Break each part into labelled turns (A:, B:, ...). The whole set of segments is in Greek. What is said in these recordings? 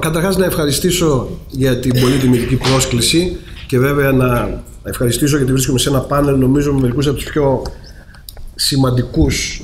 A: καταρχάς να ευχαριστήσω για την πολύ τιμητική πρόσκληση και βέβαια να ευχαριστήσω γιατί βρίσκομαι σε ένα πάνελ, νομίζω, με μερικούς από τους πιο σημαντικούς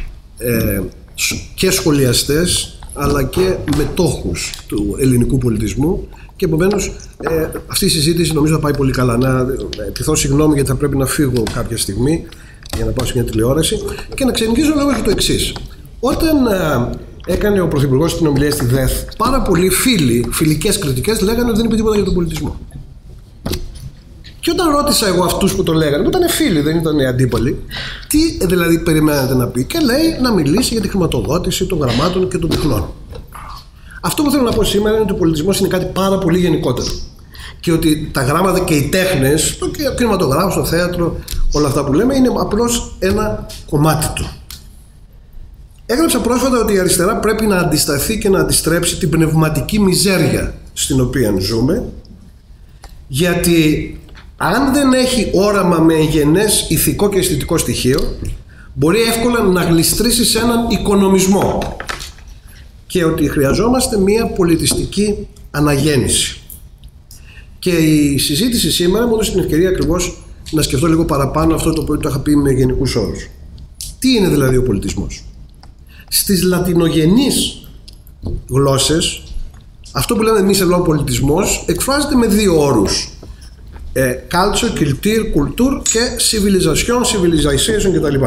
A: και σχολιαστές αλλά και μετόχους του ελληνικού πολιτισμού και επομένως αυτή η συζήτηση νομίζω θα πάει πολύ καλά. Να αιτηθώ συγγνώμη γιατί θα πρέπει να φύγω κάποια στιγμή για να πάω σε μια τηλεόραση και να ξεκινήσω λόγω για το εξής. Όταν έκανε ο Πρωθυπουργός την ομιλία στη ΔΕΘ, πάρα πολλοί φίλοι, φιλικές κριτικές λέγανε ότι δεν είπε τίποτα για τον πολιτισμό. Και όταν ρώτησα εγώ αυτούς που το λέγανε, που ήταν φίλοι, δεν ήταν αντίπαλοι, τι δηλαδή περιμένατε να πει, και λέει να μιλήσει για τη χρηματοδότηση των γραμμάτων και των τεχνών. Αυτό που θέλω να πω σήμερα είναι ότι ο πολιτισμός είναι κάτι πάρα πολύ γενικότερο. Και ότι τα γράμματα και οι τέχνες, το κινηματογράφο, το θέατρο, όλα αυτά που λέμε, είναι απλώς ένα κομμάτι του. Έγραψα πρόσφατα ότι η αριστερά πρέπει να αντισταθεί και να αντιστρέψει την πνευματική μιζέρια στην οποία ζούμε, γιατί αν δεν έχει όραμα με εγγενές ηθικό και αισθητικό στοιχείο, μπορεί εύκολα να γλιστρήσει σε έναν οικονομισμό και ότι χρειαζόμαστε μια πολιτιστική αναγέννηση. Και η συζήτηση σήμερα μου έδωσε την ευκαιρία ακριβώς να σκεφτώ λίγο παραπάνω αυτό το οποίο το είχα πει με γενικούς όρους. Τι είναι δηλαδή ο πολιτισμός? Στις λατινογενείς γλώσσες, αυτό που λέμε εμείς εδώ πολιτισμός εκφράζεται με δύο όρους. Culture, culture και civilization κτλ.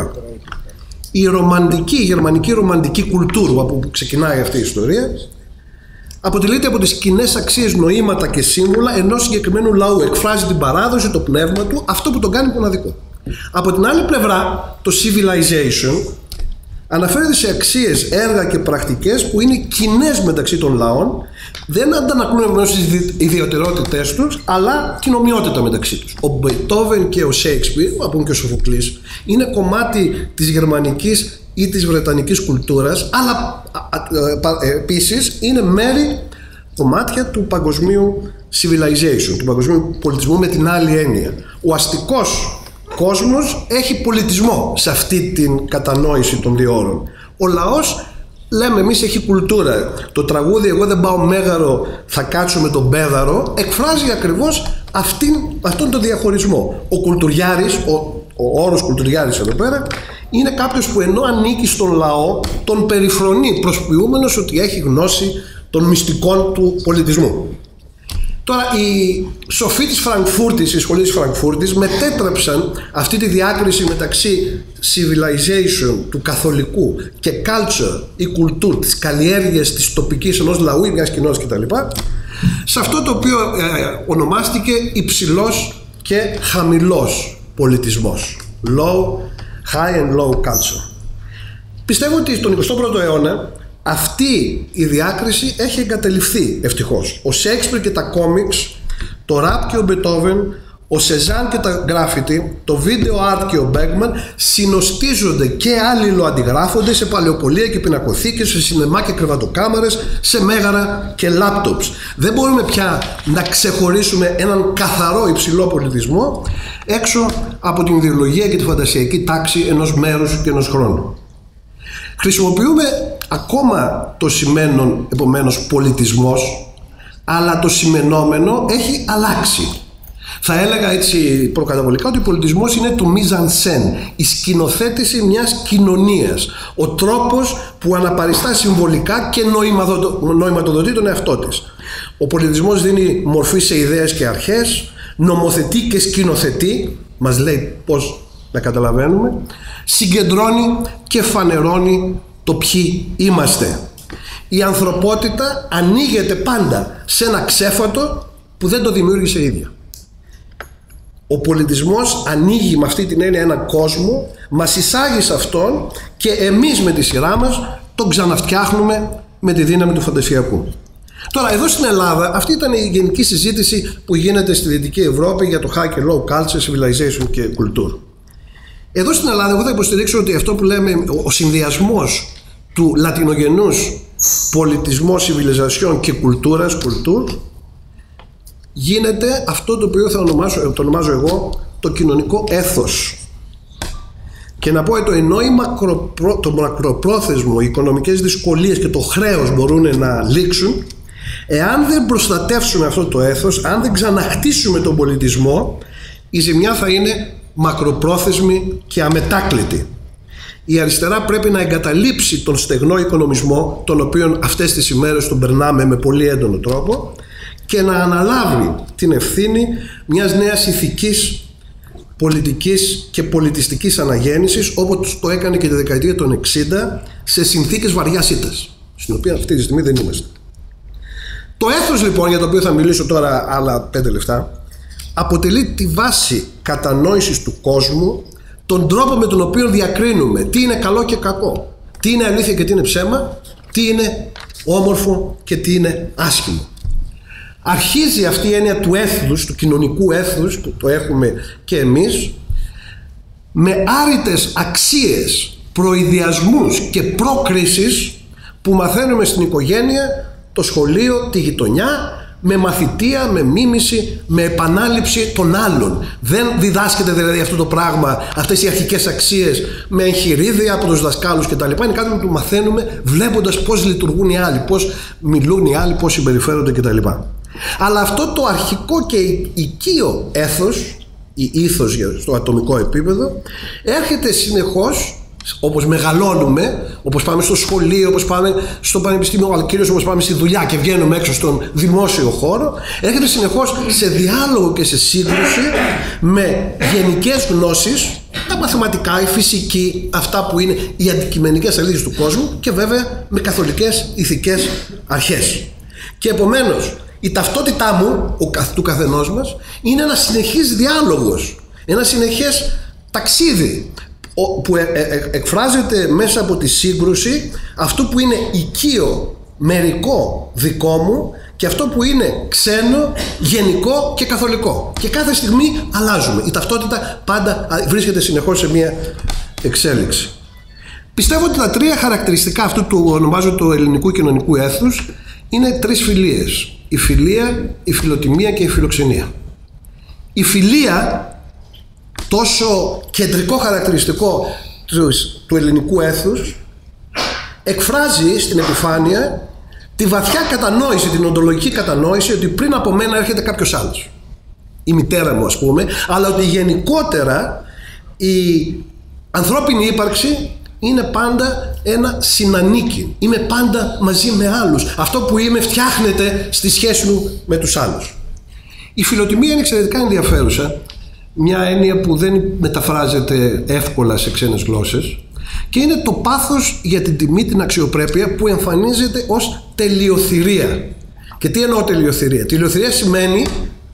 A: Η ρομαντική, η γερμανική ρομαντική κουλτούρα, από που ξεκινάει αυτή η ιστορία, αποτελείται από τις κοινές αξίες, νοήματα και σύμβολα ενός συγκεκριμένου λαού. Εκφράζει την παράδοση, το πνεύμα του, αυτό που τον κάνει μοναδικό. Από την άλλη πλευρά, το civilization αναφέρεται σε αξίες, έργα και πρακτικές που είναι κοινές μεταξύ των λαών, δεν αντανακλούν επομένως τις ιδιαιτερότητές τους, αλλά την ομοιότητα μεταξύ τους. Ο Μπέιτοβεν και ο Σέιξπιρ, που πούμε και ο Σοφοκλής, είναι κομμάτι της γερμανικής ή της βρετανικής κουλτούρας, αλλά επίσης είναι μέρη, κομμάτια του παγκοσμίου civilization, του παγκοσμίου πολιτισμού με την άλλη έννοια. Ο αστικός κόσμος έχει πολιτισμό σε αυτή την κατανόηση των δύο όρων. Ο λαός, λέμε εμείς, έχει κουλτούρα. Το τραγούδι «Εγώ δεν πάω μέγαρο, θα κάτσω με τον πέδαρο» εκφράζει ακριβώς αυτόν τον διαχωρισμό. Ο κουλτουριάρης, ο όρος κουλτουριάρης εδώ πέρα, είναι κάποιος που ενώ ανήκει στον λαό τον περιφρονεί, προσποιούμενος ότι έχει γνώση των μυστικών του πολιτισμού. Τώρα, οι σοφοί της Φραγκφούρτης, οι σχολείς της Φραγκφούρτης μετέτρεψαν αυτή τη διάκριση μεταξύ civilization, του καθολικού, και culture ή κουλτούρ, της καλλιέργειας της τοπικής ενός λαού ή μιας κοινότητας κτλ., σε αυτό το οποίο ονομάστηκε υψηλός και χαμηλός πολιτισμός. High and low culture. Πιστεύω ότι στον 21ο αιώνα αυτή η διάκριση έχει εγκαταλειφθεί ευτυχώς. Ο Σέιξπιρ και τα κόμιξ, το ραπ και ο Μπετόβεν, ο Σεζάν και τα γκράφιτι, το βίντεο art και ο Μπέγκμαν συνοστίζονται και αλληλοαντιγράφονται σε παλαιοπολία και πινακοθήκες, σε σινεμά και κρεβατοκάμαρες, σε μέγαρα και λάπτοπς. Δεν μπορούμε πια να ξεχωρίσουμε έναν καθαρό υψηλό πολιτισμό έξω από την ιδεολογία και τη φαντασιακή τάξη ενός μέρους και ενός χρόνου. Χρησιμοποιούμε ακόμα το σημαίνον επομένως πολιτισμός, αλλά το σημενόμενο έχει αλλάξει. Θα έλεγα έτσι προκαταβολικά ότι ο πολιτισμός είναι το mise en scène, η σκηνοθέτηση μιας κοινωνίας, ο τρόπος που αναπαριστά συμβολικά και νοηματοδοτεί τον εαυτό της. Ο πολιτισμός δίνει μορφή σε ιδέες και αρχές, νομοθετεί και σκηνοθετεί, μας λέει πώς να καταλαβαίνουμε, συγκεντρώνει και φανερώνει το ποιοι είμαστε. Η ανθρωπότητα ανοίγεται πάντα σε ένα ξέφατο που δεν το δημιούργησε η ίδια. Ο πολιτισμός ανοίγει με αυτή την έννοια έναν κόσμο, μας εισάγει σε αυτόν και εμείς με τη σειρά μας τον ξαναφτιάχνουμε με τη δύναμη του φαντασιακού. Τώρα, εδώ στην Ελλάδα, αυτή ήταν η γενική συζήτηση που γίνεται στη Δυτική Ευρώπη για το high και low culture, civilization και culture. Εδώ στην Ελλάδα, εγώ θα υποστηρίξω ότι αυτό που λέμε ο συνδυασμός του λατινογενούς πολιτισμού, civilization και κουλτούρας, γίνεται αυτό το οποίο το ονομάζω εγώ το κοινωνικό έθος. Και να πω ότι ενώ το μακροπρόθεσμο, οι οικονομικές δυσκολίες και το χρέος μπορούν να λήξουν, Εάν δεν προστατεύσουμε αυτό το έθος, αν δεν ξαναχτίσουμε τον πολιτισμό, η ζημιά θα είναι μακροπρόθεσμη και αμετάκλητη. Η αριστερά πρέπει να εγκαταλείψει τον στεγνό οικονομισμό, τον οποίο αυτές τις ημέρες τον περνάμε με πολύ έντονο τρόπο, και να αναλάβει την ευθύνη μιας νέας ηθικής, πολιτικής και πολιτιστικής αναγέννησης, όπως το έκανε και τη δεκαετία των 60 σε συνθήκες βαριάς ήττας, στην οποία αυτή τη στιγμή δεν είμαστε. Το έθος λοιπόν, για το οποίο θα μιλήσω τώρα άλλα 5 λεπτά, αποτελεί τη βάση κατανόησης του κόσμου, τον τρόπο με τον οποίο διακρίνουμε τι είναι καλό και κακό, τι είναι αλήθεια και τι είναι ψέμα, τι είναι όμορφο και τι είναι άσχημο. Αρχίζει αυτή η έννοια του έθνους, του κοινωνικού έθνους, που το έχουμε και εμείς, με άρρητες αξίες, προειδιασμούς και προκρίσεις που μαθαίνουμε στην οικογένεια, το σχολείο, τη γειτονιά, με μαθητεία, με μίμηση, με επανάληψη των άλλων. Δεν διδάσκεται δηλαδή αυτό το πράγμα, αυτές οι αρχικές αξίες με εγχειρίδια από τους δασκάλους κτλ. Είναι κάτι που μαθαίνουμε βλέποντας πώς λειτουργούν οι άλλοι, πώς μιλούν οι άλλοι, πώς συμπεριφέρονται κτλ. Αλλά αυτό το αρχικό και οικείο έθος, η ήθος στο ατομικό επίπεδο, έρχεται συνεχώς, όπως μεγαλώνουμε, όπως πάμε στο σχολείο, όπως πάμε στο πανεπιστήμιο, αλλά κυρίως όπως πάμε στη δουλειά και βγαίνουμε έξω στον δημόσιο χώρο, έρχεται συνεχώς σε διάλογο και σε σύγκρουση με γενικές γνώσεις, τα μαθηματικά, η φυσική, αυτά που είναι οι αντικειμενικές αλήθειες του κόσμου, και βέβαια με καθολικές ηθικές αρχές. Και επομένως η ταυτότητά μου, του καθενός μας, είναι ένα συνεχής διάλογος, ένα συνεχές ταξίδι που εκφράζεται μέσα από τη σύγκρουση αυτού που είναι οικείο, μερικό, δικό μου, και αυτό που είναι ξένο, γενικό και καθολικό. Και κάθε στιγμή αλλάζουμε. Η ταυτότητα πάντα βρίσκεται συνεχώς σε μια εξέλιξη. Πιστεύω ότι τα τρία χαρακτηριστικά αυτού του ονομάζω του ελληνικού κοινωνικού έθνους είναι τρεις φιλίες. Η φιλία, η φιλοτιμία και η φιλοξενία. Η φιλία, τόσο κεντρικό χαρακτηριστικό του ελληνικού έθνους, εκφράζει στην επιφάνεια τη βαθιά κατανόηση, την οντολογική κατανόηση ότι πριν από μένα έρχεται κάποιος άλλος. Η μητέρα μου, ας πούμε, αλλά ότι γενικότερα η ανθρώπινη ύπαρξη είναι πάντα ένα συνανίκη. Είμαι πάντα μαζί με άλλους. Αυτό που είμαι φτιάχνεται στη σχέση μου με τους άλλους. Η φιλοτιμία είναι εξαιρετικά ενδιαφέρουσα. Μια έννοια που δεν μεταφράζεται εύκολα σε ξένες γλώσσες, και είναι το πάθος για την τιμή, την αξιοπρέπεια, που εμφανίζεται ως τελειοθυρία. Και τι εννοώ τελειοθυρία? Τελειοθυρία σημαίνει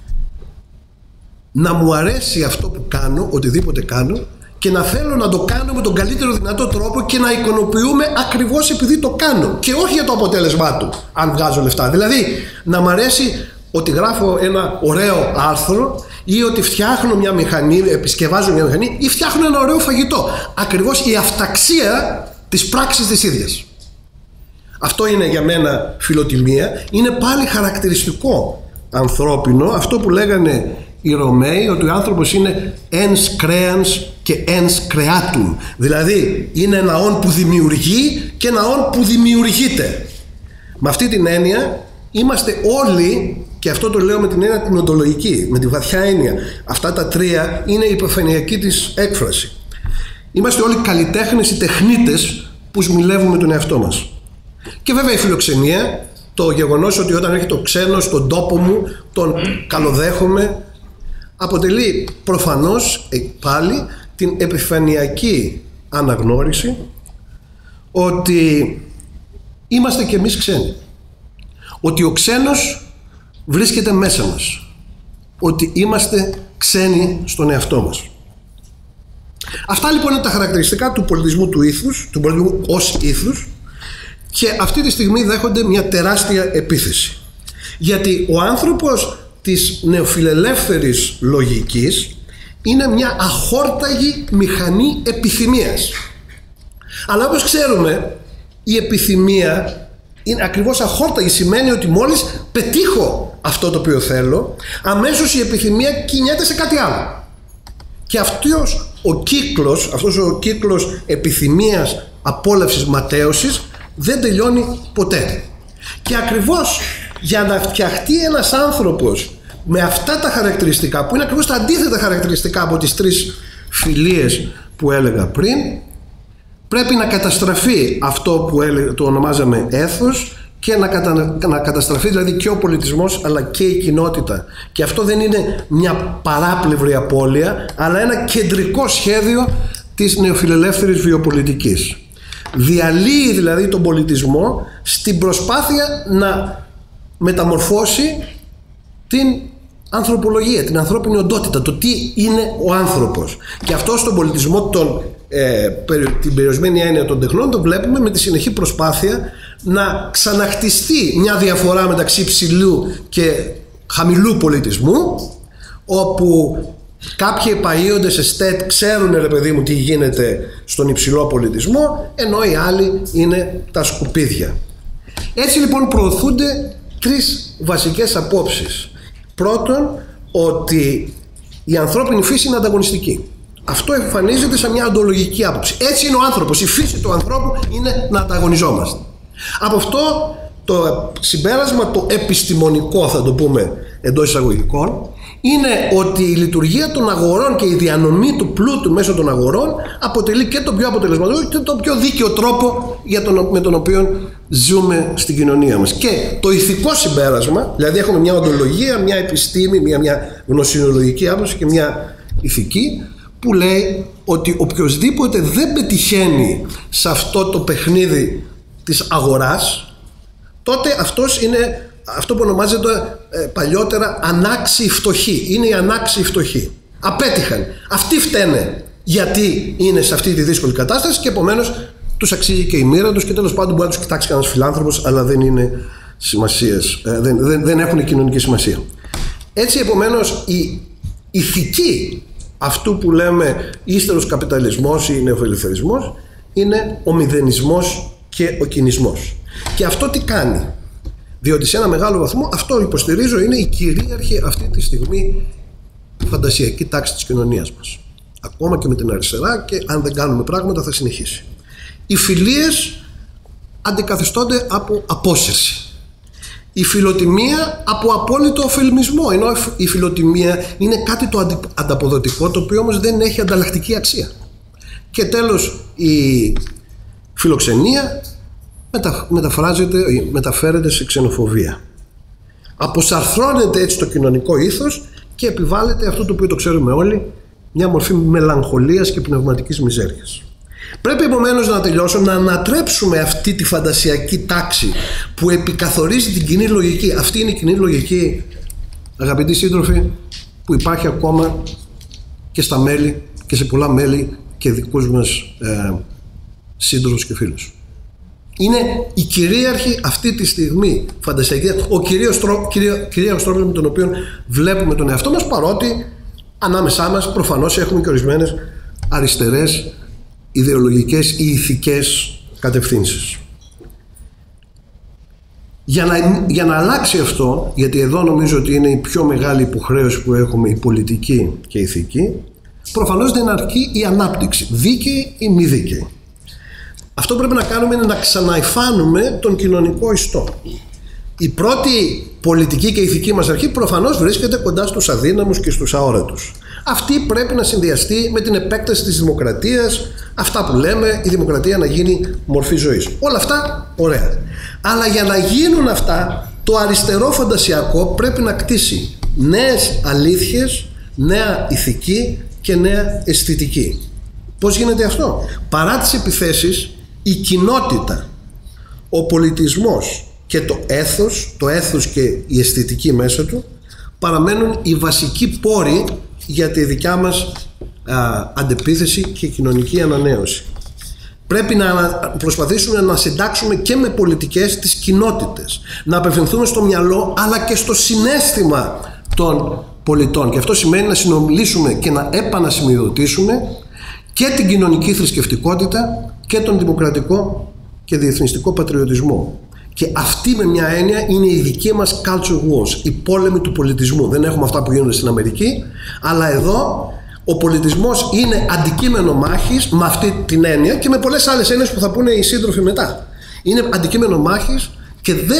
A: να μου αρέσει αυτό που κάνω, οτιδήποτε κάνω, και να θέλω να το κάνω με τον καλύτερο δυνατό τρόπο και να εικονοποιούμε ακριβώς επειδή το κάνω και όχι για το αποτέλεσμά του, αν βγάζω λεφτά. Δηλαδή να μ' αρέσει ότι γράφω ένα ωραίο άρθρο ή ότι φτιάχνω μια μηχανή, επισκευάζω μια μηχανή ή φτιάχνω ένα ωραίο φαγητό. Ακριβώς η αυταξία της πράξης της ίδιας. Αυτό είναι για μένα φιλοτιμία. Είναι πάλι χαρακτηριστικό ανθρώπινο αυτό που λέγανε οι Ρωμαίοι, ότι ο άνθρωπος είναι ens creans και ens creatum. Δηλαδή είναι ένα όν που δημιουργεί και ένα όν που δημιουργείται. Με αυτή την έννοια είμαστε όλοι, και αυτό το λέω με την έννοια την οντολογική, με τη βαθιά έννοια, αυτά τα τρία είναι η υπερφανειακή της έκφραση. Είμαστε όλοι καλλιτέχνες ή τεχνίτες που σμιλεύουμε τον εαυτό μας. Και βέβαια η φιλοξενία, το γεγονός ότι όταν έρχεται το ξένο στον τόπο μου τον καλοδέχομαι, αποτελεί προφανώς πάλι την επιφανειακή αναγνώριση ότι είμαστε κι εμείς ξένοι, ότι ο ξένος βρίσκεται μέσα μας, ότι είμαστε ξένοι στον εαυτό μας. Αυτά λοιπόν είναι τα χαρακτηριστικά του πολιτισμού του ήθους, του πολιτισμού ως ήθους, και αυτή τη στιγμή δέχονται μια τεράστια επίθεση, γιατί ο άνθρωπος της νεοφιλελεύθερης λογικής είναι μια αχόρταγη μηχανή επιθυμίας. Αλλά όπως ξέρουμε, η επιθυμία είναι ακριβώς αχόρταγη. Σημαίνει ότι μόλις πετύχω αυτό το οποίο θέλω, αμέσως η επιθυμία κινιέται σε κάτι άλλο. Και αυτός ο κύκλος επιθυμίας, απόλαυσης, ματέωσης δεν τελειώνει ποτέ. Και ακριβώς για να φτιαχτεί ένας άνθρωπος με αυτά τα χαρακτηριστικά, που είναι ακριβώς τα αντίθετα χαρακτηριστικά από τις τρεις φιλίες που έλεγα πριν, πρέπει να καταστραφεί αυτό που το ονομάζαμε έθος και να καταστραφεί δηλαδή και ο πολιτισμός αλλά και η κοινότητα. Και αυτό δεν είναι μια παράπλευρη απώλεια, αλλά ένα κεντρικό σχέδιο της νεοφιλελεύθερης βιοπολιτικής. Διαλύει δηλαδή τον πολιτισμό στην προσπάθεια να μεταμορφώσει την ανθρωπολογία, την ανθρώπινη οντότητα, το τι είναι ο άνθρωπος. Και αυτό στον πολιτισμό, την περιορισμένη έννοια των τεχνών, το βλέπουμε με τη συνεχή προσπάθεια να ξαναχτιστεί μια διαφορά μεταξύ υψηλού και χαμηλού πολιτισμού, όπου κάποιοι επαΐοντες εστέτ ξέρουν, ρε παιδί μου, τι γίνεται στον υψηλό πολιτισμό, ενώ οι άλλοι είναι τα σκουπίδια. Έτσι λοιπόν προωθούνται τρεις βασικές απόψεις. Πρώτον, ότι η ανθρώπινη φύση είναι ανταγωνιστική. Αυτό εμφανίζεται σαν μια οντολογική άποψη. Έτσι είναι ο άνθρωπος. Η φύση του ανθρώπου είναι να ανταγωνιζόμαστε. Από αυτό το συμπέρασμα, το επιστημονικό, θα το πούμε εντός εισαγωγικών, είναι ότι η λειτουργία των αγορών και η διανομή του πλούτου μέσω των αγορών αποτελεί και τον πιο αποτελεσματικό και τον πιο δίκαιο τρόπο με τον οποίο ζούμε στην κοινωνία μας. Και το ηθικό συμπέρασμα, δηλαδή έχουμε μια οντολογία, μια επιστήμη, μια γνωσιολογική άποψη και μια ηθική, που λέει ότι οποιοσδήποτε δεν πετυχαίνει σε αυτό το παιχνίδι της αγοράς, τότε αυτός είναι αυτό που ονομάζεται παλιότερα ανάξιοι φτωχοί. Είναι οι ανάξιοι φτωχοί. Απέτυχαν. Αυτοί φταίνε γιατί είναι σε αυτή τη δύσκολη κατάσταση και επομένως τους αξίζει και η μοίρα τους και τέλος πάντων μπορεί να τους κοιτάξει κανένας φιλάνθρωπος, αλλά δεν είναι σημασίες, δεν έχουν κοινωνική σημασία. Έτσι επομένως η ηθική αυτού που λέμε ύστερος καπιταλισμός ή νεοφιλελευθερισμός είναι ο μηδενισμός και ο κινησμός. Και αυτό τι κάνει? Διότι σε ένα μεγάλο βαθμό αυτό υποστηρίζω είναι η κυρίαρχη αυτή τη στιγμή φαντασιακή τάξη της κοινωνίας μας. Ακόμα και με την αριστερά, και αν δεν κάνουμε πράγματα θα συνεχίσει. Οι φιλίες αντικαθιστώνται από απόσυρση. Η φιλοτιμία από απόλυτο ωφελμισμό, ενώ η φιλοτιμία είναι κάτι το ανταποδοτικό, το οποίο όμως δεν έχει ανταλλακτική αξία. Και τέλος η φιλοξενία μεταφέρεται σε ξενοφοβία. Αποσαρθρώνεται έτσι το κοινωνικό ήθος και επιβάλλεται αυτό το οποίο το ξέρουμε όλοι, μια μορφή μελαγχολίας και πνευματικής μιζέριας. Πρέπει επομένως να τελειώσω, να ανατρέψουμε αυτή τη φαντασιακή τάξη που επικαθορίζει την κοινή λογική. Αυτή είναι η κοινή λογική, αγαπητοί σύντροφοι, που υπάρχει ακόμα και στα μέλη και σε πολλά μέλη και δικούς μας σύντροφους και φίλους. Είναι η κυρίαρχη αυτή τη στιγμή φαντασιακή, ο κυρίαρχος τρόπος με τον οποίο βλέπουμε τον εαυτό μας, παρότι ανάμεσά μας προφανώς έχουμε και ορισμένες αριστερές ιδεολογικές ή ηθικές κατευθύνσεις. Για να αλλάξει αυτό, γιατί εδώ νομίζω ότι είναι η πιο μεγάλη υποχρέωση που έχουμε, η πολιτική και η ηθική, προφανώς δεν αρκεί η ανάπτυξη, δίκαιη ή μη δίκαιη. Αυτό που πρέπει να κάνουμε είναι να ξαναεφάνουμε τον κοινωνικό ιστό. Η πρώτη πολιτική και ηθική μας αρχή προφανώς βρίσκεται κοντά στους αδύναμους και στους αόρατους. Αυτή πρέπει να συνδυαστεί με την επέκταση της δημοκρατίας, αυτά που λέμε η δημοκρατία να γίνει μορφή ζωής. Όλα αυτά ωραία. Αλλά για να γίνουν αυτά, το αριστερό φαντασιακό πρέπει να κτίσει νέες αλήθειες, νέα ηθική και νέα αισθητική. Πώς γίνεται αυτό? Παρά τις επιθέσεις, η κοινότητα, ο πολιτισμός και το έθος και η αισθητική μέσα του παραμένουν οι βασικοί πόροι για τη δικιά μας αντεπίθεση και κοινωνική ανανέωση. Πρέπει να προσπαθήσουμε να συντάξουμε και με πολιτικές τις κοινότητες, να απευθυνθούμε στο μυαλό αλλά και στο συναίσθημα των πολιτών, και αυτό σημαίνει να συνομιλήσουμε και να επανασημειωτήσουμε και την κοινωνική θρησκευτικότητα και τον δημοκρατικό και διεθνιστικό πατριωτισμό. Και αυτή με μια έννοια είναι η δική μας culture wars, η πόλεμη του πολιτισμού. Δεν έχουμε αυτά που γίνονται στην Αμερική, αλλά εδώ ο πολιτισμός είναι αντικείμενο μάχης με αυτή την έννοια και με πολλές άλλες έννοιες που θα πούνε οι σύντροφοι μετά. Είναι αντικείμενο μάχης και δεν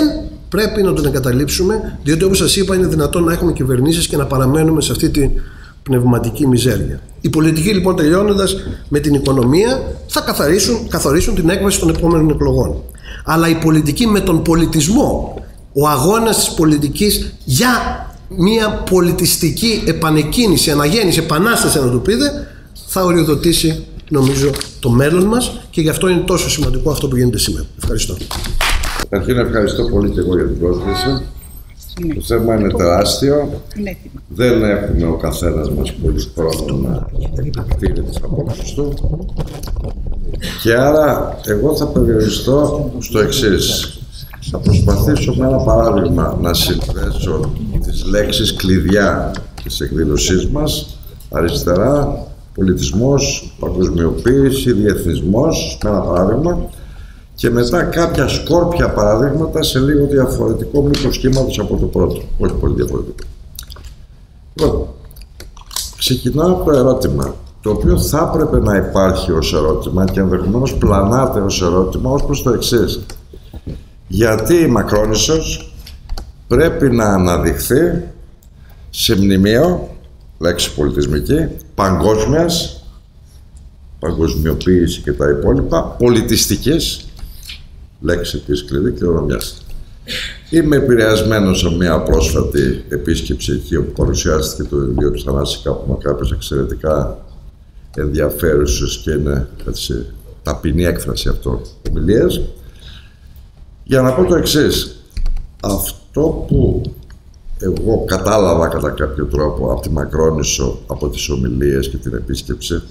A: πρέπει να τον εγκαταλείψουμε, διότι όπως σας είπα είναι δυνατόν να έχουμε κυβερνήσεις και να παραμένουμε σε αυτή την πνευματική μιζέρια. Οι πολιτικοί λοιπόν, τελειώνοντας με την οικονομία, θα καθορίσουν την έκβαση των επόμενων εκλογών. Αλλά οι πολιτικοί με τον πολιτισμό, ο αγώνας της πολιτικής για μια πολιτιστική επανεκκίνηση, αναγέννηση, επανάσταση να το πείτε, θα οριοδοτήσει νομίζω το μέλλον μας, και γι' αυτό είναι τόσο σημαντικό αυτό που γίνεται σήμερα. Ευχαριστώ.
B: Καταρχήν ευχαριστώ πολύ και εγώ για την πρόσκληση. Το θέμα είναι τεράστιο. Δεν έχουμε ο καθένας μας πολύ χρόνο να εκτείνει τις απόψεις του. Και άρα εγώ θα περιοριστώ στο εξής. Θα προσπαθήσω με ένα παράδειγμα να συνδέσω τις λέξεις κλειδιά της εκδήλωσής μας: αριστερά, πολιτισμός, παγκοσμιοποίηση, διεθνισμός, με ένα παράδειγμα, και μετά κάποια σκόρπια παραδείγματα σε λίγο διαφορετικό μήκος κύματος από το πρώτο. Όχι πολύ διαφορετικό. Λοιπόν, ξεκινάω από το ερώτημα, το οποίο θα έπρεπε να υπάρχει ως ερώτημα και ενδεχομένως πλανάται ως ερώτημα, ως προς το εξής. Γιατί η Μακρόνισσος πρέπει να αναδειχθεί σε μνημείο, λέξη πολιτισμική, παγκόσμιας, παγκοσμιοποίηση και τα υπόλοιπα, πολιτιστικής, λέξη της κλειδί, κληρονομιάς. Είμαι επηρεασμένος από μια πρόσφατη επίσκεψη εκεί όπου παρουσιάστηκε το βιβλίο του Θανάση Κάπου Μακάπης, εξαιρετικά ενδιαφέρουσες και είναι έτσι, ταπεινή έκφραση αυτό ομιλίας. Για να πω το εξής, αυτό που εγώ κατάλαβα κατά κάποιο τρόπο από τη Μακρόνισσο, από τις ομιλίες και την επίσκεψη,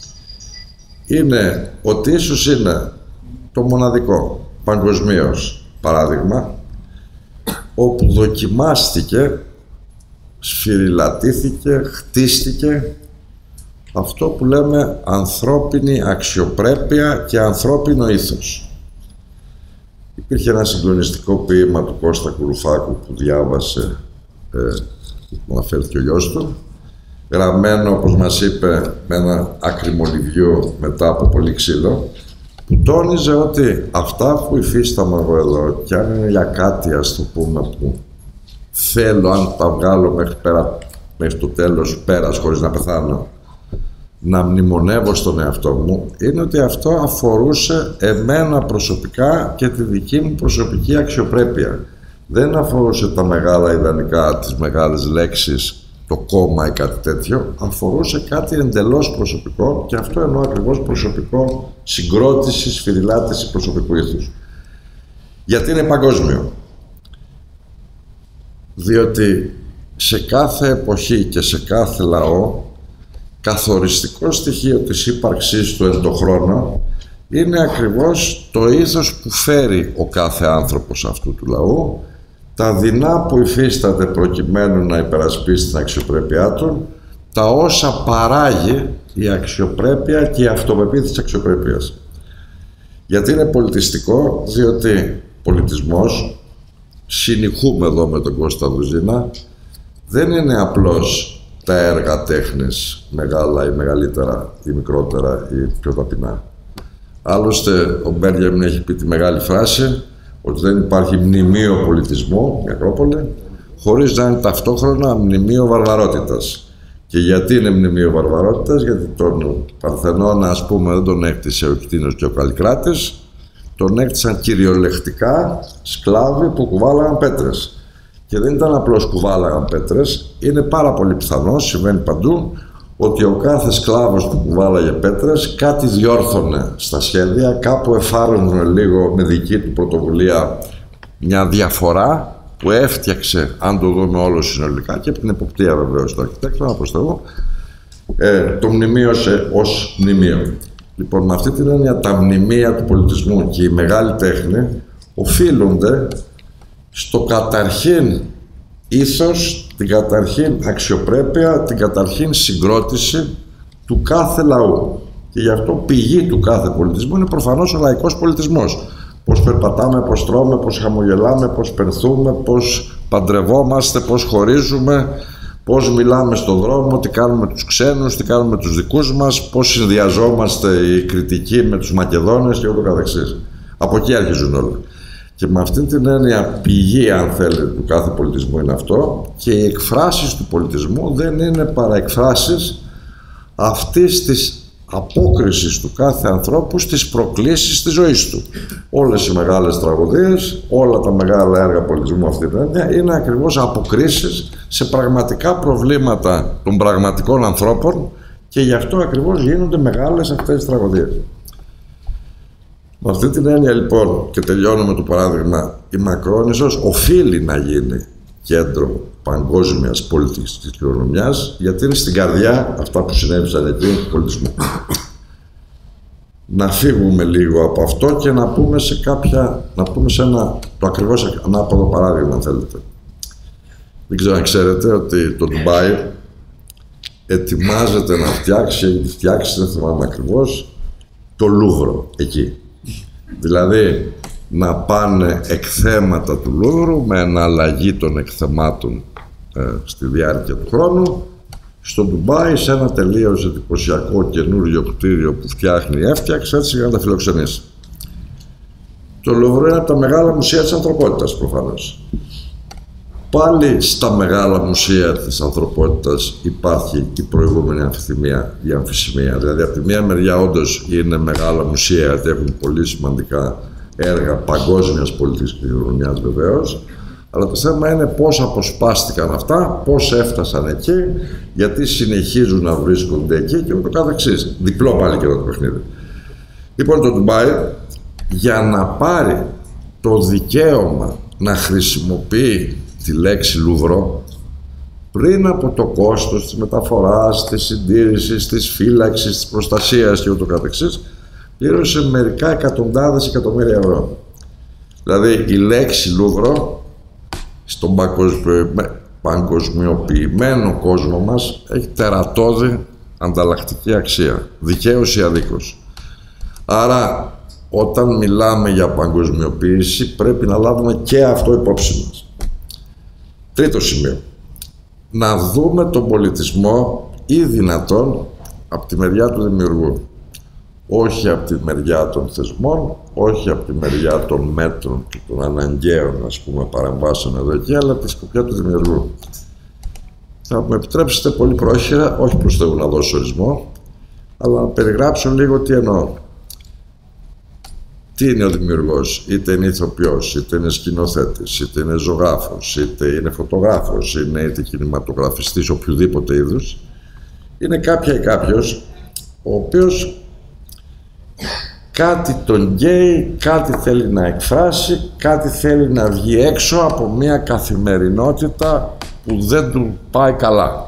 B: είναι ότι ίσως είναι το μοναδικό παγκοσμίως παράδειγμα όπου δοκιμάστηκε, σφυριλατήθηκε, χτίστηκε αυτό που λέμε ανθρώπινη αξιοπρέπεια και ανθρώπινο ήθος. Υπήρχε ένα συγκλονιστικό ποίημα του Κώστα Κουρουφάκου που διάβασε, που αναφέρθηκε ο γιος του, γραμμένο, όπως μας είπε, με ένα άκρημο μετά από πολύ ξύλο, που τόνιζε ότι αυτά που υφίσταμαι εγώ εδώ, και αν είναι για κάτι, ας το πούμε, που θέλω, αν τα βγάλω μέχρι το τέλος πέρας, χωρίς να πεθάνω, να μνημονεύω στον εαυτό μου, είναι ότι αυτό αφορούσε εμένα προσωπικά και τη δική μου προσωπική αξιοπρέπεια. Δεν αφορούσε τα μεγάλα ιδανικά, τις μεγάλες λέξεις, το κόμμα ή κάτι τέτοιο, αφορούσε κάτι εντελώς προσωπικό, και αυτό εννοώ ακριβώς προσωπικό, συγκρότηση, σφυριλάτηση προσωπικού ήθους. Γιατί είναι παγκόσμιο. Διότι σε κάθε εποχή και σε κάθε λαό καθοριστικό στοιχείο της ύπαρξής του εν το χρόνο είναι ακριβώς το ήθος που φέρει ο κάθε άνθρωπος αυτού του λαού, τα δεινά που υφίσταται προκειμένου να υπερασπίσει την αξιοπρέπειά του, τα όσα παράγει η αξιοπρέπεια και η αυτοπεποίθηση της αξιοπρέπειας. Γιατί είναι πολιτιστικό, διότι πολιτισμός, συνηχούμε εδώ με τον Κώστα Δουζίνα, δεν είναι απλώς τα έργα τέχνης, μεγάλα ή μεγαλύτερα ή μικρότερα ή πιο ταπεινά. Άλλωστε, ο Μπένιαμιν έχει πει τη μεγάλη φράση ότι δεν υπάρχει μνημείο πολιτισμού, η Ακρόπολη, χωρίς να είναι ταυτόχρονα μνημείο βαρβαρότητας. Και γιατί είναι μνημείο βαρβαρότητας? Γιατί τον Παρθενώνα, ας πούμε, δεν τον έκτισε ο Κτήνος και ο Καλλικράτης, τον έκτισαν κυριολεκτικά σκλάβοι που κουβάλαγαν πέτρες. Και δεν ήταν απλώς κουβάλαγαν πέτρες, είναι πάρα πολύ πιθανό, συμβαίνει παντού, ότι ο κάθε σκλάβος που κουβάλαγε πέτρες κάτι διόρθωνε στα σχέδια, κάπου εφάρμοζε λίγο με δική του πρωτοβουλία μια διαφορά που έφτιαξε, αν το δούμε όλο συνολικά, και από την εποπτεία βεβαίως του αρχιτέκτονα, προς Θεού, το μνημείωσε ως μνημείο. Λοιπόν, με αυτή την έννοια, τα μνημεία του πολιτισμού και η μεγάλη τέχνη οφείλονται στο καταρχήν ήθος, την καταρχήν αξιοπρέπεια, την καταρχήν συγκρότηση του κάθε λαού. Και γι' αυτό πηγή του κάθε πολιτισμού είναι προφανώς ο λαϊκός πολιτισμός. Πώς περπατάμε, πώς τρώμε, πώς χαμογελάμε, πώς πενθούμε, πώς παντρευόμαστε, πώς χωρίζουμε, πώς μιλάμε στον δρόμο, τι κάνουμε τους ξένους, τι κάνουμε τους δικούς μας, πώς συνδυαζόμαστε οι κριτικοί με τους Μακεδόνες και ούτω καθεξής. Από εκεί αρχίζουν όλα. Και με αυτήν την έννοια πηγή, αν θέλετε, του κάθε πολιτισμού είναι αυτό, και οι εκφράσεις του πολιτισμού δεν είναι παρά εκφράσεις αυτής της απόκρισης του κάθε ανθρώπου στις προκλήσεις της ζωής του. Όλες οι μεγάλες τραγωδίες, όλα τα μεγάλα έργα πολιτισμού αυτή την έννοια είναι ακριβώς αποκρίσεις σε πραγματικά προβλήματα των πραγματικών ανθρώπων, και γι' αυτό ακριβώς γίνονται μεγάλες αυτές τις τραγωδίες. Με αυτή την έννοια λοιπόν, και τελειώνω με το παράδειγμα, η Μακρόνισσος οφείλει να γίνει κέντρο παγκόσμιας πολιτικής κληρονομιάς, γιατί είναι στην καρδιά αυτά που συνέβησαν εκεί του πολιτισμού. Να φύγουμε λίγο από αυτό και να πούμε σε ένα το ακριβώς ανάποδο παράδειγμα, αν θέλετε. Δεν ξέρω αν ξέρετε ότι το Ντουμπάι ετοιμάζεται να φτιάξει, δεν θυμάμαι ακριβώς, το Λούβρο εκεί. Δηλαδή να πάνε εκθέματα του Λούβρου με εναλλαγή των εκθεμάτων στη διάρκεια του χρόνου στο Ντουμπάι, σε ένα τελείως εντυπωσιακό καινούριο κτίριο που έφτιαξε έτσι για να τα φιλοξενήσει. Το Λούβρο είναι από τα μεγάλα μουσεία της ανθρωπότητας, προφανώς. Πάλι στα μεγάλα μουσεία της ανθρωπότητας υπάρχει η προηγούμενη αμφιθυμία, η αμφισημία. Δηλαδή, από τη μία μεριά όντως είναι μεγάλα μουσεία, γιατί έχουν πολύ σημαντικά έργα παγκόσμιας πολιτικής κληρονομιάς βεβαίως, αλλά το θέμα είναι πώς αποσπάστηκαν αυτά, πώς έφτασαν εκεί, γιατί συνεχίζουν να βρίσκονται εκεί και ούτω καθεξής. Διπλό πάλι και εδώ το παιχνίδι. Λοιπόν, το Ντουμπάι, για να πάρει το δικαίωμα να χρησιμοποιεί τη λέξη Λούβρο, πριν από το κόστος της μεταφοράς, της συντήρησης, της φύλαξης, της προστασίας και ούτω καθεξής, πλήρωσε μερικά εκατοντάδες εκατομμύρια ευρώ. Δηλαδή η λέξη Λούβρο στον παγκοσμιοποιημένο κόσμο μας έχει τερατώδη ανταλλακτική αξία, δικαίως ή αδίκως. Άρα όταν μιλάμε για παγκοσμιοποίηση πρέπει να λάβουμε και αυτό υπόψη μας. Τρίτο σημείο. Να δούμε τον πολιτισμό ή δυνατόν από τη μεριά του δημιουργού. Όχι από τη μεριά των θεσμών, όχι από τη μεριά των μέτρων και των αναγκαίων, ας πούμε, παρεμβάσεων εδώ εκεί, αλλά από τη σκοπιά του δημιουργού. Θα μου επιτρέψετε πολύ πρόχειρα, όχι προς Θεού να δώσω ορισμό, αλλά να περιγράψω λίγο τι εννοώ. Τι είναι ο δημιουργός? Είτε είναι ηθοποιός, είτε είναι σκηνοθέτης, είτε είναι ζωγράφος, είτε είναι φωτογράφος, είτε κινηματογραφιστής οποιοδήποτε είδους. Είναι κάποια ή κάποιος ο οποίος κάτι τον καίει, κάτι θέλει να εκφράσει, κάτι θέλει να βγει έξω από μια καθημερινότητα που δεν του πάει καλά.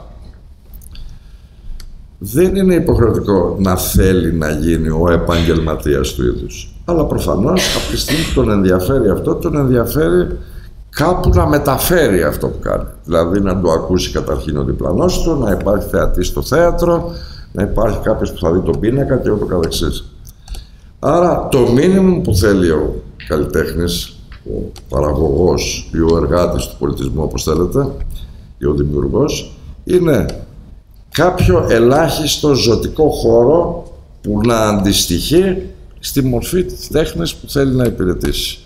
B: Δεν είναι υποχρεωτικό να θέλει να γίνει ο επαγγελματίας του είδους. Αλλά προφανώς από τη στιγμή που τον ενδιαφέρει αυτό, τον ενδιαφέρει κάπου να μεταφέρει αυτό που κάνει. Δηλαδή να το ακούσει καταρχήν ο διπλανός του, να υπάρχει θεατής στο θέατρο, να υπάρχει κάποιος που θα δει τον πίνακα και ούτω καθεξής. Άρα το μήνυμα που θέλει ο καλλιτέχνης, ο παραγωγός ή ο εργάτης του πολιτισμού, όπως θέλετε, ή ο δημιουργός, είναι κάποιο ελάχιστο ζωτικό χώρο που να αντιστοιχεί στη μορφή της τέχνης που θέλει να υπηρετήσει.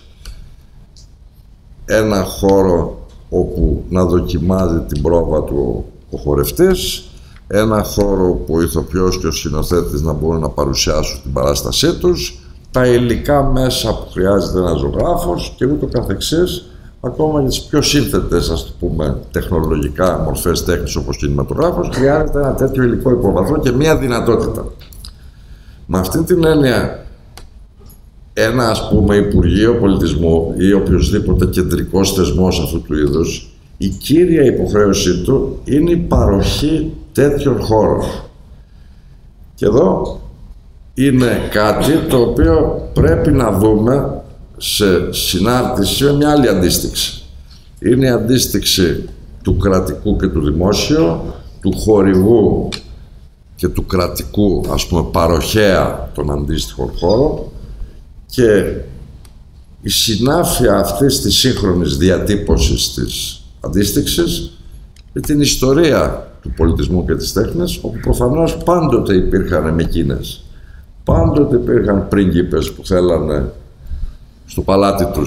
B: Ένα χώρο όπου να δοκιμάζει την πρόβα του ο χορευτής, ένα χώρο που ο ηθοποιός και ο σκηνοθέτης να μπορούν να παρουσιάσουν την παράστασή τους, τα υλικά μέσα που χρειάζεται ένας ζωγράφος και ούτω καθεξής, ακόμα για τις πιο σύνθετες, ας το πούμε, τεχνολογικά μορφές τέχνης όπως κινηματογράφος, χρειάζεται ένα τέτοιο υλικό υποβαθρό και μία δυνατότητα. Με αυτή την έννοια, ένα, ας πούμε, Υπουργείο Πολιτισμού ή οποιοδήποτε κεντρικός θεσμός αυτού του είδους, η κύρια υποχρέωσή του είναι η παροχή τέτοιων χώρων. Και εδώ είναι κάτι το οποίο πρέπει να δούμε σε συνάρτηση με μια άλλη αντίστοιξη. Είναι η αντίστοιξη του κρατικού και του δημόσιου, του χορηγού και του κρατικού, ας πούμε, παροχέα των αντίστοιχων χώρων, και η συνάφεια αυτής της σύγχρονης διατύπωσης της αντίστοιξης με την ιστορία του πολιτισμού και της τέχνης, όπου προφανώς πάντοτε υπήρχαν μεκίνες. Πάντοτε υπήρχαν πρίγκιπες που θέλανε στο παλάτι τους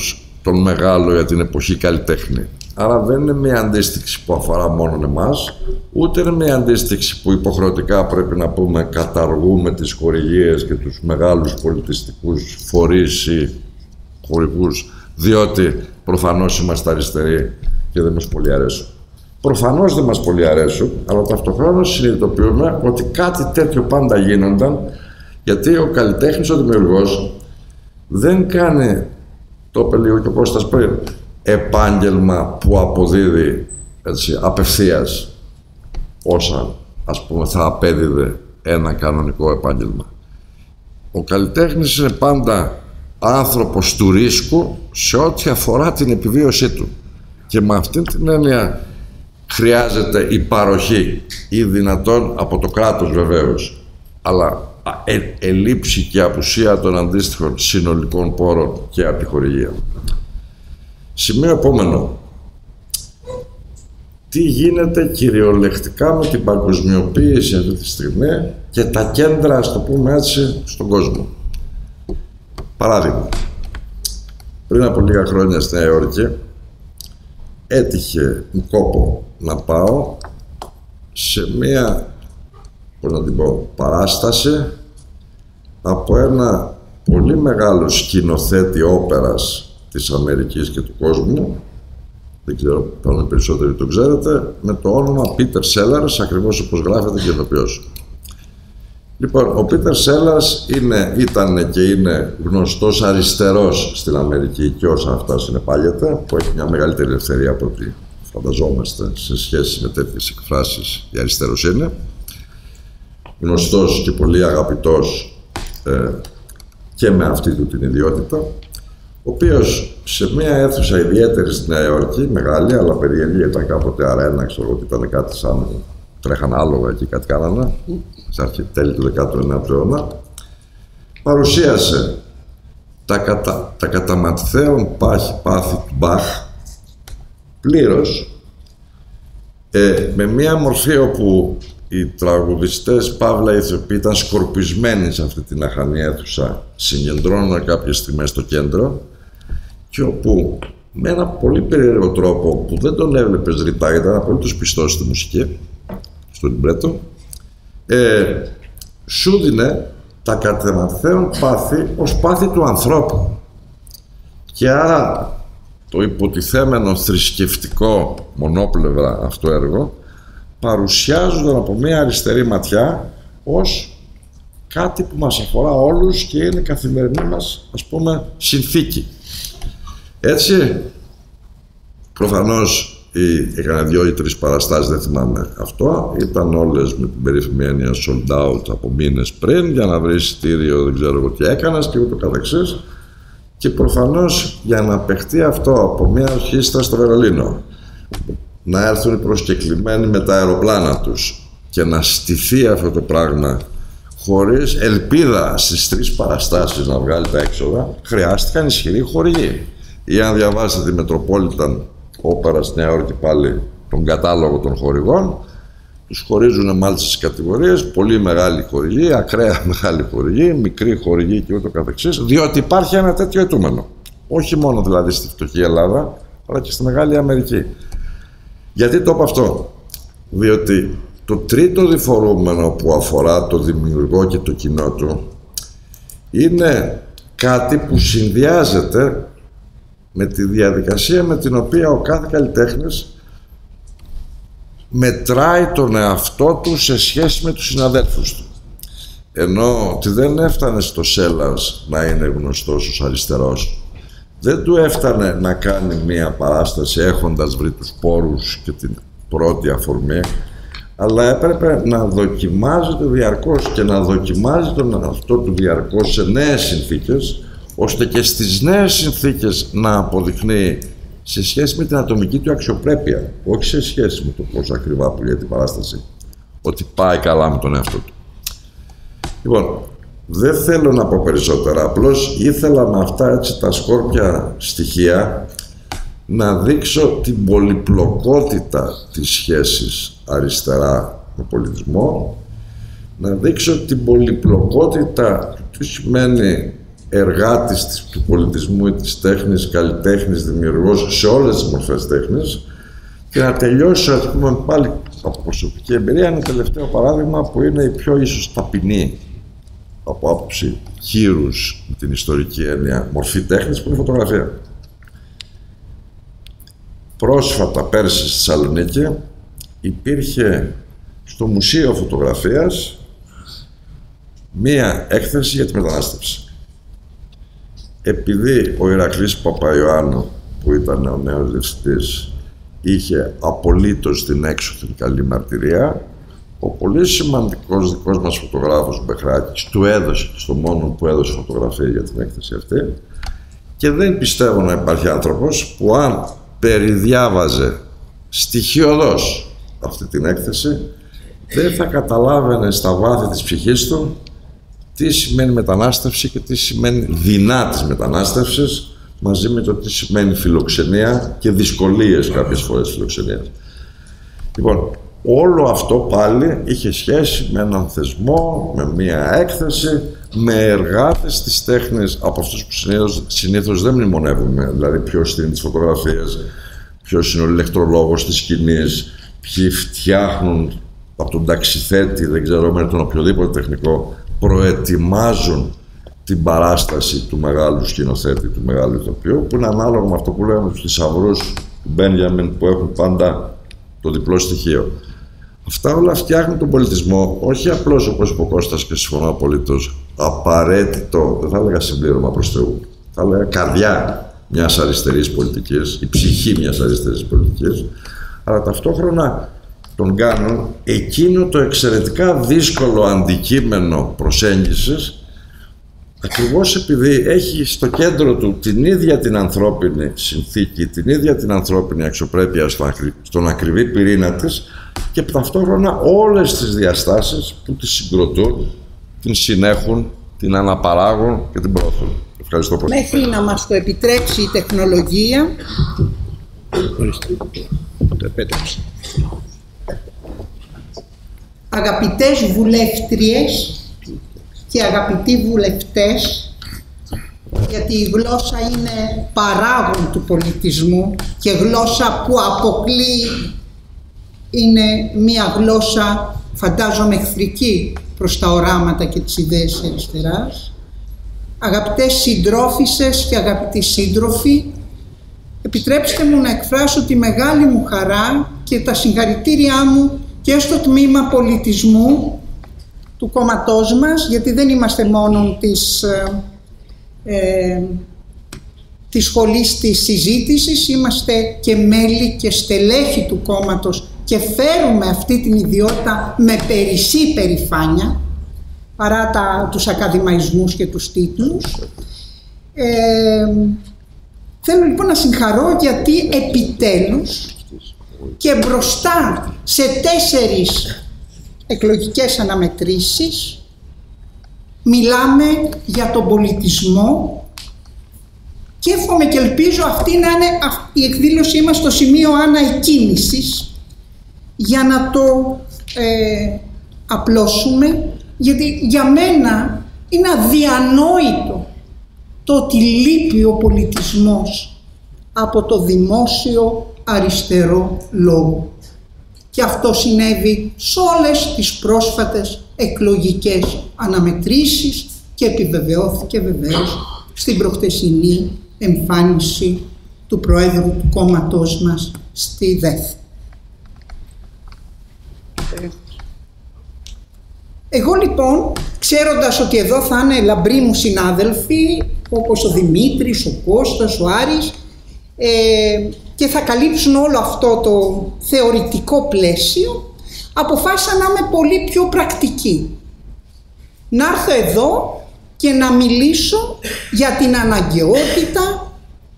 B: τον μεγάλο για την εποχή καλλιτέχνη. Άρα δεν είναι μια αντίστοιξη που αφορά μόνο εμάς, ούτε είναι μια αντίστοιξη που υποχρεωτικά πρέπει να πούμε καταργούμε τις χορηγίες και τους μεγάλους πολιτιστικούς φορείς ή χορηγούς, διότι προφανώς είμαστε αριστεροί και δεν μας πολύ αρέσουν. Προφανώς δεν μας πολύ αρέσουν, αλλά ταυτοχρόνως συνειδητοποιούμε ότι κάτι τέτοιο πάντα γίνονταν, γιατί ο καλλιτέχνης, ο δημιουργός, δεν κάνει, το είπε λίγο και ο Κώστας πριν, επάγγελμα που αποδίδει έτσι, απευθείας όσα ας πούμε θα απέδιδε ένα κανονικό επάγγελμα. Ο καλλιτέχνης είναι πάντα άνθρωπος του ρίσκου σε ό,τι αφορά την επιβίωσή του, και με αυτή την έννοια χρειάζεται η παροχή ή δυνατόν από το κράτος βεβαίως, αλλά ελλείψη και απουσία των αντίστοιχων συνολικών πόρων και από τη χορηγία. Σημείο επόμενο. Τι γίνεται κυριολεκτικά με την παγκοσμιοποίηση αυτή τη στιγμή και τα κέντρα, ας το πούμε έτσι, στον κόσμο. Παράδειγμα, πριν από λίγα χρόνια στη Νέα Υόρκη έτυχε κόπο να πάω σε μία, πώς να την πω, παράσταση από ένα πολύ μεγάλο σκηνοθέτη όπερας της Αμερικής και του κόσμου, δεν ξέρω, πάνω περισσότεροι το ξέρετε, με το όνομα Peter Sellers, ακριβώς όπως γράφεται και ηθοποιός. Λοιπόν, ο Peter Sellers ήταν και είναι γνωστός αριστερός στην Αμερική και όσα αυτά συνεπάγεται, που έχει μια μεγαλύτερη ελευθερία από ό,τι φανταζόμαστε σε σχέση με τέτοιες εκφράσεις η αριστεροσύνη. Γνωστός και πολύ αγαπητός και με αυτή του την ιδιότητα, ο οποίος σε μια αίθουσα ιδιαίτερη στη Νέα Υόρκη, μεγάλη, αλλά περίεργη, ήταν κάποτε αρένα, ξέρω ότι ήταν κάτι σαν τρέχαν άλογα εκεί, κάτι κάνανε, στα αρχή τέλη του 19ου αιώνα, παρουσίασε τα καταματθέων πάθη του Μπαχ πλήρως, με μια μορφή όπου οι τραγουδιστές, παύλα οι ηθοποιοί, ήταν σκορπισμένοι σε αυτή την αχανή αίθουσα, συγκεντρώνονταν κάποιες στιγμές στο κέντρο, και όπου με ένα πολύ περίεργο τρόπο που δεν τον έβλεπες ρητά, ήταν απολύτως πιστός στη μουσική, στο λιμπρέτο, σου δίνε τα κατεμαθαίων πάθη ως πάθη του ανθρώπου. Και άρα το υποτιθέμενο θρησκευτικό μονόπλευρα αυτό έργο παρουσιάζονταν από μια αριστερή ματιά ως κάτι που μας αφορά όλους και είναι καθημερινή μας, ας πούμε, συνθήκη. Έτσι, προφανώς έκανε 2 ή 3 παραστάσεις, δεν θυμάμαι αυτό, ήταν όλες με την περίφημη έννοια sold out από μήνες πριν, για να βρει εισιτήριο, δεν ξέρω εγώ τι έκανας και ούτω καθεξής, και προφανώς για να παιχτεί αυτό από μια ορχήστρα στο Βερολίνο, να έρθουν οι προσκεκλημένοι με τα αεροπλάνα τους και να στηθεί αυτό το πράγμα χωρίς ελπίδα στις 3 παραστάσεις να βγάλει τα έξοδα, χρειάστηκαν ισχυροί χορηγοί. Ή αν διαβάσετε τη Metropolitan Opera στη Νέα Υόρκη πάλι τον κατάλογο των χορηγών, τους χωρίζουν μάλιστα στις κατηγορίες, πολύ μεγάλη χορηγή, ακραία μεγάλη χορηγή, μικρή χορηγή και ούτω καθεξής, διότι υπάρχει ένα τέτοιο αιτούμενο. Όχι μόνο δηλαδή στη φτωχή Ελλάδα, αλλά και στη Μεγάλη Αμερική. Γιατί το είπα αυτό? Διότι το τρίτο διφορούμενο που αφορά το δημιουργό και το κοινό του είναι κάτι που συνδυάζεται με τη διαδικασία με την οποία ο κάθε καλλιτέχνης μετράει τον εαυτό του σε σχέση με τους συναδέλφους του. Ενώ ότι δεν έφτανε στο Sellers να είναι γνωστός ως αριστερός, δεν του έφτανε να κάνει μία παράσταση έχοντας βρει τους πόρους και την πρώτη αφορμή, αλλά έπρεπε να δοκιμάζεται διαρκώς και να δοκιμάζει τον εαυτό του διαρκώς σε νέες συνθήκες, ώστε και στις νέες συνθήκες να αποδεικνύει σε σχέση με την ατομική του αξιοπρέπεια, όχι σε σχέση με το πόσο ακριβά που λέει την παράσταση, ότι πάει καλά με τον εαυτό του. Λοιπόν, δεν θέλω να πω περισσότερα, απλώς ήθελα με αυτά έτσι τα σκόρπια στοιχεία να δείξω την πολυπλοκότητα της σχέσης αριστερά με πολιτισμό, να δείξω την πολυπλοκότητα του τι σημαίνει εργάτης του πολιτισμού ή της τέχνης, καλλιτέχνης, δημιουργός σε όλες τις μορφές τέχνης, και να τελειώσω, ας πούμε, πάλι από προσωπική εμπειρία, ένα τελευταίο παράδειγμα που είναι η πιο ίσως ταπεινή από άποψη κύρους με την ιστορική έννοια μορφή τέχνης, που είναι η φωτογραφία. Πρόσφατα, πέρσι στη Θεσσαλονίκη, υπήρχε στο Μουσείο Φωτογραφίας μία έκθεση για τη μετανάστευση. Επειδή ο Ηρακλής Παπαϊωάννου, που ήταν ο νέος διευθυντής, είχε απολύτως την έξωθεν καλή μαρτυρία, ο πολύ σημαντικός δικός μας φωτογράφος Μπεχράκης του έδωσε, στο μόνο που έδωσε φωτογραφία για την έκθεση αυτή, και δεν πιστεύω να υπάρχει άνθρωπος που αν περιδιάβαζε στοιχειωδώς αυτή την έκθεση δεν θα καταλάβαινε στα βάθη της ψυχής του τι σημαίνει μετανάστευση και τι σημαίνει δεινά της μετανάστευσης, μαζί με το τι σημαίνει φιλοξενία και δυσκολίες κάποιες φορές φιλοξενίας. Λοιπόν, όλο αυτό πάλι είχε σχέση με έναν θεσμό, με μία έκθεση, με εργάτες της τέχνης, από αυτούς που συνήθως δεν μνημονεύουμε, δηλαδή ποιος είναι της φωτογραφίας, ποιος είναι ο ηλεκτρολόγος της σκηνής, ποιοι φτιάχνουν από τον ταξιθέτη, δεν ξέρω, με τον οποιοδήποτε τεχνικό, προετοιμάζουν την παράσταση του μεγάλου σκηνοθέτη, του μεγάλου ηθοποιού, που είναι ανάλογο με αυτό που λέμε στους θησαυρούς του Μπένιαμιν, που έχουν πάντα το διπλό στοιχείο. Αυτά όλα φτιάχνουν τον πολιτισμό, όχι απλώς, όπως είπε ο Κώστας και συμφωνώ απολύτως, απαραίτητο, δεν θα έλεγα συμπλήρωμα προς Θεού, θα έλεγα καρδιά μιας αριστερής πολιτικής, η ψυχή μιας αριστερής πολιτικής, αλλά ταυτόχρονα τον κάνουν εκείνο το εξαιρετικά δύσκολο αντικείμενο προσέγγισης, ακριβώς επειδή έχει στο κέντρο του την ίδια την ανθρώπινη συνθήκη, την ίδια την ανθρώπινη αξιοπρέπεια στον ακριβή πυρήνα της, και ταυτόχρονα όλες τις διαστάσεις που τη συγκροτούν, την συνέχουν, την αναπαράγουν και την προωθούν. Ευχαριστώ πολύ.
C: Μέχρι να μας το επιτρέψει η τεχνολογία.
A: Το επέτρεψε.
C: Αγαπητές βουλεύτριες και αγαπητοί βουλευτές, γιατί η γλώσσα είναι παράγον του πολιτισμού και γλώσσα που αποκλεί, είναι μία γλώσσα, φαντάζομαι, εχθρική προς τα οράματα και τις ιδέες της αριστεράς. Αγαπητές συντρόφισσες και αγαπητοί σύντροφοι, επιτρέψτε μου να εκφράσω τη μεγάλη μου χαρά και τα συγχαρητήριά μου και στο τμήμα πολιτισμού του κόμματός μας, γιατί δεν είμαστε μόνο της σχολής της συζήτησης, είμαστε και μέλη και στελέχη του κόμματος και φέρουμε αυτή την ιδιότητα με περισσή περηφάνεια, παρά τους ακαδημαϊσμούς και τους τίτλους. Θέλω λοιπόν να συγχαρώ, γιατί επιτέλους και μπροστά σε 4 εκλογικές αναμετρήσεις μιλάμε για τον πολιτισμό, και εύχομαι και ελπίζω αυτή να είναι η εκδήλωσή μας στο σημείο αναεκκίνησης για να το απλώσουμε, γιατί για μένα είναι αδιανόητο το ότι λείπει ο πολιτισμός από το δημόσιο αριστερό λόγο. Και αυτό συνέβη σε όλες τις πρόσφατες εκλογικές αναμετρήσεις και επιβεβαιώθηκε βεβαίως στην προχτεσινή εμφάνιση του Προέδρου του κόμματός μας στη ΔΕΘ. Εγώ λοιπόν, ξέροντας ότι εδώ θα είναι λαμπροί μου συνάδελφοι, όπως ο Δημήτρης, ο Κώστας, ο Άρης, και θα καλύψουν όλο αυτό το θεωρητικό πλαίσιο, αποφάσισα να είμαι πολύ πιο πρακτική. Να έρθω εδώ και να μιλήσω για την αναγκαιότητα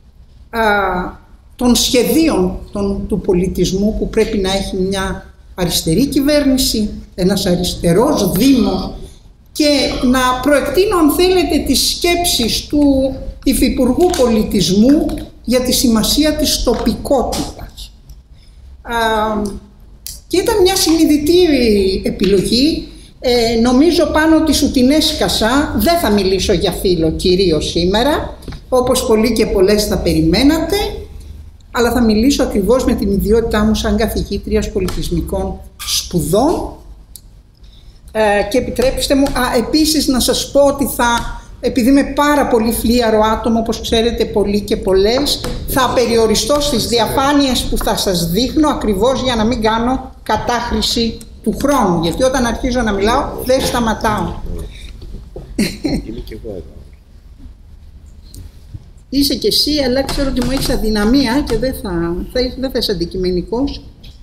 C: των σχεδίων του πολιτισμού που πρέπει να έχει μια αριστερή κυβέρνηση, ένας αριστερός δήμος, και να προεκτείνω, αν θέλετε, τις σκέψεις του Υφυπουργού Πολιτισμού για τη σημασία της τοπικότητας. Και ήταν μια συνειδητή επιλογή. Νομίζω πάνω ότι σου την έσκασα. Δεν θα μιλήσω για φύλο κυρίως σήμερα, όπως πολλοί και πολλές θα περιμένατε, αλλά θα μιλήσω ακριβώς με την ιδιότητά μου σαν καθηγήτριας πολιτισμικών σπουδών. Και επιτρέψτε μου επίσης να σας πω ότι επειδή είμαι πάρα πολύ φλίαρο άτομο, όπως ξέρετε πολλοί και πολλές, θα περιοριστώ στις διαφάνειες που θα σας δείχνω, ακριβώς για να μην κάνω κατάχρηση του χρόνου, γιατί όταν αρχίζω να μιλάω δεν σταματάω.
D: Είμαι και εγώ εδώ.
C: Είσαι και εσύ, αλλά ξέρω ότι μου έχεις αδυναμία και δεν θα είσαι αντικειμενικός.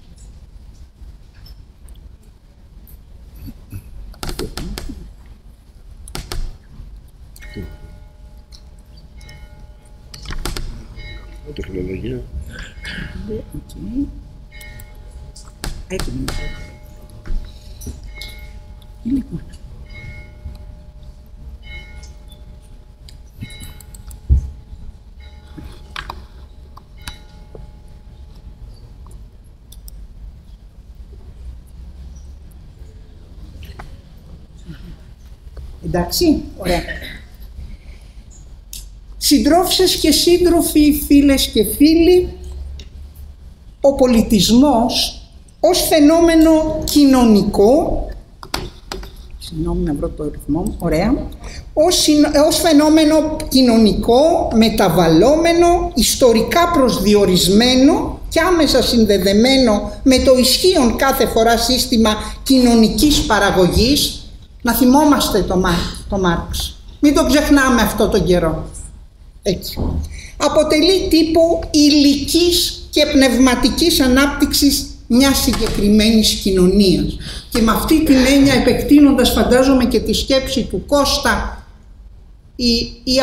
D: Τεχνολογία.
C: Έτοιμη. Λοιπόν. Εντάξει, ωραία. Συντρόφισσες και σύντροφοι, φίλες και φίλοι, ο πολιτισμός ως φαινόμενο κοινωνικό, συγγνώμη να βρω το ρυθμό μου, ωραία, ως φαινόμενο κοινωνικό, μεταβαλλόμενο, ιστορικά προσδιορισμένο και άμεσα συνδεδεμένο με το ισχύον κάθε φορά σύστημα κοινωνικής παραγωγής. Να θυμόμαστε το Μάρξ. Μην το ξεχνάμε αυτό τον καιρό. Έτσι. Αποτελεί τύπο υλικής και πνευματικής ανάπτυξης μιας συγκεκριμένης κοινωνίας. Και με αυτή την έννοια, επεκτείνοντας φαντάζομαι και τη σκέψη του Κώστα, η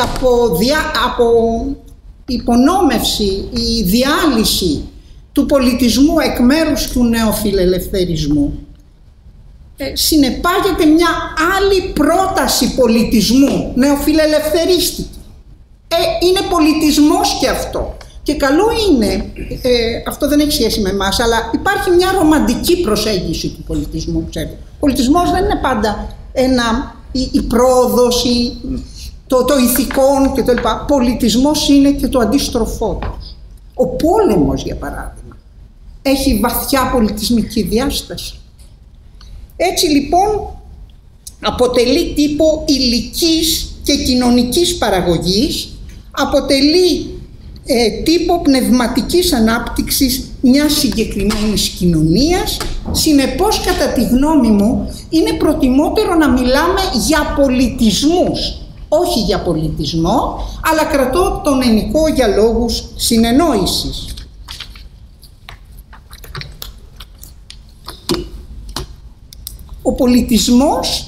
C: υπονόμευση, η διάλυση του πολιτισμού εκ μέρους του νεοφιλελευθερισμού συνεπάγεται μια άλλη πρόταση πολιτισμού, νεοφιλελευθερίστικη. Είναι πολιτισμός και αυτό. Και καλό είναι, αυτό δεν έχει σχέση με εμάς, αλλά υπάρχει μια ρομαντική προσέγγιση του πολιτισμού, ξέρετε. Ο πολιτισμός δεν είναι πάντα η πρόοδος, το ηθικό και το λοιπά. Πολιτισμός είναι και το αντίστροφό του. Ο πόλεμος, για παράδειγμα, έχει βαθιά πολιτισμική διάσταση. Έτσι λοιπόν αποτελεί τύπο υλικής και κοινωνικής παραγωγής, αποτελεί τύπο πνευματικής ανάπτυξης μιας συγκεκριμένης κοινωνίας. Συνεπώς, κατά τη γνώμη μου, είναι προτιμότερο να μιλάμε για πολιτισμούς, όχι για πολιτισμό, αλλά κρατώ τον ενικό για λόγους συνεννόησης. Ο πολιτισμός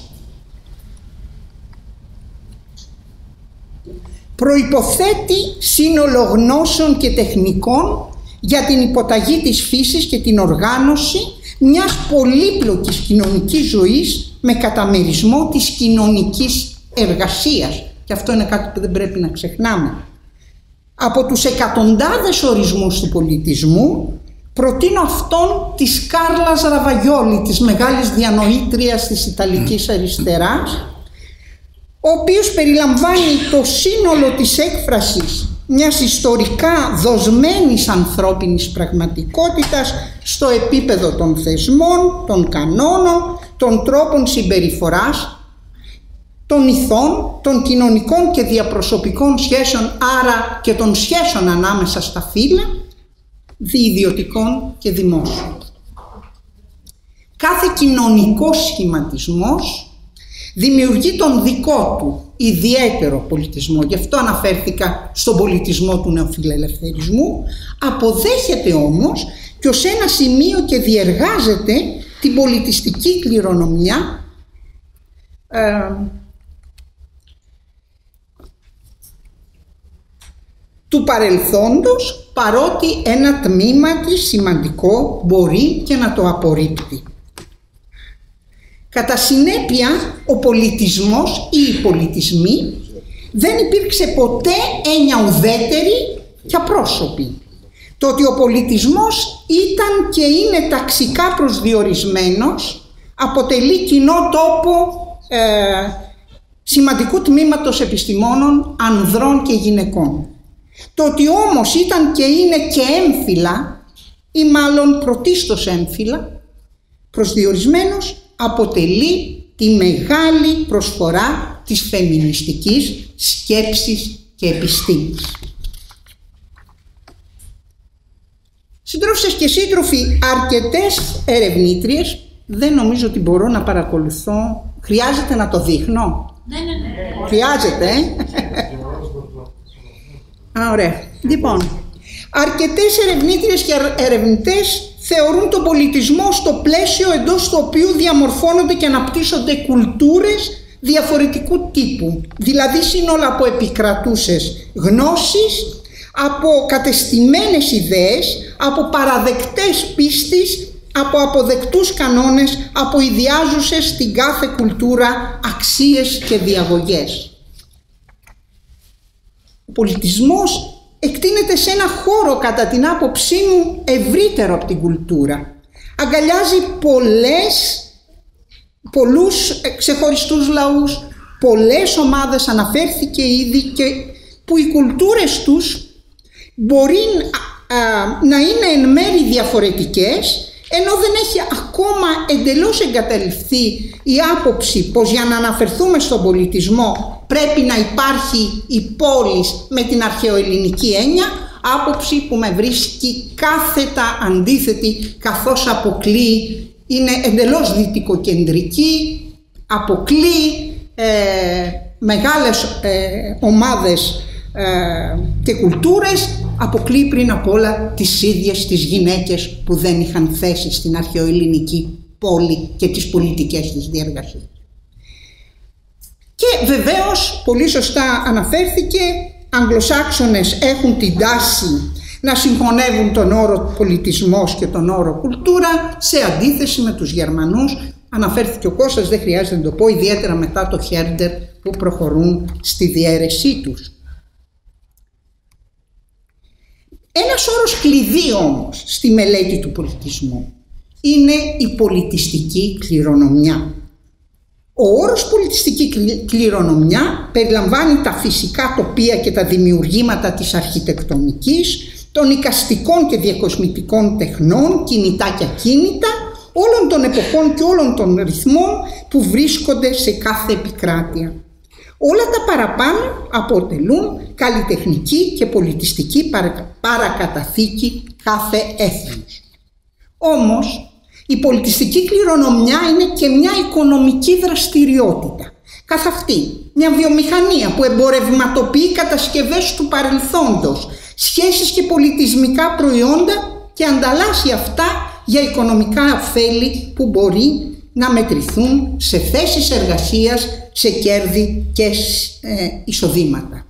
C: προϋποθέτει σύνολο γνώσεων και τεχνικών για την υποταγή της φύσης και την οργάνωση μιας πολύπλοκης κοινωνικής ζωής με καταμερισμό της κοινωνικής εργασίας. Και αυτό είναι κάτι που δεν πρέπει να ξεχνάμε. Από τους εκατοντάδες ορισμούς του πολιτισμού, προτείνω αυτόν της Κάρλας Ραβαγιόλη, της μεγάλης διανοήτριας της Ιταλικής αριστεράς, ο οποίος περιλαμβάνει το σύνολο της έκφρασης μιας ιστορικά δοσμένης ανθρώπινης πραγματικότητας στο επίπεδο των θεσμών, των κανόνων, των τρόπων συμπεριφοράς, των ηθών, των κοινωνικών και διαπροσωπικών σχέσεων, άρα και των σχέσεων ανάμεσα στα φύλλα, διιδιωτικών και δημόσιων. Κάθε κοινωνικός σχηματισμός δημιουργεί τον δικό του ιδιαίτερο πολιτισμό. Γι' αυτό αναφέρθηκα στον πολιτισμό του νεοφιλελευθερισμού. Αποδέχεται όμως και ως ένα σημείο και διεργάζεται την πολιτιστική κληρονομιά του παρελθόντος, παρότι ένα τμήμα της σημαντικό μπορεί και να το απορρίπτει. Κατά συνέπεια, ο πολιτισμός ή οι πολιτισμοί δεν υπήρξε ποτέ έννοια ουδέτερη και απρόσωπη. Το ότι ο πολιτισμός ήταν και είναι ταξικά προσδιορισμένος αποτελεί κοινό τόπο σημαντικού τμήματος επιστημόνων ανδρών και γυναικών. Το ότι όμως ήταν και είναι και έμφυλα, ή μάλλον πρωτίστως έμφυλα, προσδιορισμένος, αποτελεί τη μεγάλη προσφορά της φεμινιστικής σκέψης και επιστήμης. Συντρόφισσες και σύντροφοι, αρκετές ερευνήτριες, δεν νομίζω ότι μπορώ να παρακολουθώ. Χρειάζεται να το δείχνω?
E: Ναι.
C: Χρειάζεται, ωραία. Λοιπόν, αρκετές ερευνήτριες και ερευνητές θεωρούν τον πολιτισμό στο πλαίσιο εντός του οποίου διαμορφώνονται και αναπτύσσονται κουλτούρες διαφορετικού τύπου, δηλαδή σύνολα από επικρατούσες γνώσεις, από κατεστημένες ιδέες, από παραδεκτές πίστης, από αποδεκτούς κανόνες, από ιδιάζουσες στην κάθε κουλτούρα αξίες και διαγωγές. Ο πολιτισμός εκτείνεται σε ένα χώρο, κατά την άποψή μου, ευρύτερο από την κουλτούρα. Αγκαλιάζει πολλούς ξεχωριστούς λαούς, πολλές ομάδες, αναφέρθηκε ήδη, και που οι κουλτούρες τους μπορεί να είναι εν μέρει διαφορετικές, ενώ δεν έχει ακόμα εντελώς εγκαταλειφθεί η άποψη πως για να αναφερθούμε στον πολιτισμό πρέπει να υπάρχει η πόλης με την αρχαιοελληνική έννοια, άποψη που με βρίσκει κάθετα αντίθετη, καθώς αποκλεί, είναι εντελώς δυτικοκεντρική, αποκλεί μεγάλες ομάδες και κουλτούρες, αποκλεί πριν απ' όλα τις ίδιες τις γυναίκες που δεν είχαν θέση στην αρχαιοελληνική πόλη και τις πολιτικές της διεργασίες. Και βεβαίως, πολύ σωστά αναφέρθηκε, Αγγλοσάξονες έχουν την τάση να συγχωνεύουν τον όρο πολιτισμός και τον όρο κουλτούρα, σε αντίθεση με τους Γερμανούς. Αναφέρθηκε ο Κώστας, δεν χρειάζεται να το πω, ιδιαίτερα μετά το Χέρντερ, που προχωρούν στη διαίρεσή τους. Ένας όρος κλειδί όμως στη μελέτη του πολιτισμού είναι η πολιτιστική κληρονομιά. Ο όρος πολιτιστική κληρονομιά περιλαμβάνει τα φυσικά τοπία και τα δημιουργήματα της αρχιτεκτονικής, των εικαστικών και διακοσμητικών τεχνών, κινητά και ακίνητα, όλων των εποχών και όλων των ρυθμών που βρίσκονται σε κάθε επικράτεια. Όλα τα παραπάνω αποτελούν καλλιτεχνική και πολιτιστική παρακαταθήκη κάθε έθνους. Όμως, η πολιτιστική κληρονομιά είναι και μια οικονομική δραστηριότητα. Καθ' αυτή, μια βιομηχανία που εμπορευματοποιεί κατασκευές του παρελθόντος, σχέσεις και πολιτισμικά προϊόντα και ανταλλάσσει αυτά για οικονομικά ωφέλη που μπορεί να μετρηθούν σε θέσεις εργασίας, σε κέρδη και εισοδήματα.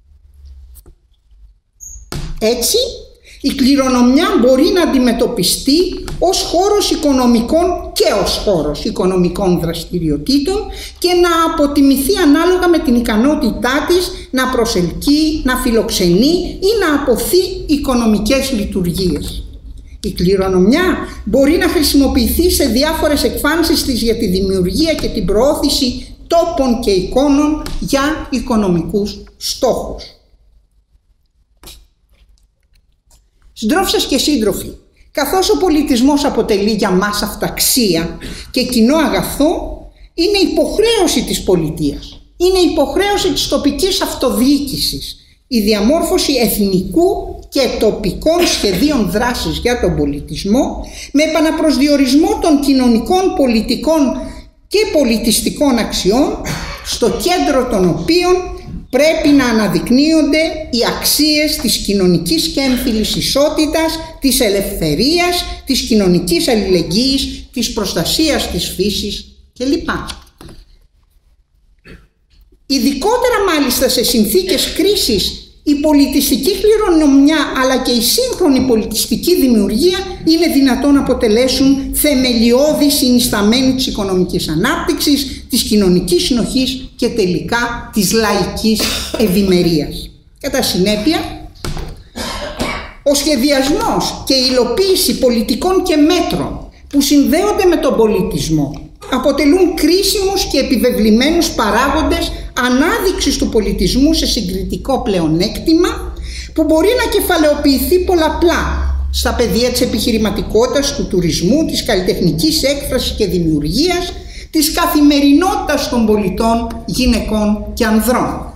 C: Έτσι, η κληρονομιά μπορεί να αντιμετωπιστεί ως χώρος οικονομικών και ως χώρος οικονομικών δραστηριοτήτων και να αποτιμηθεί ανάλογα με την ικανότητά της να προσελκύει, να φιλοξενεί ή να αποθεί οικονομικές λειτουργίες. Η κληρονομιά μπορεί να χρησιμοποιηθεί σε διάφορες εκφάνσεις της για τη δημιουργία και την προώθηση τόπων και εικόνων για οικονομικούς στόχους. Συντρόφισσες και σύντροφοι, καθώς ο πολιτισμός αποτελεί για μας αυταξία και κοινό αγαθό, είναι υποχρέωση της πολιτείας, είναι υποχρέωση της τοπικής αυτοδιοίκησης η διαμόρφωση εθνικού και τοπικών σχεδίων δράσης για τον πολιτισμό, με επαναπροσδιορισμό των κοινωνικών, πολιτικών και πολιτιστικών αξιών, στο κέντρο των οποίων πρέπει να αναδεικνύονται οι αξίες της κοινωνικής και έμφυλης ισότητας, της ελευθερίας, της κοινωνικής αλληλεγγύης, της προστασίας της φύσης κλπ. Ειδικότερα μάλιστα σε συνθήκες κρίσης, η πολιτιστική κληρονομιά αλλά και η σύγχρονη πολιτιστική δημιουργία είναι δυνατόν να αποτελέσουν θεμελιώδη συνισταμένη της οικονομικής ανάπτυξης, της κοινωνικής συνοχής και τελικά της λαϊκής ευημερίας. Κατά συνέπεια, ο σχεδιασμός και η υλοποίηση πολιτικών και μέτρων που συνδέονται με τον πολιτισμό αποτελούν κρίσιμους και επιβεβλημένους παράγοντες ανάδειξης του πολιτισμού σε συγκριτικό πλεονέκτημα που μπορεί να κεφαλαιοποιηθεί πολλαπλά στα πεδία της επιχειρηματικότητας, του τουρισμού, της καλλιτεχνικής έκφρασης και δημιουργίας, της καθημερινότητας των πολιτών, γυναικών και ανδρών.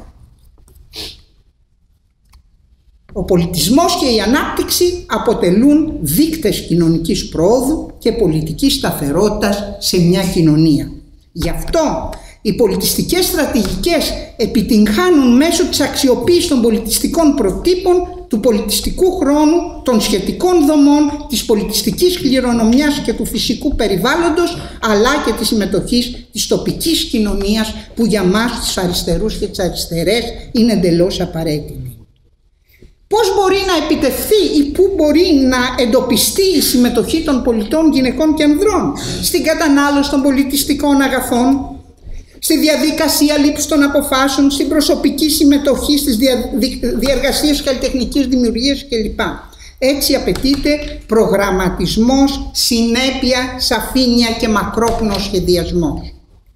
C: Ο πολιτισμός και η ανάπτυξη αποτελούν δείκτες κοινωνικής πρόοδου και πολιτικής σταθερότητας σε μια κοινωνία. Γι' αυτό οι πολιτιστικές στρατηγικές επιτυγχάνουν μέσω της αξιοποίησης των πολιτιστικών προτύπων, του πολιτιστικού χρόνου, των σχετικών δομών, της πολιτιστικής κληρονομιάς και του φυσικού περιβάλλοντος, αλλά και της συμμετοχής της τοπικής κοινωνίας που για μας τους αριστερούς και τις αριστερές είναι εντελώς απαραίτητη. Πώς μπορεί να επιτευχθεί ή πού μπορεί να εντοπιστεί η συμμετοχή των πολιτών, γυναικών και ανδρών στην κατανάλωση των πολιτιστικών αγαθών, στη διαδικασία λήψης των αποφάσεων, στην προσωπική συμμετοχή στις διεργασίες καλλιτεχνικής δημιουργίας κλπ. Έτσι απαιτείται προγραμματισμός, συνέπεια, σαφήνεια και μακρόπνοος σχεδιασμός.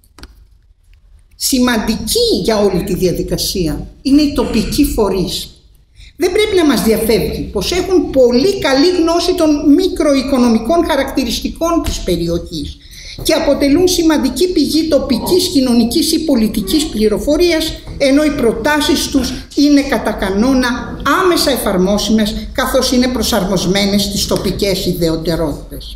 C: Σημαντική για όλη τη διαδικασία είναι οι τοπικοί φορείς. Δεν πρέπει να μας διαφεύγει πως έχουν πολύ καλή γνώση των μικροοικονομικών χαρακτηριστικών της περιοχής και αποτελούν σημαντική πηγή τοπικής, κοινωνικής ή πολιτικής πληροφορίας, ενώ οι προτάσεις τους είναι κατά κανόνα άμεσα εφαρμόσιμες καθώς είναι προσαρμοσμένες στις τοπικές ιδιαιτερότητες.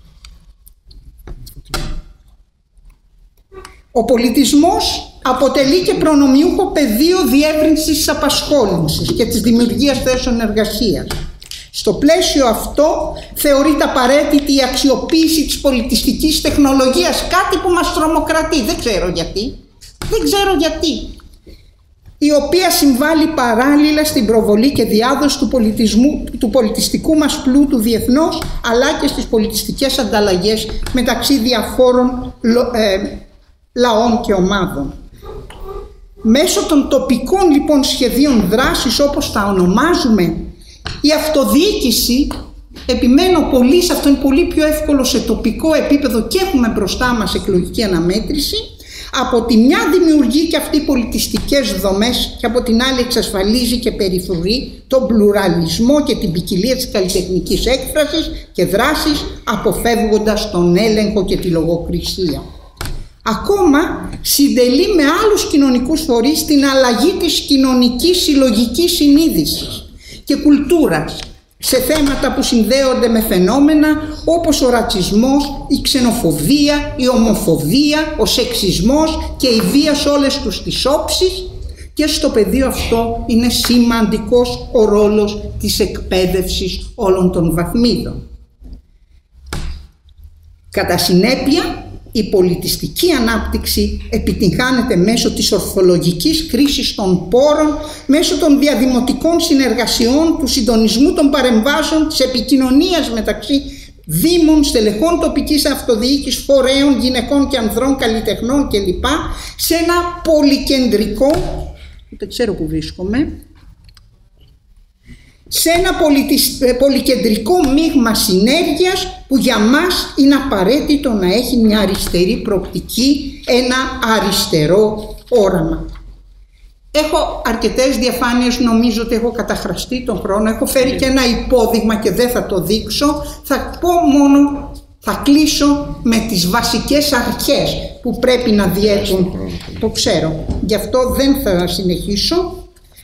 C: Ο πολιτισμός αποτελεί και προνομιούχο πεδίο διεύρυνσης της απασχόλησης και της δημιουργίας θέσεων εργασίας. Στο πλαίσιο αυτό θεωρείται απαραίτητη η αξιοποίηση της πολιτιστικής τεχνολογίας, κάτι που μας τρομοκρατεί, δεν ξέρω γιατί, η οποία συμβάλλει παράλληλα στην προβολή και διάδοση του πολιτιστικού μας πλούτου διεθνώς, αλλά και στις πολιτιστικές ανταλλαγές μεταξύ διαφόρων λαών και ομάδων. Μέσω των τοπικών λοιπόν σχεδίων δράσης, όπως τα ονομάζουμε, η αυτοδιοίκηση, επιμένω πολύ σε αυτό, είναι πολύ πιο εύκολο σε τοπικό επίπεδο και έχουμε μπροστά μας εκλογική αναμέτρηση, από τη μια δημιουργεί και αυτή πολιτιστικές δομές και από την άλλη εξασφαλίζει και περιφρουρεί τον πλουραλισμό και την ποικιλία της καλλιτεχνικής έκφρασης και δράσης, αποφεύγοντας τον έλεγχο και τη λογοκρισία. Ακόμα συντελεί με άλλους κοινωνικούς φορείς την αλλαγή της κοινωνικής συλλογικής συνείδησης και κουλτούρας σε θέματα που συνδέονται με φαινόμενα όπως ο ρατσισμός, η ξενοφοβία, η ομοφοβία, ο σεξισμός και η βία σε όλες τους τις όψεις, και στο πεδίο αυτό είναι σημαντικός ο ρόλος της εκπαίδευσης όλων των βαθμίδων. Κατά συνέπεια, η πολιτιστική ανάπτυξη επιτυγχάνεται μέσω της ορθολογικής κρίσης των πόρων, μέσω των διαδημοτικών συνεργασιών, του συντονισμού των παρεμβάσεων, της επικοινωνίας μεταξύ δήμων, στελεχών τοπικής αυτοδιοίκησης, φορέων, γυναικών και ανδρών, καλλιτεχνών κλπ. Σε ένα πολυκεντρικό, δεν ξέρω που βρίσκομαι, σε ένα πολυκεντρικό μείγμα συνέργειας που για μας είναι απαραίτητο να έχει μια αριστερή προοπτική, ένα αριστερό όραμα. Έχω αρκετές διαφάνειες, νομίζω ότι έχω καταχραστεί τον χρόνο, έχω φέρει και ένα υπόδειγμα και δεν θα το δείξω, θα πω μόνο, θα κλείσω με τις βασικές αρχές που πρέπει να διέπουν, το ξέρω, γι' αυτό δεν θα συνεχίσω.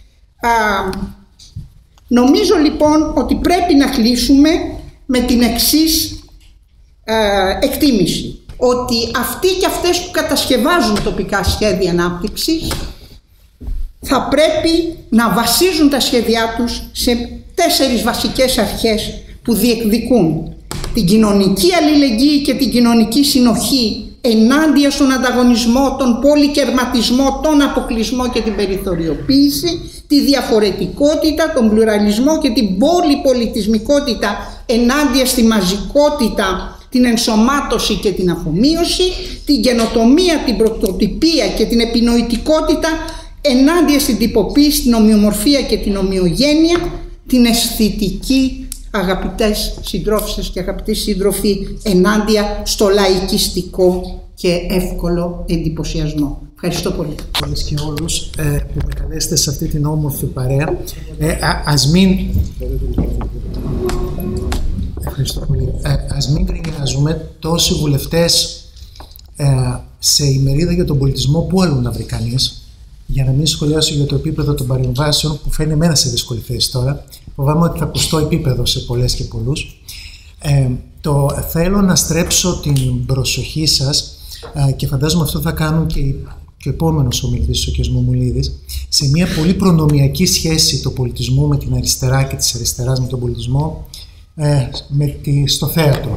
C: Νομίζω λοιπόν ότι πρέπει να κλείσουμε με την εξής εκτίμηση, ότι αυτοί και αυτές που κατασκευάζουν τοπικά σχέδια ανάπτυξης θα πρέπει να βασίζουν τα σχέδιά τους σε 4 βασικές αρχές που διεκδικούν την κοινωνική αλληλεγγύη και την κοινωνική συνοχή ενάντια στον ανταγωνισμό, τον πολυκερματισμό, τον αποκλεισμό και την περιθωριοποίηση, τη διαφορετικότητα, τον πλουραλισμό και την πολυπολιτισμικότητα ενάντια στη μαζικότητα, την ενσωμάτωση και την αφομοίωση, την καινοτομία, την πρωτοτυπία και την επινοητικότητα ενάντια στην τυποποίηση, την ομοιομορφία και την ομοιογένεια, την αισθητική, αγαπητές συντρόφισσες και αγαπητοί σύντροφοι, ενάντια στο λαϊκιστικό και εύκολο εντυπωσιασμό. Ευχαριστώ πολύ.
E: Όλες και όλους που με καλέσετε σε αυτή την όμορφη παρέα. Ας μην... Ευχαριστώ πολύ. Ας μην γκρινιάζουμε τόσοι βουλευτές σε ημερίδα για τον πολιτισμό, που αλλού να βρει κανείς, για να μην σχολιάσω για το επίπεδο των παρεμβάσεων που φαίνει εμένα σε δύσκολη θέση τώρα. Φοβάμαι ότι θα ακουστώ επίπεδο σε πολλές και πολλούς. Θέλω να στρέψω την προσοχή σας και φαντάζομαι αυτό θα κάνουν και ο επόμενος ομιλητής, ο κ. Μομουλίδης, σε μια πολύ προνομιακή σχέση του πολιτισμού με την αριστερά και της αριστεράς με τον πολιτισμό στο θέατρο.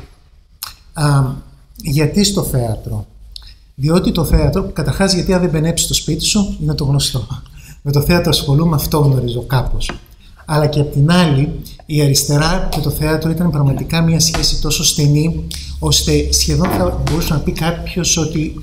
E: Γιατί στο θέατρο? Διότι το θέατρο, καταρχάς γιατί αν δεν μπαινέψει στο σπίτι σου, είναι το γνωστό. Με το θέατρο ασχολούμαι, αυτό γνωρίζω κάπως. Αλλά και απ' την άλλη, η αριστερά και το θέατρο ήταν πραγματικά μια σχέση τόσο στενή, ώστε σχεδόν θα μπορούσε να πει κάποιος ότι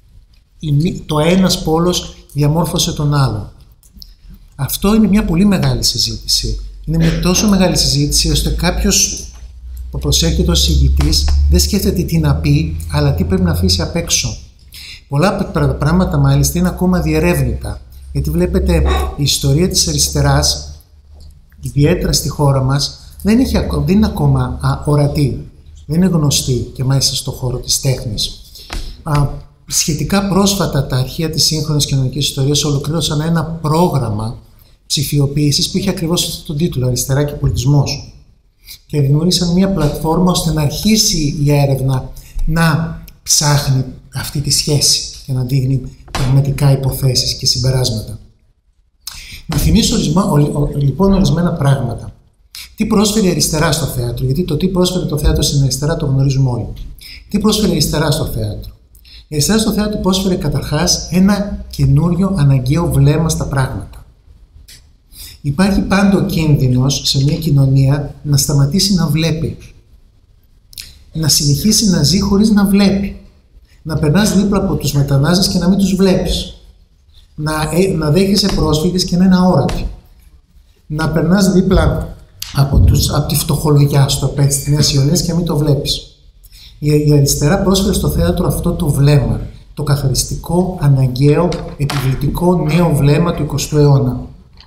E: το ένας πόλος διαμόρφωσε τον άλλο. Αυτό είναι μια πολύ μεγάλη συζήτηση. Είναι μια τόσο μεγάλη συζήτηση, ώστε κάποιος που προσέχει ως ηγητής δεν σκέφτεται τι να πει, αλλά τι πρέπει να αφήσει απ' έξω. Πολλά πράγματα μάλιστα είναι ακόμα διερεύνητα. Γιατί βλέπετε, η ιστορία της αριστεράς, ιδιαίτερα στη χώρα μας, δεν είναι ακόμα ορατή, δεν είναι γνωστή και μέσα στον χώρο της τέχνης. Σχετικά πρόσφατα τα αρχεία της σύγχρονης κοινωνικής ιστορίας ολοκλήρωσαν ένα πρόγραμμα ψηφιοποίησης που είχε ακριβώς αυτό τον τίτλο, Αριστερά και Πολιτισμός. Και δημιούργησαν μια πλατφόρμα ώστε να αρχίσει η έρευνα να ψάχνει αυτή τη σχέση και να δείχνει πραγματικά υποθέσεις και συμπεράσματα. Να θυμίσω λοιπόν ορισμένα πράγματα. Τι πρόσφερε η αριστερά στο θέατρο? Γιατί το τι πρόσφερε το θέατρο στην αριστερά το γνωρίζουμε όλοι. Τι πρόσφερε η αριστερά στο θέατρο? Η αριστερά στο θέατρο πρόσφερε καταρχάς ένα καινούριο αναγκαίο βλέμμα στα πράγματα. Υπάρχει πάντα ο κίνδυνος σε μια κοινωνία να σταματήσει να βλέπει. Να συνεχίσει να ζει χωρίς να βλέπει. Να περνάς δίπλα από τους μετανάστες και να μην τους βλέπεις. Να δέχεσαι πρόσφυγες και να είναι αόρατοι. Να περνάς δίπλα από τη φτωχολογιά στο ΠΕΤ στη Νέα Ιωνία και να μην το βλέπεις. Η αριστερά πρόσφερε στο θέατρο αυτό το βλέμμα. Το καθαριστικό, αναγκαίο, επιβλητικό νέο βλέμμα του 20ου αιώνα.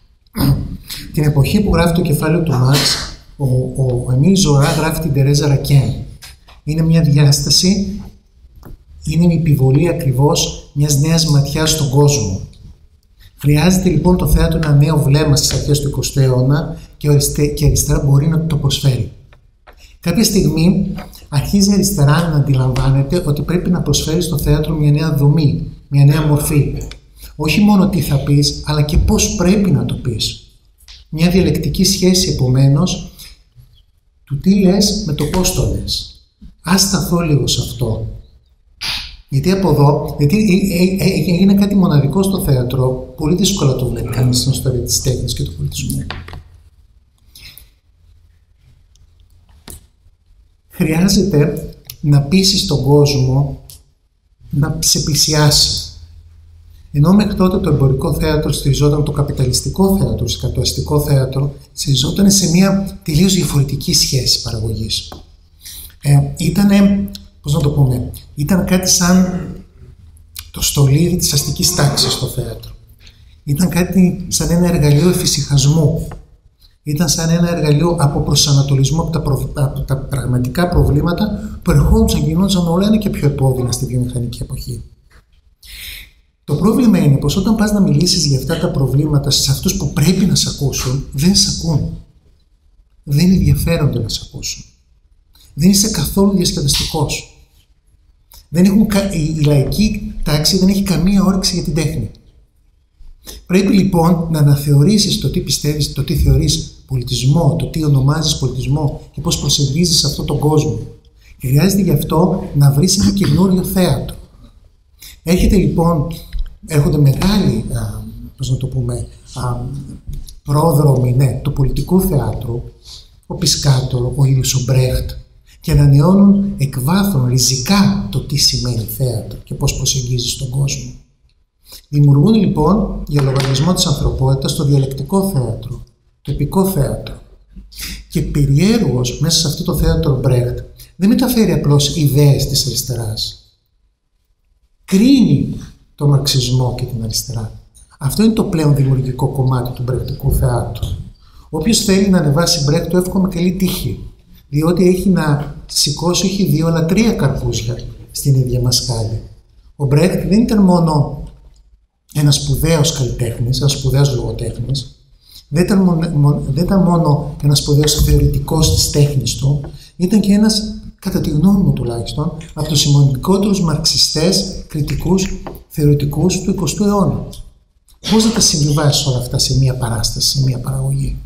E: Την εποχή που γράφει το κεφάλαιο του Μάρξ, ο Εμίλ Ζωρά γράφει την Τερέζα Ρακέν. Είναι μια διάσταση, είναι η επιβολή ακριβώς μιας νέας ματιάς στον κόσμο. Χρειάζεται λοιπόν το θέατρο ένα νέο βλέμμα στις αρχές του 20ου αιώνα και η αριστερά μπορεί να το προσφέρει. Κάποια στιγμή αρχίζει η αριστερά να αντιλαμβάνεται ότι πρέπει να προσφέρει στο θέατρο μια νέα δομή, μια νέα μορφή. Όχι μόνο τι θα πεις, αλλά και πώς πρέπει να το πεις. Μια διαλεκτική σχέση επομένως του τι λες με το πώς το λες. Ας σταθώ λίγο σε αυτό. Γιατί από εδώ, είναι κάτι μοναδικό στο θέατρο, πολύ δύσκολα το βλέπει κανείς στην ιστορία της τέχνης και του πολιτισμού. Χρειάζεται να πείσεις τον κόσμο να σε πλησιάσει. Ενώ μέχρι τότε το εμπορικό θέατρο στηριζόταν, το καπιταλιστικό θέατρο, το σκατοαστικό θέατρο, στηριζόταν σε μια τελείως διαφορετική σχέση παραγωγής. Ήτανε, πώς να το πούμε, ήταν κάτι σαν το στολίδι της αστικής τάξης στο θέατρο. Ήταν κάτι σαν ένα εργαλείο εφησυχασμού. Ήταν σαν ένα εργαλείο από προσανατολισμό από τα πραγματικά προβλήματα που ερχόντουσαν και γινόντουσαν όλα ένα και πιο επώδυνα στη βιομηχανική εποχή. Το πρόβλημα είναι πως όταν πας να μιλήσεις για αυτά τα προβλήματα σε αυτούς που πρέπει να σε ακούσουν, δεν σε ακούν. Δεν ενδιαφέρονται να σε ακούσουν. Δεν είσαι καθόλου διασκεδαστικός. Η λαϊκή τάξη δεν έχει καμία όρεξη για την τέχνη. Πρέπει λοιπόν να αναθεωρήσεις το τι πιστεύεις, το τι θεωρείς πολιτισμό, το τι ονομάζεις πολιτισμό και πώς προσεγγίζεις αυτόν τον κόσμο. Και χρειάζεται γι' αυτό να βρεις ένα καινούριο θέατρο. Έρχονται μεγάλοι, πώς να το πούμε, πρόδρομοι του πολιτικού θεάτρου, ο Πισκάτορ, ο ίδιος ο Μπρέχτ, και ανανεώνουν εκ βάθρων ριζικά το τι σημαίνει θέατρο και πώς προσεγγίζεις τον κόσμο. Δημιουργούν λοιπόν για λογαριασμό της ανθρωπότητας το διαλεκτικό θέατρο, το επικό θέατρο. Και περιέργως μέσα σε αυτό το θέατρο Μπρέχτ δεν μεταφέρει απλώς ιδέες της αριστεράς. κρίνει τον μαρξισμό και την αριστερά. Αυτό είναι το πλέον δημιουργικό κομμάτι του μπρεχτικού θεάτρου. Όποιος θέλει να ανεβάσει Μπρέχτ, του εύχομαι καλή τύχη. Διότι έχει να σηκώσει όχι 2 αλλά 3 καρπούζια στην ίδια μασκάλη. Ο Μπρέχτ δεν ήταν μόνο ένας σπουδαίος καλλιτέχνης, ένας σπουδαίος λογοτέχνης, δεν ήταν μόνο ένας σπουδαίος θεωρητικός της τέχνης του, ήταν και ένας, κατά τη γνώμη μου τουλάχιστον, από τους σημαντικότερους μαρξιστές, κριτικούς, θεωρητικούς του 20ου αιώνα. Πώς να τα συμβιβάσεις όλα αυτά σε μία παράσταση, σε μία παραγωγή.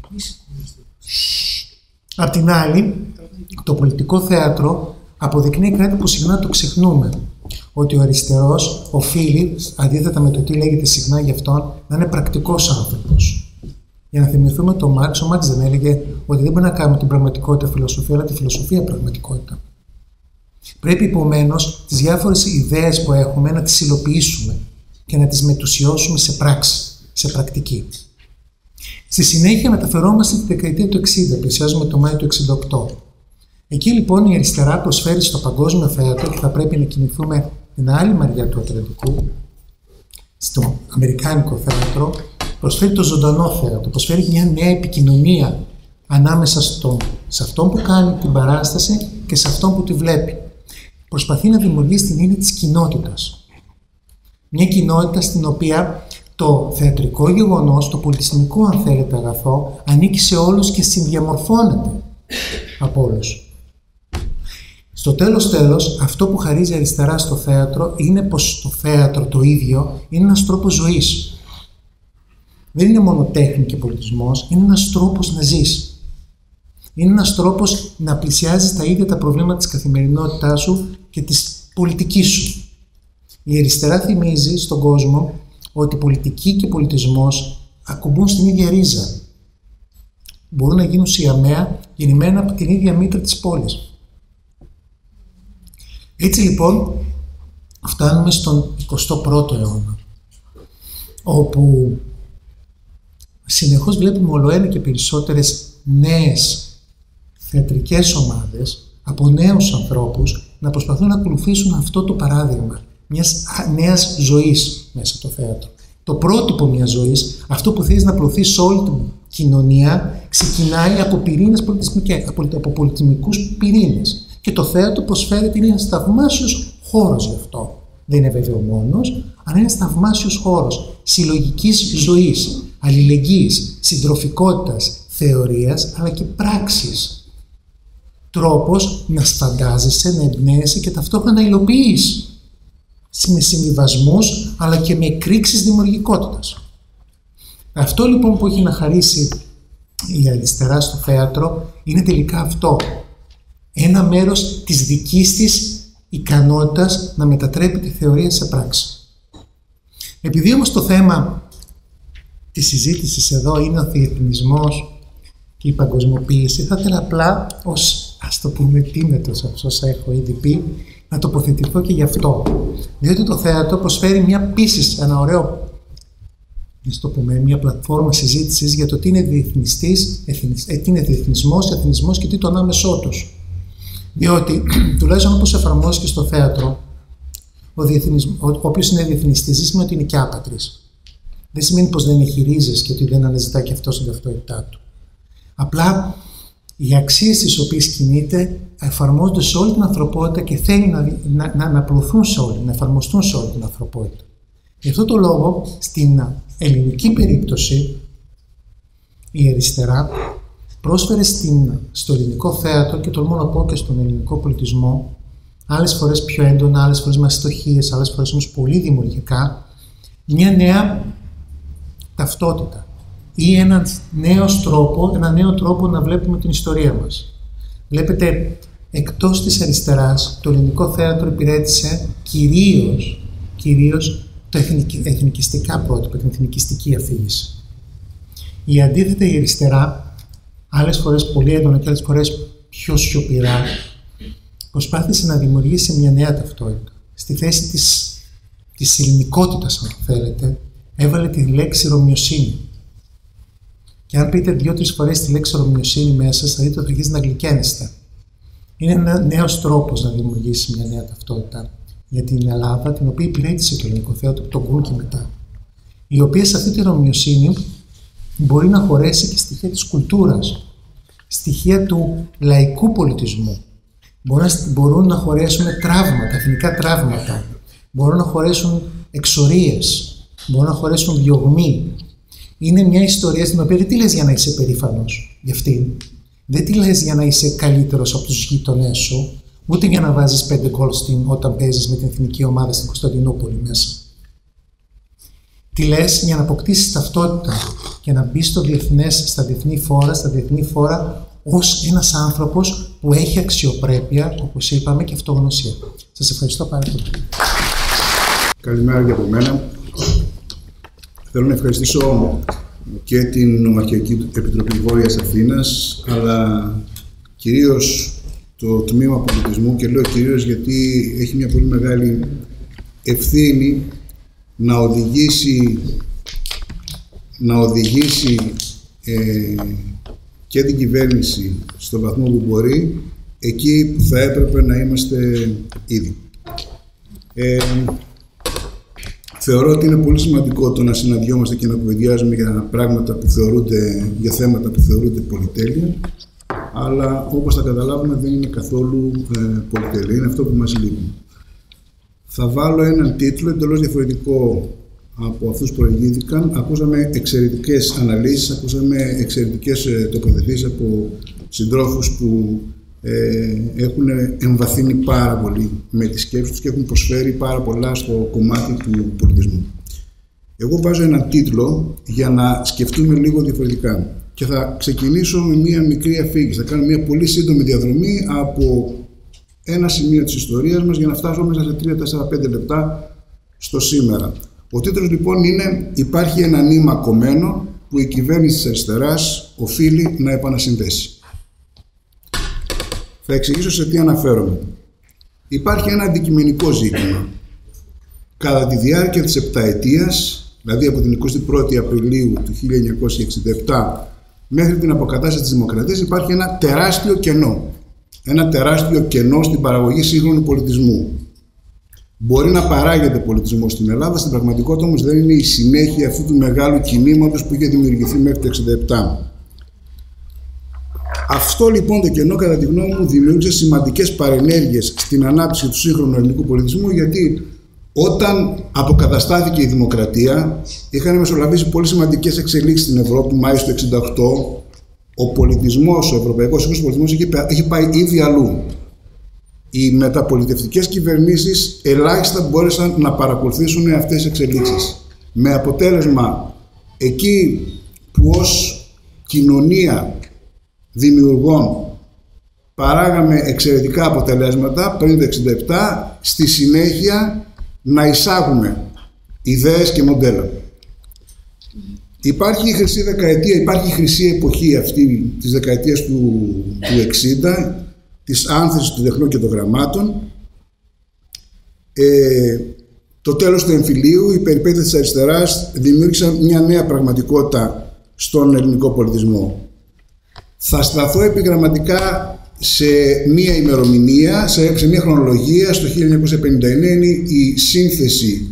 E: Απ' την άλλη, το πολιτικό θέατρο αποδεικνύει κάτι που συχνά το ξεχνούμε. Ότι ο αριστερός οφείλει, αντίθετα με το τι λέγεται συχνά γι' αυτόν, να είναι πρακτικός άνθρωπος. Για να θυμηθούμε τον Μάρξ, ο Μάρξ δεν έλεγε ότι δεν μπορεί να κάνουμε την πραγματικότητα φιλοσοφία, αλλά τη φιλοσοφία πραγματικότητα. Πρέπει επομένως τις διάφορες ιδέες που έχουμε να τις υλοποιήσουμε και να τις μετουσιώσουμε σε πράξη, σε πρακτική. Στη συνέχεια μεταφερόμαστε τη δεκαετία του 60, πλησιάζουμε το Μάιο του 68. Εκεί λοιπόν η αριστερά προσφέρει στο παγκόσμιο θέατρο, και θα πρέπει να κινηθούμε την άλλη μεριά του Ατλαντικού, στο αμερικάνικο θέατρο, προσφέρει το ζωντανό θέατρο, προσφέρει μια νέα επικοινωνία ανάμεσα σε αυτόν που κάνει την παράσταση και σε αυτόν που τη βλέπει. Προσπαθεί να δημιουργήσει την έννοια της κοινότητας. Μια κοινότητα στην οποία το θεατρικό γεγονός, το πολιτισμικό αν θέλετε αγαθό, ανήκει σε όλους και συνδιαμορφώνεται από όλους. Στο τέλος, αυτό που χαρίζει αριστερά στο θέατρο είναι πως το θέατρο το ίδιο είναι ένας τρόπος ζωής. Δεν είναι μόνο τέχνη και πολιτισμός, είναι ένας τρόπος να ζεις. Είναι ένας τρόπος να πλησιάζεις τα ίδια τα προβλήματα της καθημερινότητάς σου και της πολιτικής σου. Η αριστερά θυμίζει στον κόσμο ότι πολιτική και πολιτισμός ακουμπούν στην ίδια ρίζα. Μπορούν να γίνουν σιαμαία γεννημένα από την ίδια μήτρα της πόλης. Έτσι λοιπόν φτάνουμε στον 21ο αιώνα, όπου συνεχώς βλέπουμε ολοένα και περισσότερες νέες θεατρικές ομάδες από νέους ανθρώπους να προσπαθούν να ακολουθήσουν αυτό το παράδειγμα μιας νέας ζωής μέσα στο θέατρο. Το πρότυπο μιας ζωής, αυτό που θέλεις να προωθείς σε όλη την κοινωνία, ξεκινάει από πυρήνες από πολιτισμικούς πυρήνες. Και το θέατρο προσφέρεται, είναι ένας θαυμάσιος χώρος γι' αυτό. Δεν είναι βέβαια ο μόνος, αλλά είναι ένας θαυμάσιος χώρος συλλογικής ζωής, αλληλεγγύης, συντροφικότητας, θεωρίας, αλλά και πράξης. Τρόπος να φαντάζεσαι, να εμπνέεσαι και ταυτόχρονα να υλοποιείς. Με συμβιβασμούς, αλλά και με εκρήξεις δημιουργικότητας. Αυτό λοιπόν που έχει να χαρίσει η αριστερά στο θέατρο είναι τελικά αυτό. Ένα μέρος της δικής της ικανότητας να μετατρέπει τη θεωρία σε πράξη. Επειδή όμως το θέμα της συζήτησης εδώ είναι ο διεθνισμός και η παγκοσμιοποίηση, θα ήθελα απλά ως, ας το πούμε, τίμετος από όσα έχω ήδη πει, να τοποθετηθώ και γι' αυτό. Διότι το θέατρο προσφέρει μια πίσης, ένα ωραίο, να το πούμε, μια πλατφόρμα συζήτησης για το τι είναι διεθνισμός, εθνισμός και τι το ανάμεσό τους. Διότι, τουλάχιστον όπως εφαρμόζεται στο θέατρο, όποιος είναι διεθνιστής δεν σημαίνει ότι είναι και άπατρης. Δεν σημαίνει πως δεν έχει ρίζες και ότι δεν αναζητά και αυτό στην ταυτότητά του. Απλά οι αξίες τις οποίες κινείται εφαρμόζονται σε όλη την ανθρωπότητα και θέλει να απλωθούν σε όλη, να εφαρμοστούν σε όλη την ανθρωπότητα. Γι' αυτό το λόγο, στην ελληνική περίπτωση, η αριστερά πρόσφερε στο ελληνικό θέατρο και τολμώ να πω και στον ελληνικό πολιτισμό, άλλες φορές πιο έντονα, άλλες φορές με αστοχίες, άλλες φορές όμως πολύ δημιουργικά, μια νέα ταυτότητα ή ένα νέο τρόπο να βλέπουμε την ιστορία μας. Βλέπετε, εκτός της αριστεράς, το ελληνικό θέατρο υπηρέτησε κυρίως τα εθνικιστικά πρότυπα, την εθνικιστική αφήγηση. Η αντίθετα η αριστερά, άλλες φορές πολύ έντονα και άλλες φορές πιο σιωπηρά, προσπάθησε να δημιουργήσει μια νέα ταυτότητα. Στη θέση της ελληνικότητας, αν θέλετε, έβαλε τη λέξη ρωμιοσύνη. Και αν πείτε 2-3 φορές τη λέξη ρωμιοσύνη μέσα, θα δείτε ότι θα αρχίσει να γλυκαίνεστε. Είναι ένα νέος τρόπος να δημιουργήσει μια νέα ταυτότητα. για την Ελλάδα, την οποία υπηρέτησε το ελληνικό θέατρο, τον Γκουν και μετά, η οποία σε αυτή την ομοιοσύνη μπορεί να χωρέσει και στοιχεία της κουλτούρας, στοιχεία του λαϊκού πολιτισμού. Μπορούν να χωρέσουν τραύματα, εθνικά τραύματα, μπορούν να χωρέσουν εξορίες, μπορούν να χωρέσουν διωγμοί. Είναι μια ιστορία στην οποία δεν τη λες για να είσαι περήφανος γι' αυτήν. Δεν τη λες για να είσαι καλύτερος από τους γείτονές σου, ούτε για να βάζεις 5 γκολ όταν παίζεις με την εθνική ομάδα στην Κωνσταντινούπολη μέσα. Τη λες για να αποκτήσεις ταυτότητα και να μπεις στα διεθνή φόρα ως ένας άνθρωπος που έχει αξιοπρέπεια, όπως είπαμε, και αυτογνωσία. Σας ευχαριστώ πάρα πολύ.
F: Καλημέρα και από μένα. Θέλω να ευχαριστήσω και την Νομαρχιακή Επιτροπή Βόρειας Αθήνας, αλλά κυρίως το Τμήμα Πολιτισμού, και λέω κυρίως γιατί έχει μια πολύ μεγάλη ευθύνη να οδηγήσει και την κυβέρνηση στον βαθμό που μπορεί εκεί που θα έπρεπε να είμαστε ήδη. Θεωρώ ότι είναι πολύ σημαντικό το να συναντιόμαστε και να κουβεντιάζουμε για θέματα που θεωρούνται πολυτέλεια, αλλά όπως θα καταλάβουμε δεν είναι καθόλου πολυτέλεια, είναι αυτό που μας λείπει. Θα βάλω έναν τίτλο εντελώς διαφορετικό από αυτούς που προηγήθηκαν. Ακούσαμε εξαιρετικές αναλύσεις, ακούσαμε εξαιρετικές τοποθετήσεις από συντρόφους που έχουν εμβαθύνει πάρα πολύ με τις σκέψεις τους και έχουν προσφέρει πάρα πολλά στο κομμάτι του πολιτισμού. Εγώ βάζω έναν τίτλο για να σκεφτούμε λίγο διαφορετικά και θα ξεκινήσω με μία μικρή αφήγηση. Θα κάνω μία πολύ σύντομη διαδρομή από ένα σημείο της ιστορίας μας για να φτάσω μέσα σε 3-4-5 λεπτά στο σήμερα. Ο τίτλος λοιπόν είναι «Υπάρχει ένα νήμα κομμένο που η κυβέρνηση της αριστεράς οφείλει να επανασυνδέσει». Θα εξηγήσω σε τι αναφέρομαι. Υπάρχει ένα αντικειμενικό ζήτημα. Κατά τη διάρκεια της επταετίας, δηλαδή από την 21η Απριλίου του 1967 μέχρι την αποκατάσταση της Δημοκρατίας, υπάρχει ένα τεράστιο κενό. Ένα τεράστιο κενό στην παραγωγή σύγχρονου πολιτισμού. Μπορεί να παράγεται πολιτισμό στην Ελλάδα, στην πραγματικότητα όμως δεν είναι η συνέχεια αυτού του μεγάλου κινήματος που είχε δημιουργηθεί μέχρι το 1967. Αυτό λοιπόν το κενό, κατά τη γνώμη μου, δημιούργησε σημαντικές παρενέργειες στην ανάπτυξη του σύγχρονου ελληνικού πολιτισμού, γιατί όταν αποκαταστάθηκε η δημοκρατία, είχαν μεσολαβήσει πολύ σημαντικές εξελίξεις στην Ευρώπη. Μάλιστα το 1968, ο πολιτισμός, ο ευρωπαϊκός σύγχρονος πολιτισμός είχε πάει ήδη αλλού. Οι μεταπολιτευτικές κυβερνήσεις ελάχιστα μπόρεσαν να παρακολουθήσουν αυτές τις εξελίξεις. Με αποτέλεσμα, εκεί που ως κοινωνία δημιουργών παράγαμε εξαιρετικά αποτελέσματα πριν το 1967, στη συνέχεια να εισάγουμε ιδέες και μοντέλα. Υπάρχει η χρυσή δεκαετία, υπάρχει η χρυσή εποχή αυτή της δεκαετίας του 60, της άνθησης του τεχνών και των γραμμάτων, το τέλος του εμφυλίου, οι περιπέτειες της αριστεράς δημιούργησαν μια νέα πραγματικότητα στον ελληνικό πολιτισμό. Θα σταθώ επιγραμματικά σε μία ημερομηνία, σε μία χρονολογία. Στο 1959 είναι η σύνθεση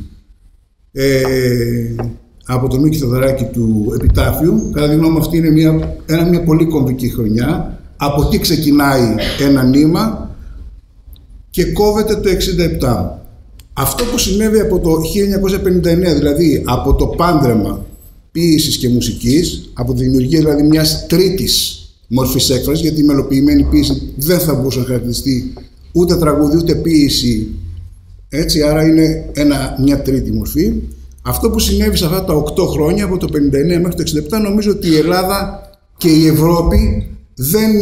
F: από τον Μίκη Θεοδωράκη του επιτάφιου. Κατά τη γνώμη μου αυτή είναι μια πολύ κομβική χρονιά. Από εκεί ξεκινάει ένα νήμα και κόβεται το 1967. Αυτό που συνέβη από το 1959, δηλαδή από το πάντρεμα ποίησης και μουσικής, από τη δημιουργία δηλαδή μιας τρίτης μορφής έκφρασης, γιατί η μελοποιημένη ποίηση δεν θα μπορούσε να χαρακτηριστεί ούτε τραγούδι ούτε ποίηση, έτσι, άρα είναι μια τρίτη μορφή. Αυτό που συνέβη σε αυτά τα 8 χρόνια, από το 59 μέχρι το 67, νομίζω ότι η Ελλάδα και η Ευρώπη δεν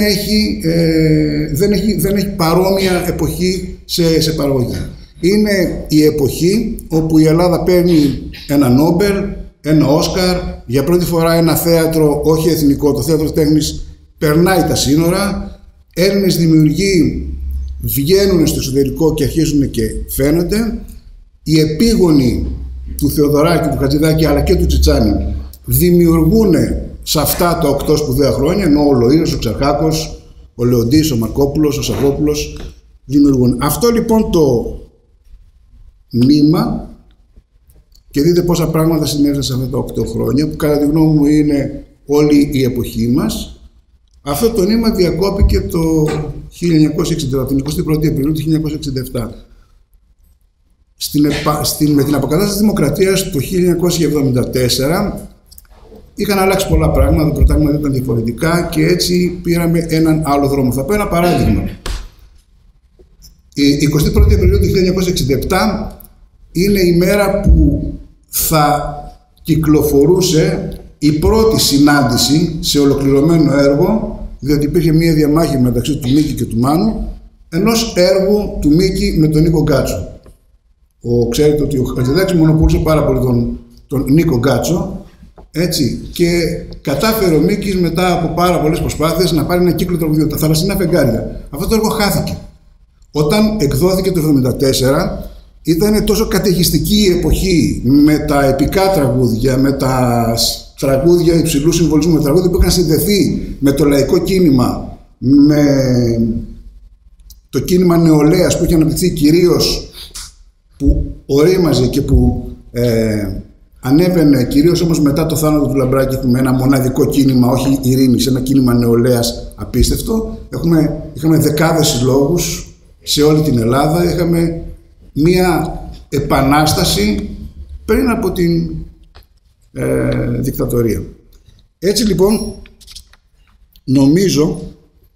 F: έχει παρόμοια εποχή σε παραγωγή. Είναι η εποχή όπου η Ελλάδα παίρνει ένα Νόμπελ, ένα Όσκαρ, για πρώτη φορά ένα θέατρο, όχι εθνικό, το θέατρο τέχνης περνάει τα σύνορα, Έλληνες δημιουργοί βγαίνουν στο εξωτερικό και αρχίζουν και φαίνονται. Οι επίγονοι του Θεοδωράκη, του Χατζηδάκη αλλά και του Τσιτσάνη δημιουργούν σε αυτά τα 8 σπουδαία χρόνια, ενώ ο Λοΐρος, ο Ξαρχάκος, ο Λεοντής, ο Μαρκόπουλος, ο Σαββόπουλος δημιουργούν. Αυτό λοιπόν νήμα και δείτε πόσα πράγματα συνέβησαν σε αυτά τα 8 χρόνια, που κατά τη γνώμη μου είναι όλη η εποχή μας. Αυτό το νήμα διακόπηκε το 1960, την 21η Απριλίου του 1967. Με την αποκατάσταση της δημοκρατίας το 1974 είχαν αλλάξει πολλά πράγματα, τα πρωτάγματα ήταν διαφορετικά και έτσι πήραμε έναν άλλο δρόμο. Θα πω ένα παράδειγμα. Η 21η Απριλίου του 1967 είναι η μέρα που θα κυκλοφορούσε η πρώτη συνάντηση σε ολοκληρωμένο έργο, διότι υπήρχε μία διαμάχη μεταξύ του Μίκη και του Μάνου, ενός έργου του Μίκη με τον Νίκο Γκάτσο. Ξέρετε ότι ο Χατζηδάκης μονοπολούσε πάρα πολύ τον Νίκο Γκάτσο, έτσι, και κατάφερε ο Μίκης μετά από πάρα πολλές προσπάθειες να πάρει ένα κύκλο τραγουδιών, τα θαλασσινά φεγγάρια. Αυτό το έργο χάθηκε. Όταν εκδόθηκε το 1974, ήταν τόσο καταιγιστική η εποχή με τα επικά τραγούδια, με τα τραγούδια υψηλού συμβολισμού, με τραγούδια που είχαν συνδεθεί με το λαϊκό κίνημα, με το κίνημα νεολαίας που είχε αναπτυχθεί κυρίως, που ορίμαζε και που ανέβαινε κυρίως όμως μετά το θάνατο του Λαμπράκη με ένα μοναδικό κίνημα, όχι ειρήνης, ένα κίνημα νεολαίας απίστευτο. Είχαμε δεκάδες συλλόγους σε όλη την Ελλάδα, είχαμε μία επανάσταση πριν από την δικτατορία. Έτσι λοιπόν νομίζω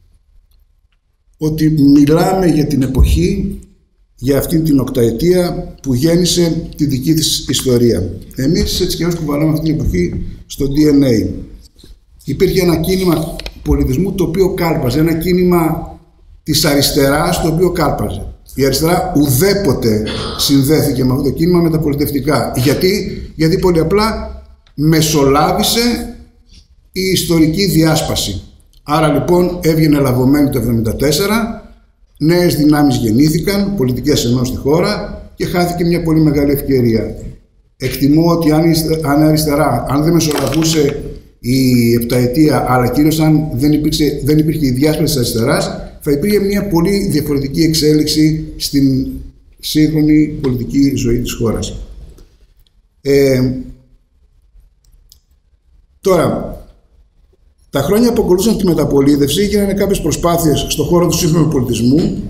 F: ότι μιλάμε για την εποχή, για αυτήν την οκταετία που γέννησε τη δική της ιστορία. Εμείς έτσι και ως κουβαλάμε αυτή την εποχή στο DNA. Υπήρχε ένα κίνημα πολιτισμού το οποίο κάλπαζε, ένα κίνημα της αριστεράς το οποίο κάλπαζε. Η αριστερά ουδέποτε συνδέθηκε με αυτό το κίνημα με τα πολιτευτικά. Γιατί πολύ απλά μεσολάβησε η ιστορική διάσπαση. Άρα λοιπόν έβγαινε λαβωμένη το 1974, νέες δυνάμεις γεννήθηκαν, πολιτικές ενός στη χώρα και χάθηκε μια πολύ μεγάλη ευκαιρία. Εκτιμώ ότι αν αριστερά, αν δεν μεσολαβούσε η επταετία, αλλά κυρίως αν δεν υπήρχε η διάσπαση της αριστεράς, θα υπήρχε μια πολύ διαφορετική εξέλιξη στην σύγχρονη πολιτική ζωή της χώρας. Τώρα, τα χρόνια που ακολούθησαν τη μεταπολίτευση γίνανε κάποιες προσπάθειες στον χώρο του σύγχρονου πολιτισμού,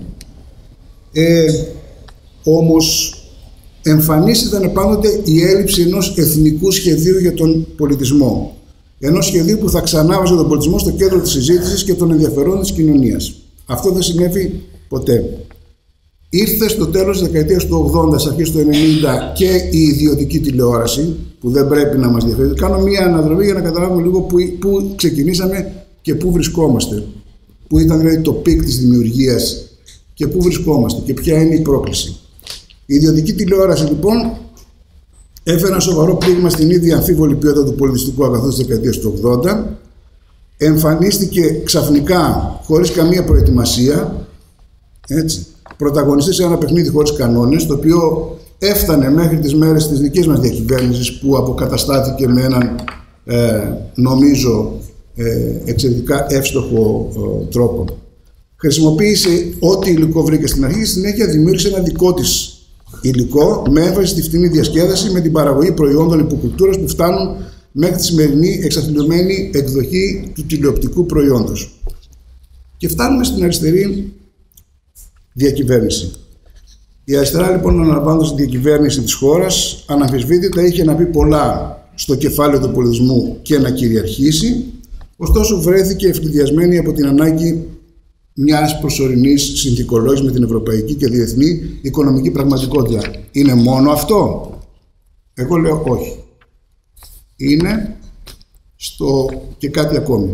F: όμως εμφανής ήταν πάντοτε η έλλειψη ενός εθνικού σχεδίου για τον πολιτισμό. Ενός σχεδίου που θα ξανάβαζε τον πολιτισμό στο κέντρο της συζήτησης και των ενδιαφερόντων της κοινωνίας. Αυτό δεν συνέβη ποτέ. Ήρθε στο τέλος της δεκαετίας του 80, στις αρχές του 90 και η ιδιωτική τηλεόραση, που δεν πρέπει να μας διαφέρει. Κάνω μία αναδρομή για να καταλάβουμε λίγο πού ξεκινήσαμε και πού βρισκόμαστε. Πού ήταν δηλαδή το πικ της δημιουργίας και πού βρισκόμαστε και ποια είναι η πρόκληση. Η ιδιωτική τηλεόραση λοιπόν έφερε ένα σοβαρό πλήγμα στην ίδια αμφίβολη ποιότητα του πολιτιστικού αγαθού της δεκαετίας του 80. Εμφανίστηκε ξαφνικά, χωρίς καμία προετοιμασία, έτσι, πρωταγωνιστής σε ένα παιχνίδι χωρίς κανόνες, το οποίο έφτανε μέχρι τις μέρες της δικής μας διακυβέρνησης, που αποκαταστάθηκε με έναν νομίζω εξαιρετικά εύστοχο τρόπο. Χρησιμοποίησε ό,τι υλικό βρήκε στην αρχή και στη συνέχεια δημιούργησε ένα δικό της υλικό με έμφαση στη φτηνή διασκέδαση, με την παραγωγή προϊόντων υποκουλτούρας που φτάνουν μέχρι τη σημερινή εξαθλιωμένη εκδοχή του τηλεοπτικού προϊόντος. Και φτάνουμε στην αριστερή διακυβέρνηση. Η αριστερά λοιπόν, αναλαμβάνοντας τη διακυβέρνηση της χώρας, αναμφισβήτητα είχε να πει πολλά στο κεφάλαιο του πολιτισμού και να κυριαρχήσει, ωστόσο βρέθηκε ευνηδιασμένη από την ανάγκη μιας προσωρινής συνθηκολόγησης με την ευρωπαϊκή και διεθνή οικονομική πραγματικότητα. Είναι μόνο αυτό? Εγώ λέω όχι. Είναι και κάτι ακόμη.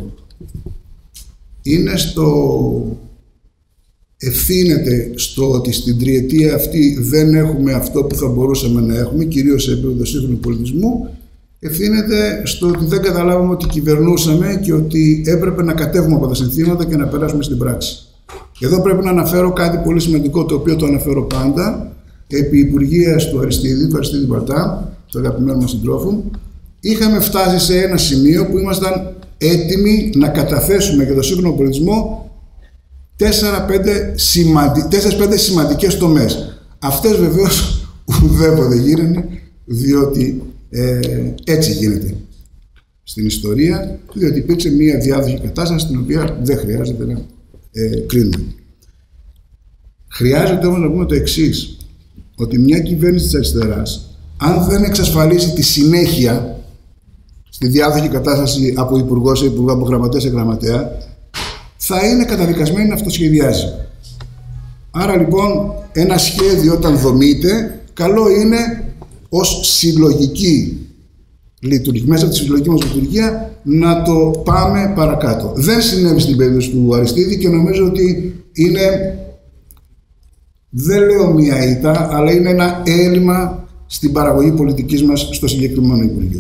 F: Ευθύνεται στο ότι στην τριετία αυτή δεν έχουμε αυτό που θα μπορούσαμε να έχουμε, κυρίως σε επίπεδο σύγχρονου πολιτισμού. Ευθύνεται στο ότι δεν καταλάβαμε ότι κυβερνούσαμε και ότι έπρεπε να κατέβουμε από τα συνθήματα και να περάσουμε στην πράξη. Εδώ πρέπει να αναφέρω κάτι πολύ σημαντικό, το οποίο το αναφέρω πάντα. Επί υπουργείας του Αριστίδη Βαρτά, του αγαπημένου μας συντρόφου, είχαμε φτάσει σε ένα σημείο που ήμασταν έτοιμοι να καταθέσουμε για το σύγχρονο πολιτισμό 4-5 σημαντικές τομές. Αυτές βεβαίως ουδέποτε γίνανε, διότι έτσι γίνεται στην ιστορία, διότι υπήρξε μια διάδοχη κατάσταση στην οποία δεν χρειάζεται να κρίνουμε. Χρειάζεται όμως να πούμε το εξής, ότι μια κυβέρνηση της αριστεράς, αν δεν εξασφαλίσει τη συνέχεια στη διάδοχη κατάσταση από υπουργό σε υπουργό, από γραμματέα σε γραμματέα, θα είναι καταδικασμένη να αυτοσχεδιάζει. Άρα λοιπόν ένα σχέδιο όταν δομείται, καλό είναι ως συλλογική λειτουργία, μέσα από τη συλλογική μας λειτουργία, να το πάμε παρακάτω. Δεν συνέβη στην περίπτωση του Αριστίδη και νομίζω ότι είναι, δεν λέω μία ήττα, αλλά είναι ένα έλλειμμα στην παραγωγή πολιτικής μας στο συγκεκριμένο Υπουργείο.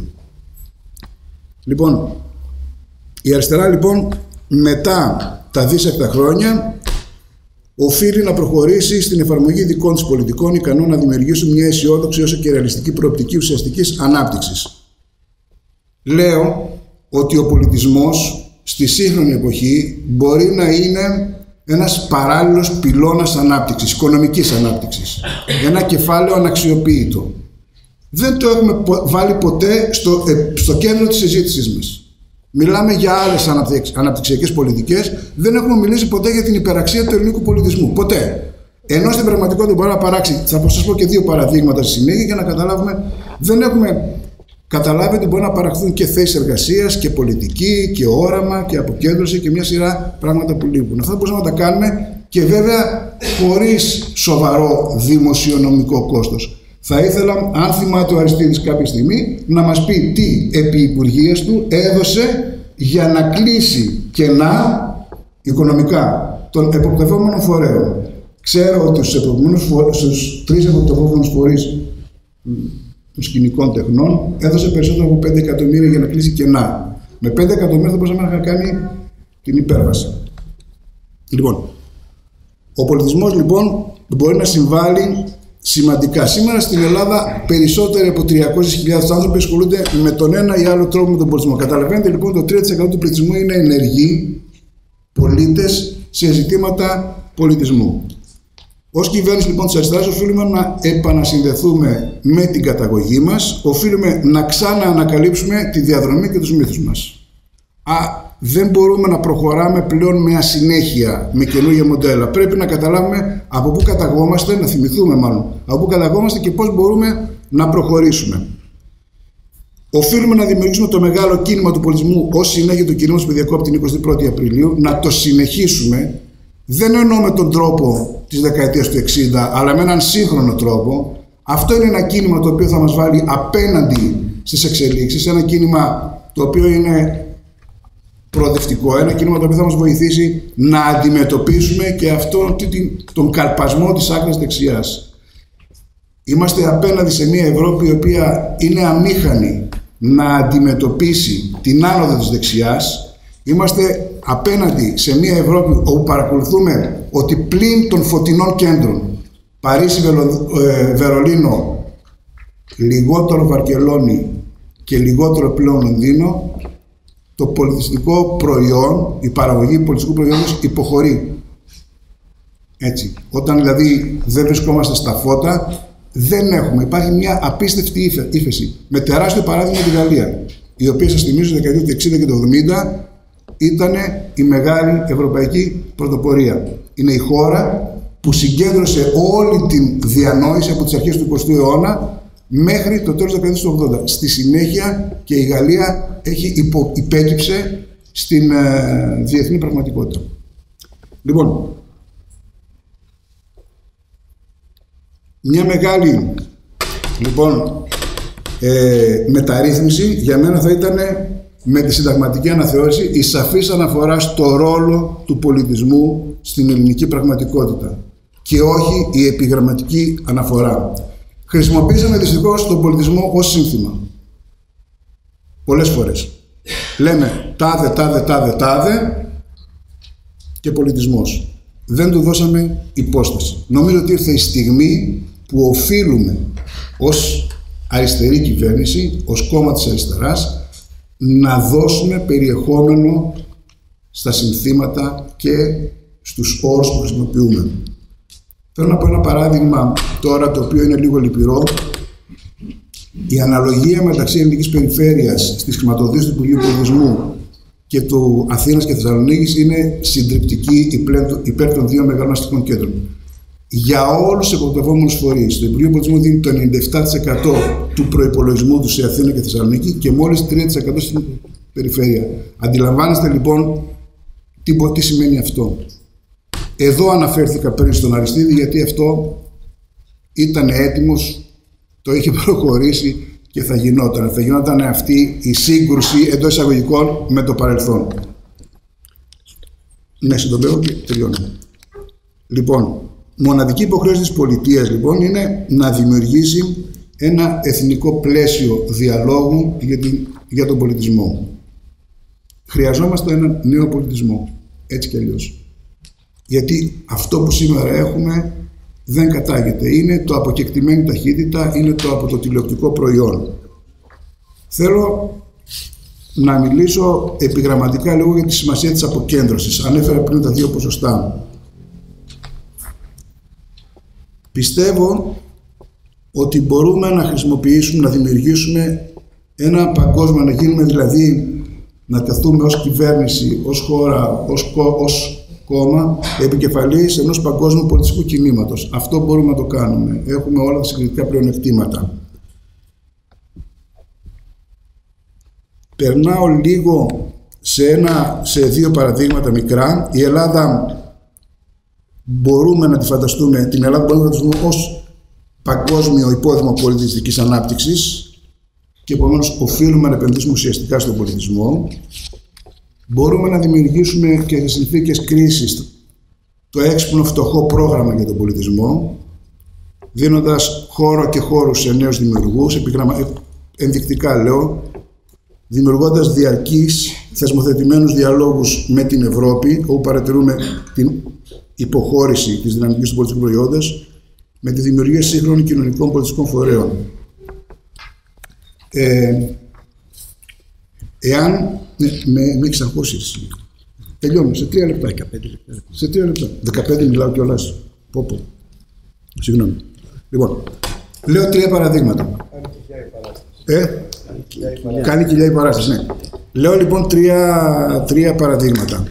F: Λοιπόν, η αριστερά λοιπόν μετά τα δίσεκτα χρόνια οφείλει να προχωρήσει στην εφαρμογή δικών της πολιτικών ικανών να δημιουργήσουν μια αισιόδοξη όσο και ρεαλιστική προοπτική ουσιαστικής ανάπτυξης. Λέω ότι ο πολιτισμός στη σύγχρονη εποχή μπορεί να είναι ένας παράλληλος πυλώνας ανάπτυξης, οικονομικής ανάπτυξης. Ένα κεφάλαιο αναξιοποιητό. Δεν το έχουμε βάλει ποτέ στο κέντρο της συζήτησής μας. Μιλάμε για άλλες αναπτυξιακές πολιτικές, δεν έχουμε μιλήσει ποτέ για την υπεραξία του ελληνικού πολιτισμού. Ποτέ. Ενώ στην πραγματικότητα μπορεί να παράξει, θα σας πω και δύο παραδείγματα στη συνέχεια για να καταλάβουμε, δεν έχουμε καταλάβει ότι μπορεί να παραχθούν και θέσεις εργασίας και πολιτική και όραμα και αποκέντρωση και μια σειρά πράγματα που λείπουν. Αυτά μπορούμε να τα κάνουμε και βέβαια χωρίς σοβαρό δημοσιονομικό κόστος. Θα ήθελα, αν θυμάται ο Αριστίδης κάποια στιγμή, να μας πει τι επί υπουργείας του έδωσε για να κλείσει κενά οικονομικά των εποπτευόμενων φορέων. Ξέρω ότι στους τρεις εποπτευόμενους φορείς των σκηνικών τεχνών έδωσε περισσότερο από 5 εκατομμύρια για να κλείσει κενά. Με 5 εκατομμύρια θα μπορούσαμε να κάνει την υπέρβαση. Λοιπόν, ο πολιτισμός λοιπόν μπορεί να συμβάλλει σημαντικά. Σήμερα στην Ελλάδα περισσότεροι από 300.000 άνθρωποι ασχολούνται με τον ένα ή άλλο τρόπο με τον πολιτισμό. Καταλαβαίνετε λοιπόν το 3% του πληθυσμού είναι ενεργοί πολίτες σε ζητήματα πολιτισμού. Ως κυβέρνηση λοιπόν της αριστεράς οφείλουμε να επανασυνδεθούμε με την καταγωγή μας, οφείλουμε να ξαναανακαλύψουμε τη διαδρομή και τους μύθους μας. Δεν μπορούμε να προχωράμε πλέον με ασυνέχεια, με καινούργια μοντέλα. Πρέπει να καταλάβουμε από πού καταγόμαστε, να θυμηθούμε μάλλον, από πού καταγόμαστε και πώς μπορούμε να προχωρήσουμε. Οφείλουμε να δημιουργήσουμε το μεγάλο κίνημα του πολιτισμού ως συνέχεια του κινήματος που διακόπτει την 21η Απριλίου, να το συνεχίσουμε. Δεν εννοώ με τον τρόπο της δεκαετίας του 60, αλλά με έναν σύγχρονο τρόπο. Αυτό είναι ένα κίνημα το οποίο θα μας βάλει απέναντι στις εξελίξεις, ένα κίνημα το οποίο είναι προοδευτικό, ένα κίνημα το οποίο θα μας βοηθήσει να αντιμετωπίσουμε και αυτόν τον καρπασμό της άκρας δεξιάς. Είμαστε απέναντι σε μια Ευρώπη η οποία είναι αμήχανη να αντιμετωπίσει την άνοδο της δεξιάς. Είμαστε απέναντι σε μια Ευρώπη όπου παρακολουθούμε ότι πλην των φωτεινών κέντρων, Παρίσι, Βερολίνο, λιγότερο Βαρκελόνη και λιγότερο πλέον Λονδίνο, το πολιτιστικό προϊόν, η παραγωγή πολιτιστικού προϊόντος υποχωρεί. Έτσι. Όταν δηλαδή δεν βρισκόμαστε στα φώτα, δεν έχουμε. Υπάρχει μια απίστευτη ύφεση. Με τεράστιο παράδειγμα τη Γαλλία, η οποία σας θυμίζω στη δεκαετία του 60 και του 70 ήταν η μεγάλη ευρωπαϊκή πρωτοπορία. Είναι η χώρα που συγκέντρωσε όλη την διανόηση από τις αρχές του 20ου αιώνα μέχρι το τέλος της δεκαετίας του 80. Στη συνέχεια και η Γαλλία υπέκυψε στην διεθνή πραγματικότητα. Λοιπόν, μια μεγάλη μεταρρύθμιση για μένα θα ήταν με τη συνταγματική αναθεώρηση η σαφής αναφορά στο ρόλο του πολιτισμού στην ελληνική πραγματικότητα και όχι η επιγραμματική αναφορά. Χρησιμοποίησαμε δυστυχώς τον πολιτισμό ως σύνθημα. Πολλές φορές. Λέμε τάδε και πολιτισμός. Δεν του δώσαμε υπόσταση. Νομίζω ότι ήρθε η στιγμή που οφείλουμε ως αριστερή κυβέρνηση, ως κόμμα της αριστεράς, να δώσουμε περιεχόμενο στα συνθήματα και στους όρους που χρησιμοποιούμε. Θέλω να πω ένα παράδειγμα τώρα το οποίο είναι λίγο λυπηρό. Η αναλογία μεταξύ ελληνικής περιφέρειας στις χρηματοδοτήσεις του Υπουργείου Πολιτισμού και του Αθήνας και Θεσσαλονίκης είναι συντριπτική υπέρ των δύο μεγάλων αστικών κέντρων. Για όλους τους εποπτευόμενους φορείς, το Υπουργείο Πολιτισμού δίνει το 97% του προϋπολογισμού του σε Αθήνα και Θεσσαλονίκη και μόλις 3% στην περιφέρεια. Αντιλαμβάνεστε λοιπόν τι σημαίνει αυτό. Εδώ αναφέρθηκα πριν στον Αριστίδη, γιατί αυτό ήταν έτοιμος, το είχε προχωρήσει και θα γινόταν. Θα γινόταν αυτή η σύγκρουση εντός εισαγωγικών με το παρελθόν. Ναι, συντομεύω και τελειώνω. Λοιπόν, μοναδική υποχρέωση της πολιτείας λοιπόν είναι να δημιουργήσει ένα εθνικό πλαίσιο διαλόγου για τον πολιτισμό. Χρειαζόμαστε έναν νέο πολιτισμό, έτσι κι αλλιώς. Γιατί αυτό που σήμερα έχουμε δεν κατάγεται. Είναι το αποκεκτημένη ταχύτητα, είναι το από το τηλεοπτικό προϊόν. Θέλω να μιλήσω επιγραμματικά λίγο για τη σημασία της αποκέντρωσης. Ανέφερα πριν τα δύο ποσοστά. Πιστεύω ότι μπορούμε να χρησιμοποιήσουμε, να δημιουργήσουμε ένα παγκόσμιο, να γίνουμε δηλαδή, να τεθούμε ως κυβέρνηση, ως χώρα, ως κόμμα, επικεφαλής ενός παγκόσμιου πολιτιστικού κινήματος. Αυτό μπορούμε να το κάνουμε. Έχουμε όλα τα συγκριτικά πλεονεκτήματα. Περνάω λίγο σε δύο παραδείγματα μικρά. Η Ελλάδα μπορούμε να τη φανταστούμε, την Ελλάδα μπορούμε να τη φανταστούμε ως παγκόσμιο υπόδειγμα πολιτιστικής ανάπτυξης και επομένως οφείλουμε να επενδύσουμε ουσιαστικά στον πολιτισμό. Μπορούμε να δημιουργήσουμε και σε συνθήκες κρίσης το έξυπνο φτωχό πρόγραμμα για τον πολιτισμό, δίνοντας χώρο και χώρους σε νέους δημιουργούς, ενδεικτικά λέω, δημιουργώντας διαρκείς θεσμοθετημένους διαλόγους με την Ευρώπη, όπου παρατηρούμε την υποχώρηση της δυναμικής του πολιτιστικού προϊόντος, με τη δημιουργία σύγχρονων κοινωνικών πολιτιστικών φορέων. Εάν με έχεις αγχώσει εσύ. Τελειώνω σε 3 λεπτά. 15 λεπτά. Σε 3 λεπτά. 15 μιλάω κιόλας. Πω. Συγγνώμη. Λοιπόν, λέω 3 παραδείγματα. Κάνει κοιλιά η παράσταση, ναι. Λέω λοιπόν 3 παραδείγματα.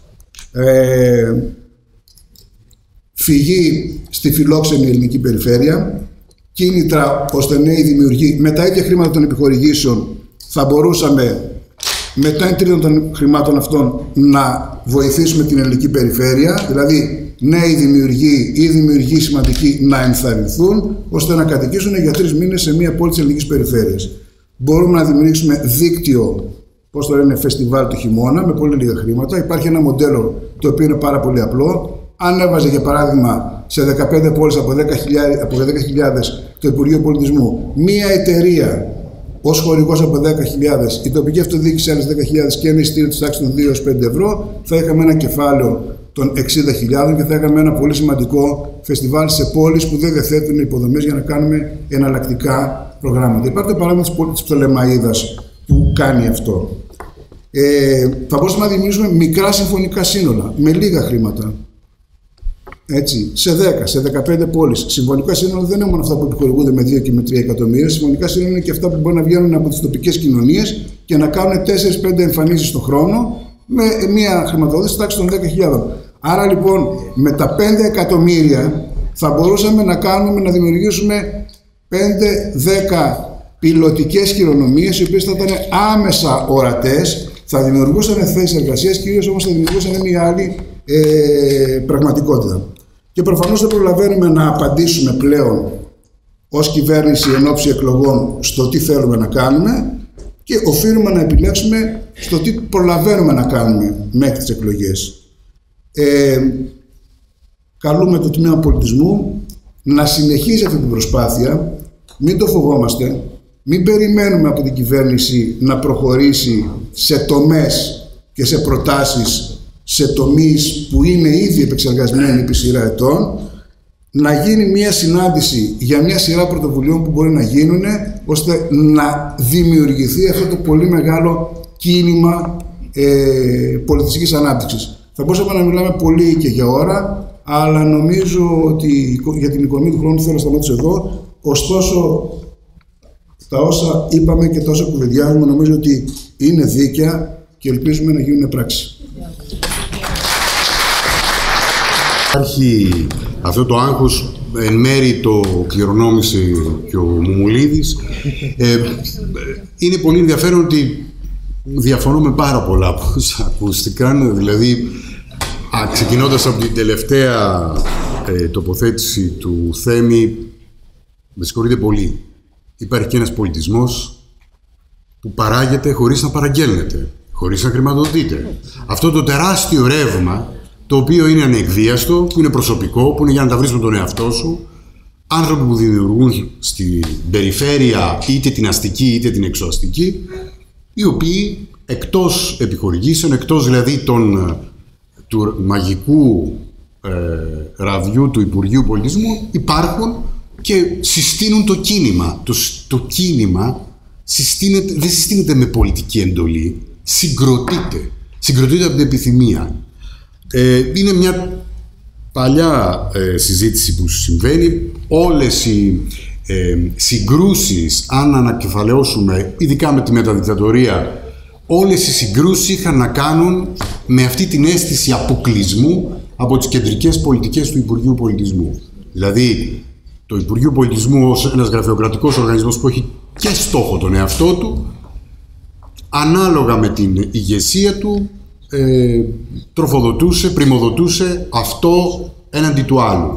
F: Φυγή στη φιλόξενη ελληνική περιφέρεια, κίνητρα ώστε νέοι δημιουργοί με τα ίδια χρήματα των επιχορηγήσεων θα μπορούσαμε με το 1/3 των χρημάτων αυτών να βοηθήσουμε την ελληνική περιφέρεια, δηλαδή νέοι δημιουργοί ή δημιουργοί σημαντικοί να ενθαρρυνθούν ώστε να κατοικήσουν για 3 μήνες σε μια πόλη της ελληνικής περιφέρειας. Μπορούμε να δημιουργήσουμε δίκτυο, πώς το λένε, φεστιβάλ του χειμώνα με πολύ λίγα χρήματα. Υπάρχει ένα μοντέλο το οποίο είναι πάρα πολύ απλό. Αν έβαζε για παράδειγμα σε 15 πόλεις από 10.000 το Υπουργείο Πολιτισμού μία εταιρεία ως χορηγός από 10.000, η τοπική αυτοδιοίκηση άλλες 10.000 και ένα εισιτήριο της τάξης των 2-5 ευρώ, θα είχαμε ένα κεφάλαιο των 60.000 και θα είχαμε ένα πολύ σημαντικό φεστιβάλ σε πόλεις που δεν διαθέτουν υποδομές για να κάνουμε εναλλακτικά προγράμματα. Υπάρχει το παράδειγμα της Πτολεμαΐδας που κάνει αυτό. Θα μπορούσαμε να δημιουργήσουμε μικρά συμφωνικά σύνολα με λίγα χρήματα. Έτσι, σε 10, σε 15 πόλεις. Συμφωνικά σύνολα δεν είναι μόνο αυτά που επιχορηγούνται με 2 και με 3 εκατομμύρια. Συμφωνικά σύνολα είναι και αυτά που μπορεί να βγαίνουν από τις τοπικές κοινωνίες και να κάνουν 4-5 εμφανίσεις το χρόνο με μια χρηματοδότηση τάξη των 10.000. Άρα λοιπόν με τα 5 εκατομμύρια θα μπορούσαμε να δημιουργήσουμε 5-10 πιλωτικές χειρονομίες, οι οποίες θα ήταν άμεσα ορατές, θα δημιουργούσαν θέσεις εργασίας, κυρίως όμως θα δημιουργούσαν μια άλλη πραγματικότητα. Και προφανώς δεν προλαβαίνουμε να απαντήσουμε πλέον ως κυβέρνηση εν ώψη εκλογών στο τι θέλουμε να κάνουμε και οφείλουμε να επιλέξουμε στο τι προλαβαίνουμε να κάνουμε μέχρι τις εκλογές. Καλούμε το Τμήμα Πολιτισμού να συνεχίσει αυτή την προσπάθεια, μην το φοβόμαστε, μην περιμένουμε από την κυβέρνηση να προχωρήσει σε τομές και σε προτάσεις σε τομείς που είναι ήδη επεξεργασμένοι επί σειρά ετών, να γίνει μια συνάντηση για μια σειρά πρωτοβουλειών που μπορεί να γίνουν, ώστε να δημιουργηθεί αυτό το πολύ μεγάλο κίνημα πολιτιστικής ανάπτυξης. Θα μπορούσαμε να μιλάμε πολύ και για ώρα, αλλά νομίζω ότι για την οικονομία του χρόνου θέλω να σταματήσω εδώ. Ωστόσο, τα όσα είπαμε και τα όσα κουβεντιάζουμε νομίζω ότι είναι δίκαια και ελπίζουμε να γίνουν πράξη.
G: Υπάρχει αυτό το άγχος, εν μέρει το κληρονόμησε και ο Μουμουλίδης. Είναι πολύ ενδιαφέρον ότι διαφωνώ με πάρα πολλά που ακούστηκαν, δηλαδή ξεκινώντας από την τελευταία τοποθέτηση του Θέμη, με συγχωρείτε πολύ, υπάρχει και ένας πολιτισμός που παράγεται χωρίς να παραγγέλνεται, χωρίς να χρηματοδοτείται. Αυτό το τεράστιο ρεύμα, το οποίο είναι ανεκβίαστο, που είναι προσωπικό, που είναι για να τα βρεις με τον εαυτό σου, άνθρωποι που δημιουργούν στην περιφέρεια είτε την αστική είτε την εξωαστική, οι οποίοι εκτός επιχορηγήσεων, εκτός δηλαδή του μαγικού ραβιού του Υπουργείου Πολιτισμού, υπάρχουν και συστήνουν το κίνημα. Το κίνημα δεν συστήνεται με πολιτική εντολή, συγκροτείται από την επιθυμία. Είναι μια παλιά συζήτηση που συμβαίνει. Όλες οι συγκρούσεις, αν ανακεφαλαιώσουμε, ειδικά με τη μεταδικτατορία, όλες οι συγκρούσεις είχαν να κάνουν με αυτή την αίσθηση αποκλεισμού από τις κεντρικές πολιτικές του Υπουργείου Πολιτισμού. Δηλαδή, το Υπουργείο Πολιτισμού ως ένας γραφειοκρατικός οργανισμός που έχει και στόχο τον εαυτό του, ανάλογα με την ηγεσία του, τροφοδοτούσε, πριμοδοτούσε αυτό έναντι του άλλου.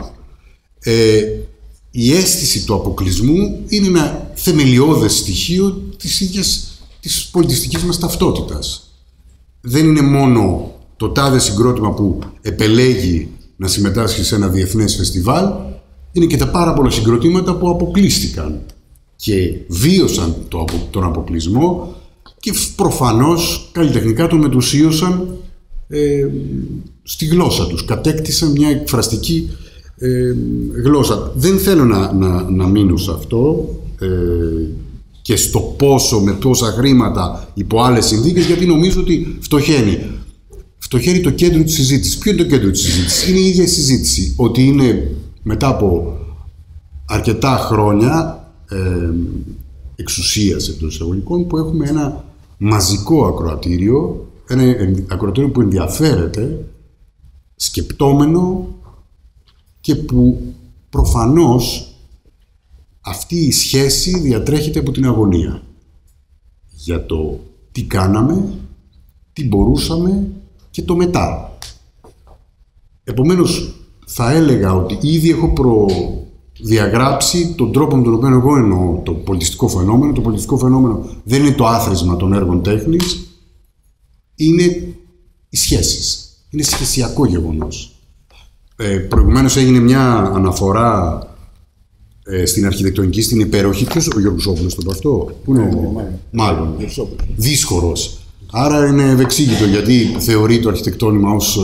G: Η αίσθηση του αποκλεισμού είναι ένα θεμελιώδες στοιχείο της ίδιας της πολιτιστικής μας ταυτότητας. Δεν είναι μόνο το τάδε συγκρότημα που επελέγει να συμμετάσχει σε ένα διεθνές φεστιβάλ, είναι και τα πάρα πολλά συγκροτήματα που αποκλείστηκαν και βίωσαν τον αποκλεισμό και προφανώς καλλιτεχνικά τον μετουσίωσαν στη γλώσσα τους. Κατέκτησαν μια εκφραστική γλώσσα. Δεν θέλω να μείνω σε αυτό και στο πόσο, με πόσα χρήματα, υπό άλλες συνθήκες, γιατί νομίζω ότι φτωχαίνει το κέντρο της συζήτησης. Ποιο είναι το κέντρο της συζήτησης? Είναι η ίδια η συζήτηση. Ότι είναι μετά από αρκετά χρόνια εξουσίας εντός εισαγωγικών που έχουμε ένα μαζικό ακροατήριο, ένα ακροατήριο που ενδιαφέρεται, σκεπτόμενο και που προφανώς αυτή η σχέση διατρέχεται από την αγωνία για το τι κάναμε, τι μπορούσαμε και το μετά. Επομένως, θα έλεγα ότι ήδη έχω διαγράψει τον τρόπο με τον οποίο εγώ εννοώ το πολιτιστικό φαινόμενο. Το πολιτιστικό φαινόμενο δεν είναι το άθροισμα των έργων τέχνης, είναι οι σχέσεις. Είναι σχεσιακό γεγονός. Προηγουμένως έγινε μια αναφορά στην αρχιτεκτονική, στην υπέροχη. Ποιος ο Γιώργος Όπουλος το είπε αυτό? Πού είναι? Μάλλον. Δύσχωρος. Άρα είναι ευεξήγητο, γιατί θεωρεί το αρχιτεκτόνημα ως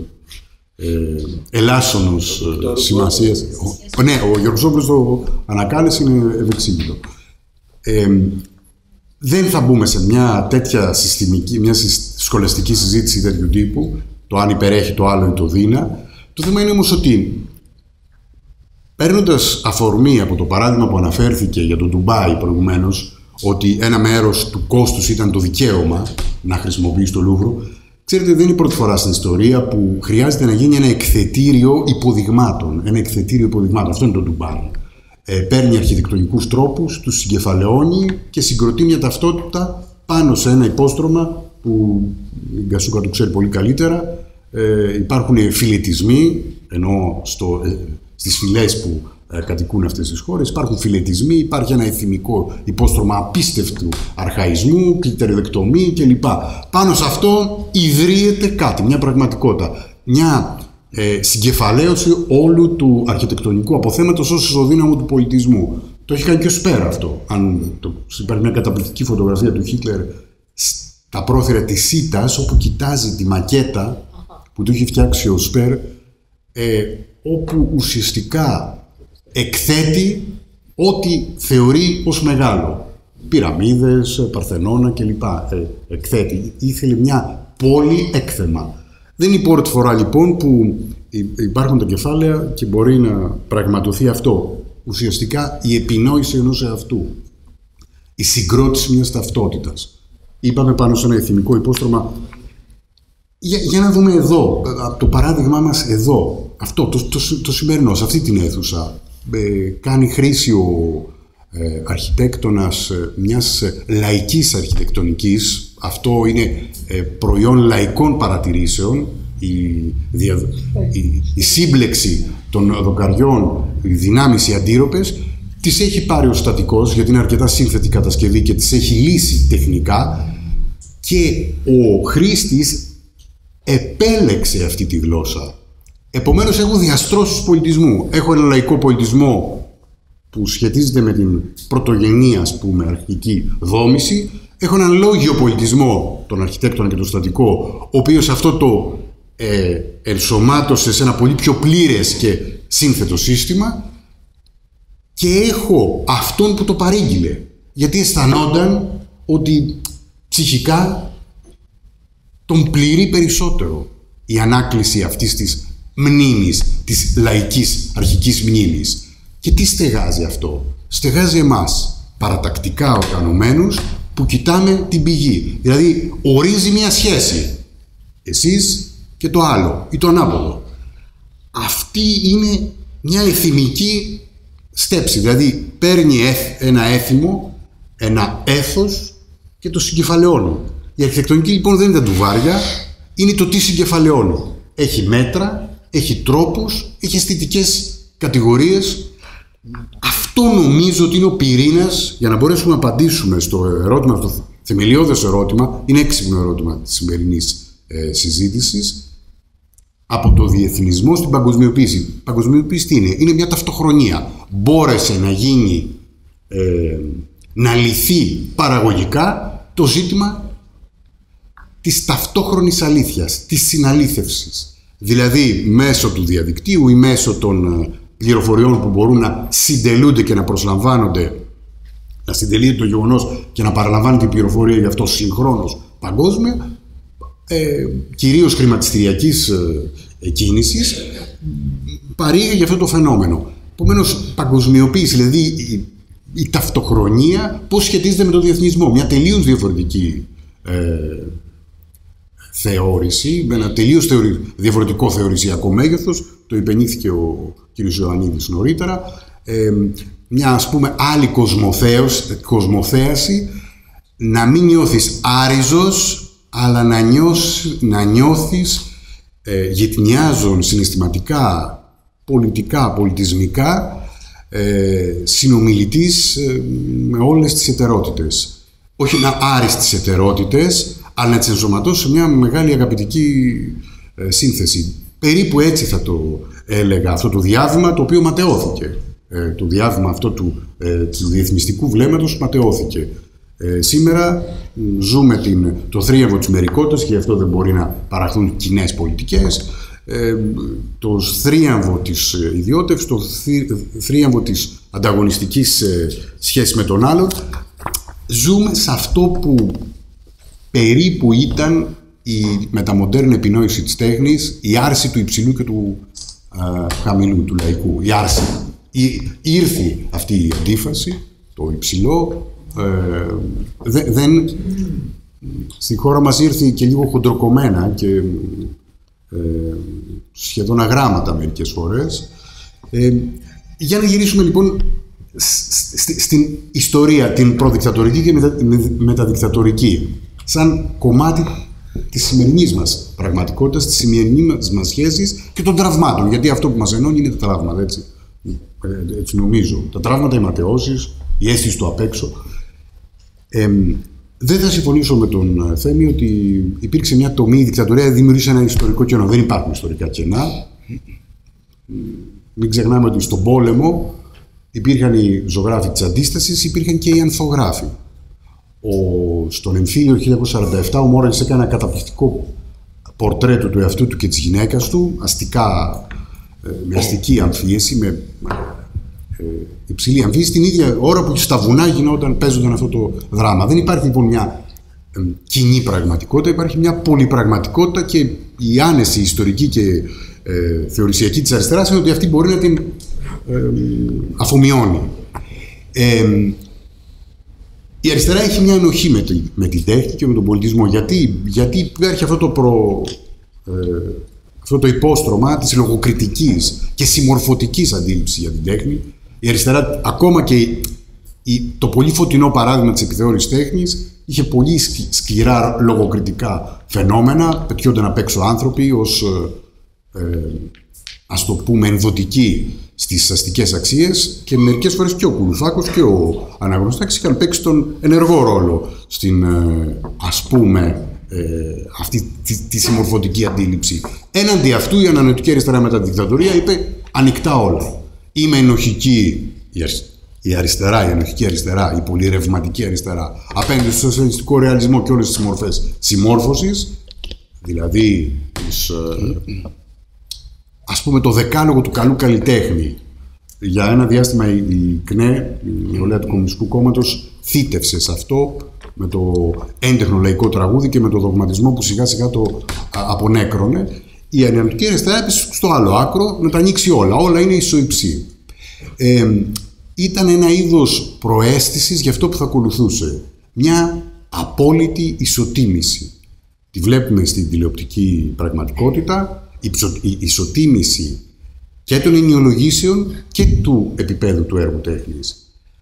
G: ελάσσονος σημασίας. Ναι, ο Γιώργος Όπουλος το ανακάλεσε, είναι ευεξήγητο. Δεν θα μπούμε σε μια τέτοια συστημική, μια σχολαστική συζήτηση τέτοιου τύπου, το αν υπερέχει το άλλο ή το δίνα. Το θέμα είναι όμως ότι, παίρνοντας αφορμή από το παράδειγμα που αναφέρθηκε για το Ντουμπάι προηγουμένως, ότι ένα μέρος του κόστους ήταν το δικαίωμα να χρησιμοποιήσει το Λούβρο, ξέρετε, δεν είναι η πρώτη φορά στην ιστορία που χρειάζεται να γίνει ένα εκθετήριο υποδειγμάτων. Αυτό είναι το Ντουμπάι. Παίρνει αρχιτεκτονικούς τρόπους, τους συγκεφαλαιώνει και συγκροτεί μια ταυτότητα πάνω σε ένα υπόστρωμα που η Γκασούκα το ξέρει πολύ καλύτερα. Υπάρχουν φιλετισμοί, ενώ στις φυλές που κατοικούν αυτές τις χώρες υπάρχουν φιλετισμοί, υπάρχει ένα εθιμικό υπόστρωμα απίστευτου αρχαϊσμού, κλιτεροδεκτομή κλπ. Πάνω σε αυτό ιδρύεται κάτι, μια πραγματικότητα, μια συγκεφαλαίωση όλου του αρχιτεκτονικού αποθέματος ως ισοδύναμο του πολιτισμού. Το έχει κάνει και ο Σπέρ αυτό. Υπάρχει μια καταπληκτική φωτογραφία του Χίτλερ στα πρόθυρα της Σίτας, όπου κοιτάζει τη μακέτα που του έχει φτιάξει ο Σπέρ, όπου ουσιαστικά εκθέτει ό,τι θεωρεί ως μεγάλο. Πυραμίδες, Παρθενώνα κλπ. Εκθέτει. Ήθελε μια πόλη έκθεμα. Δεν είναι η πρώτη φορά λοιπόν που υπάρχουν τα κεφάλαια και μπορεί να πραγματοθεί αυτό. Ουσιαστικά η επινόηση ενός εαυτού. Η συγκρότηση μιας ταυτότητας. Είπαμε πάνω σε ένα εθιμικό υπόστρωμα. Για να δούμε εδώ, το παράδειγμά μας εδώ. Αυτό, το σημερινό, σε αυτή την αίθουσα. Κάνει χρήση ο αρχιτέκτονας μιας λαϊκής αρχιτεκτονικής. Αυτό είναι προϊόν λαϊκών παρατηρήσεων. Η σύμπλεξη των δοκαριών, οι δυνάμεις, οι αντίρροπες, τις έχει πάρει ο στατικός, γιατί είναι αρκετά σύνθετη κατασκευή και τις έχει λύσει τεχνικά, και ο χρήστης επέλεξε αυτή τη γλώσσα. Επομένως έχω διαστρώσεις πολιτισμού. Έχω ένα λαϊκό πολιτισμό που σχετίζεται με την πρωτογενή, ας πούμε, αρχική δόμηση. Έχω έναν λόγιο πολιτισμό, τον αρχιτέκτονα και τον στατικό, ο οποίος αυτό το ενσωμάτωσε σε ένα πολύ πιο πλήρες και σύνθετο σύστημα, και έχω αυτόν που το παρήγγειλε, γιατί αισθανόταν ότι ψυχικά τον πληρεί περισσότερο η ανάκληση αυτής της μνήμης, της λαϊκής αρχικής μνήμης. Και τι στεγάζει αυτό? Στεγάζει εμάς, παρατακτικά οργανωμένους, που κοιτάμε την πηγή. Δηλαδή ορίζει μια σχέση, εσείς και το άλλο ή το ανάποδο. Αυτή είναι μια εθιμική στέψη. Δηλαδή παίρνει ένα έθιμο, ένα έθος, και το συγκεφαλαιώνει. Η αρχιτεκτονική λοιπόν δεν είναι τα ντουβάρια, είναι το τι συγκεφαλαιώνει. Έχει μέτρα, έχει τρόπους, έχει αισθητικές κατηγορίες. Αυτό νομίζω ότι είναι ο πυρήνας για να μπορέσουμε να απαντήσουμε στο ερώτημα, αυτό το θεμελιώδες ερώτημα, είναι έξυπνο ερώτημα της σημερινής συζήτησης, από το διεθνισμό στην παγκοσμιοποίηση. Η παγκοσμιοποίηση τι είναι? Είναι μια ταυτοχρονία. Μπόρεσε να γίνει, να λυθεί παραγωγικά το ζήτημα της ταυτόχρονης αλήθειας, της συναλήθευσης. Δηλαδή μέσω του διαδικτύου ή μέσω των πληροφοριών που μπορούν να συντελούνται και να προσλαμβάνονται, να συντελείται το γεγονός και να παραλαμβάνει την πληροφορία γι' αυτό συγχρόνως παγκόσμια, κυρίως χρηματιστηριακής κίνησης, παρήγαγε αυτό το φαινόμενο. Επομένως, παγκοσμιοποίηση, δηλαδή η ταυτοχρονία, πώς σχετίζεται με τον διεθνισμό? Μια τελείως διαφορετική θεώρηση, με ένα τελείως διαφορετικό θεωρησιακό μέγεθος, το υπενήθηκε ο κ. Ιωαννίδης νωρίτερα, μια ας πούμε άλλη κοσμοθέαση, να μην νιώθεις άριζος, αλλά να νιώθεις γυτνιάζον συναισθηματικά, πολιτικά, πολιτισμικά, συνομιλητής με όλες τις εταιρότητες. Όχι να άρεις τις εταιρότητες, αλλά να τις ενσωματώσει σε μια μεγάλη αγαπητική σύνθεση. Περίπου έτσι θα το έλεγα αυτό το διάβημα, το οποίο ματαιώθηκε. Το διάβημα αυτό του διεθνιστικού βλέμματος ματαιώθηκε. Σήμερα ζούμε το θρίαμβο της μερικότητας και γι' αυτό δεν μπορεί να παραχθούν κοινές πολιτικές. Το θρίαμβο της ιδιότητας, το θρίαμβο της ανταγωνιστικής σχέσης με τον άλλον. Ζούμε σε αυτό που περίπου ήταν η μεταμοντέρνη επινόηση της τέχνης, η άρση του υψηλού και του χαμηλού, του λαϊκού. Η άρση. Ήρθε αυτή η αντίφαση, το υψηλό. Στη χώρα μας ήρθε και λίγο χοντροκομμένα και σχεδόν αγράμματα μερικές φορές. Για να γυρίσουμε λοιπόν στην ιστορία, την προδικτατορική και μεταδικτατορική, σαν κομμάτι της σημερινής μας πραγματικότητας, της σημερινής μας σχέσης και των τραυμάτων. Γιατί αυτό που μας ενώνει είναι τα τραύματα, έτσι νομίζω. Τα τραύματα, οι ματαιώσεις, η αίσθηση του απ' έξω. Δεν θα συμφωνήσω με τον Θέμη ότι υπήρξε μια τομή, η δικτατορία δημιούργησε ένα ιστορικό κενό. Δεν υπάρχουν ιστορικά κενά. Μην ξεχνάμε ότι στον πόλεμο υπήρχαν οι ζωγράφοι της αντίστασης, υπήρχαν και οι ανθογράφοι. Στον εμφύλιο 1947 ο Μόρενς έκανε ένα καταπληκτικό πορτρέτο του εαυτού του και της γυναίκας του, με αστική αμφίεση, με υψηλή αμφίεση, την ίδια ώρα που στα βουνά παίζονταν αυτό το δράμα. Δεν υπάρχει λοιπόν μια κοινή πραγματικότητα, υπάρχει μια πολυπραγματικότητα και η άνεση ιστορική και θεωρησιακή της αριστεράς είναι ότι αυτή μπορεί να την αφομοιώνει. Η αριστερά έχει μια ενοχή με την τέχνη και με τον πολιτισμό. Γιατί υπάρχει αυτό το υπόστρωμα της λογοκριτικής και συμμορφωτικής αντίληψης για την τέχνη. Η αριστερά, ακόμα και το πολύ φωτεινό παράδειγμα της επιθεώρησης τέχνης, είχε πολύ σκληρά λογοκριτικά φαινόμενα, πετιόνταν απ' έξω άνθρωποι ως, ας το πούμε, ενδοτικοί στις αστικές αξίες, και μερικές φορές και ο Κουλουφάκος και ο Αναγνωστάκης είχαν παίξει τον ενεργό ρόλο στην, ας πούμε, αυτή τη συμμορφωτική αντίληψη. Έναντι αυτού η ανανοητική αριστερά μετά τη δικτατορία είπε ανοιχτά όλα. Είμαι ενοχική η αριστερά, η ενοχική αριστερά, η πολυρευματική αριστερά απέναντι στο σοσιαλιστικό ρεαλισμό και όλες τις μορφές συμμόρφωσης, δηλαδή ας πούμε το δεκάλογο του καλού καλλιτέχνη. Για ένα διάστημα η ΚΝΕ, η Νεολαία του Κομμουνιστικού Κόμματος, θύτευσε σε αυτό με το έντεχνο λαϊκό τραγούδι και με το δογματισμό που σιγά σιγά το απονέκρωνε. Η ανανοητική αριστερά έπεσε στο άλλο άκρο να τα ανοίξει όλα. Όλα είναι ισοϊψή. Ήταν ένα είδος προαίσθησης για αυτό που θα ακολουθούσε. Μια απόλυτη ισοτίμηση. Τη βλέπουμε στην τηλεοπτική πραγματικότητα. Η ισοτίμηση και των ενοιολογήσεων και του επίπεδου του έργου τέχνης.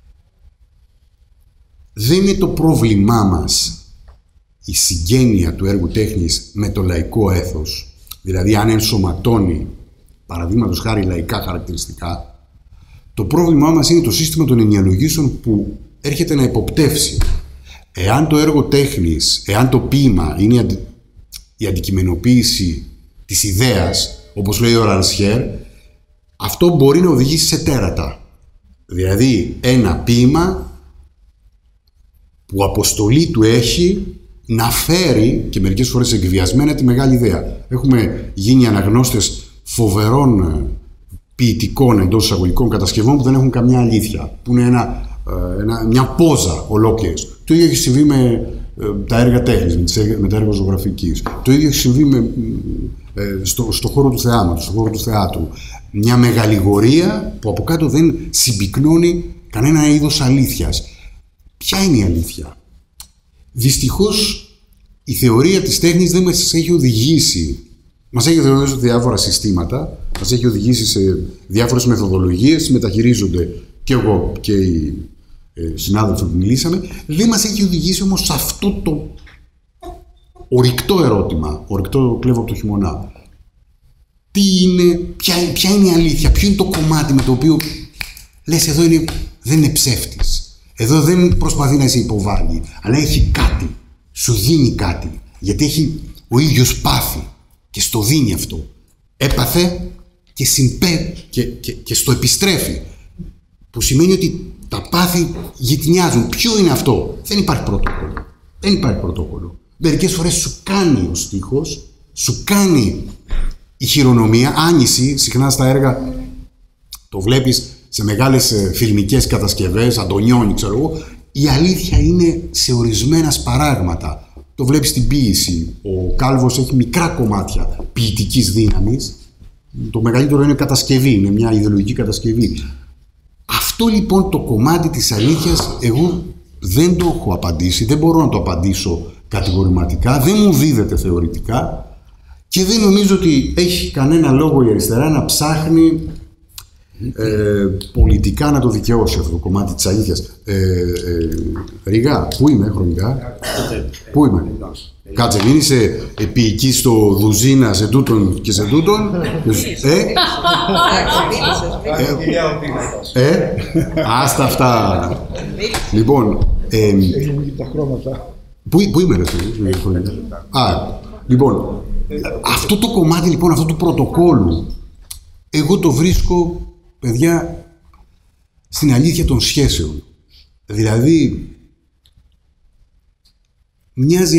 G: Δεν είναι το πρόβλημά μας η συγγένεια του έργου τέχνης με το λαϊκό έθος, δηλαδή αν ενσωματώνει, παραδείγματος χάρη, λαϊκά χαρακτηριστικά. Το πρόβλημά μας είναι το σύστημα των ενοιολογήσεων που έρχεται να υποπτεύσει. Εάν το έργο τέχνης, εάν το ποίημα είναι η αντικειμενοποίηση της ιδέας, όπως λέει ο Ρανσιέρ, αυτό μπορεί να οδηγήσει σε τέρατα. Δηλαδή ένα ποίημα που αποστολή του έχει να φέρει, και μερικές φορές εκβιασμένα, τη μεγάλη ιδέα. Έχουμε γίνει αναγνώστες φοβερών ποιητικών εντός εισαγωγικών κατασκευών που δεν έχουν καμιά αλήθεια, που είναι μια πόζα ολόκληρης. Το ίδιο έχει συμβεί με τα έργα τέχνης, με τα έργα ζωγραφικής. Το ίδιο έχει συμβεί στο χώρο του θεάματος, στο χώρο του θεάτρου. Μια μεγαληγορία που από κάτω δεν συμπυκνώνει κανένα είδος αλήθειας. Ποια είναι η αλήθεια? Δυστυχώς η θεωρία της τέχνης δεν μας έχει οδηγήσει. Μας έχει οδηγήσει σε διάφορα συστήματα, μας έχει οδηγήσει σε διάφορες μεθοδολογίες, μεταχειρίζονται και εγώ και οι συνάδελφοι που μιλήσαμε. Δεν μας έχει οδηγήσει όμως σε αυτό το ορυκτό ερώτημα, ορυκτό κλέβω από το χειμωνά. Ποια είναι η αλήθεια, ποιο είναι το κομμάτι με το οποίο λες εδώ δεν είναι ψεύτης. Εδώ δεν προσπαθεί να σε υποβάλει, αλλά έχει κάτι, σου δίνει κάτι, γιατί έχει ο ίδιος πάθει και στο δίνει αυτό. Έπαθε και στο επιστρέφει, που σημαίνει ότι τα πάθη γειτνιάζουν. Ποιο είναι αυτό? Δεν υπάρχει πρωτόκολλο. Δεν υπάρχει πρωτόκολλο. Μερικές φορές σου κάνει ο στίχος, σου κάνει η χειρονομία, άνηση, συχνά στα έργα το βλέπεις σε μεγάλες φιλμικές κατασκευές, Αντωνιόνι, ξέρω εγώ, η αλήθεια είναι σε ορισμένα σπαράγματα. Το βλέπεις στην ποίηση. Ο Κάλβος έχει μικρά κομμάτια ποιητικής δύναμης. Το μεγαλύτερο είναι κατασκευή, είναι μια ιδεολογική κατασκευή. Αυτό λοιπόν το κομμάτι της αλήθειας εγώ δεν το έχω απαντήσει, δεν μπορώ να το απαντήσω κατηγορηματικά, δεν μου δίδεται θεωρητικά και δεν νομίζω ότι έχει κανένα λόγο η αριστερά να ψάχνει πολιτικά να το δικαιώσει αυτό το κομμάτι της αλήθειας. Ριγά, πού είμαι χρονικά? Πού είμαι? Κάτσε, μην είσαι ποιητική στο Δουζίνα σε τούτον και σε τούτον. Άστα αυτά. Λοιπόν,
F: τα χρώματα.
G: Πού είμαι ρε? Λοιπόν, αυτό το κομμάτι λοιπόν, αυτό του πρωτοκόλλου, εγώ το βρίσκω, παιδιά, στην αλήθεια των σχέσεων. Δηλαδή, μοιάζει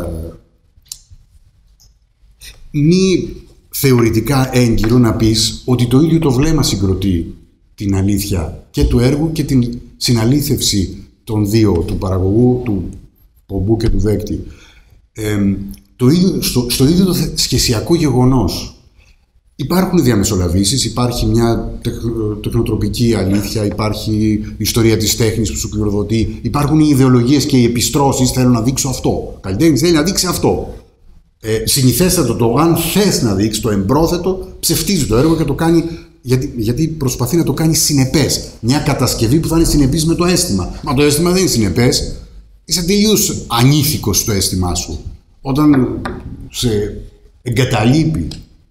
G: μη θεωρητικά έγκυρο να πεις ότι το ίδιο το βλέμμα συγκροτεί την αλήθεια και του έργου και την συναλήθευση των δύο, του παραγωγού, του πομπού και του δέκτη. Στο ίδιο το σχεσιακό γεγονός. Υπάρχουν διαμεσολαβήσεις, υπάρχει μια τεχνοτροπική αλήθεια, υπάρχει η ιστορία της τέχνης που σου κληροδοτεί, υπάρχουν οι ιδεολογίες και οι επιστρώσεις, θέλω να δείξω αυτό. Καλλιτέχνης θέλει να δείξει αυτό. Συνηθέστατο το αν θες να δείξει, το εμπρόθετο, ψευτίζει το έργο και το κάνει, γιατί προσπαθεί να το κάνει συνεπές. Μια κατασκευή που θα είναι συνεπής με το αίσθημα. Μα το αίσθημα δεν είναι συνεπές, είσαι τελείως ανήθικος στο αίσθημά σου. Όταν σε εγκαταλείπει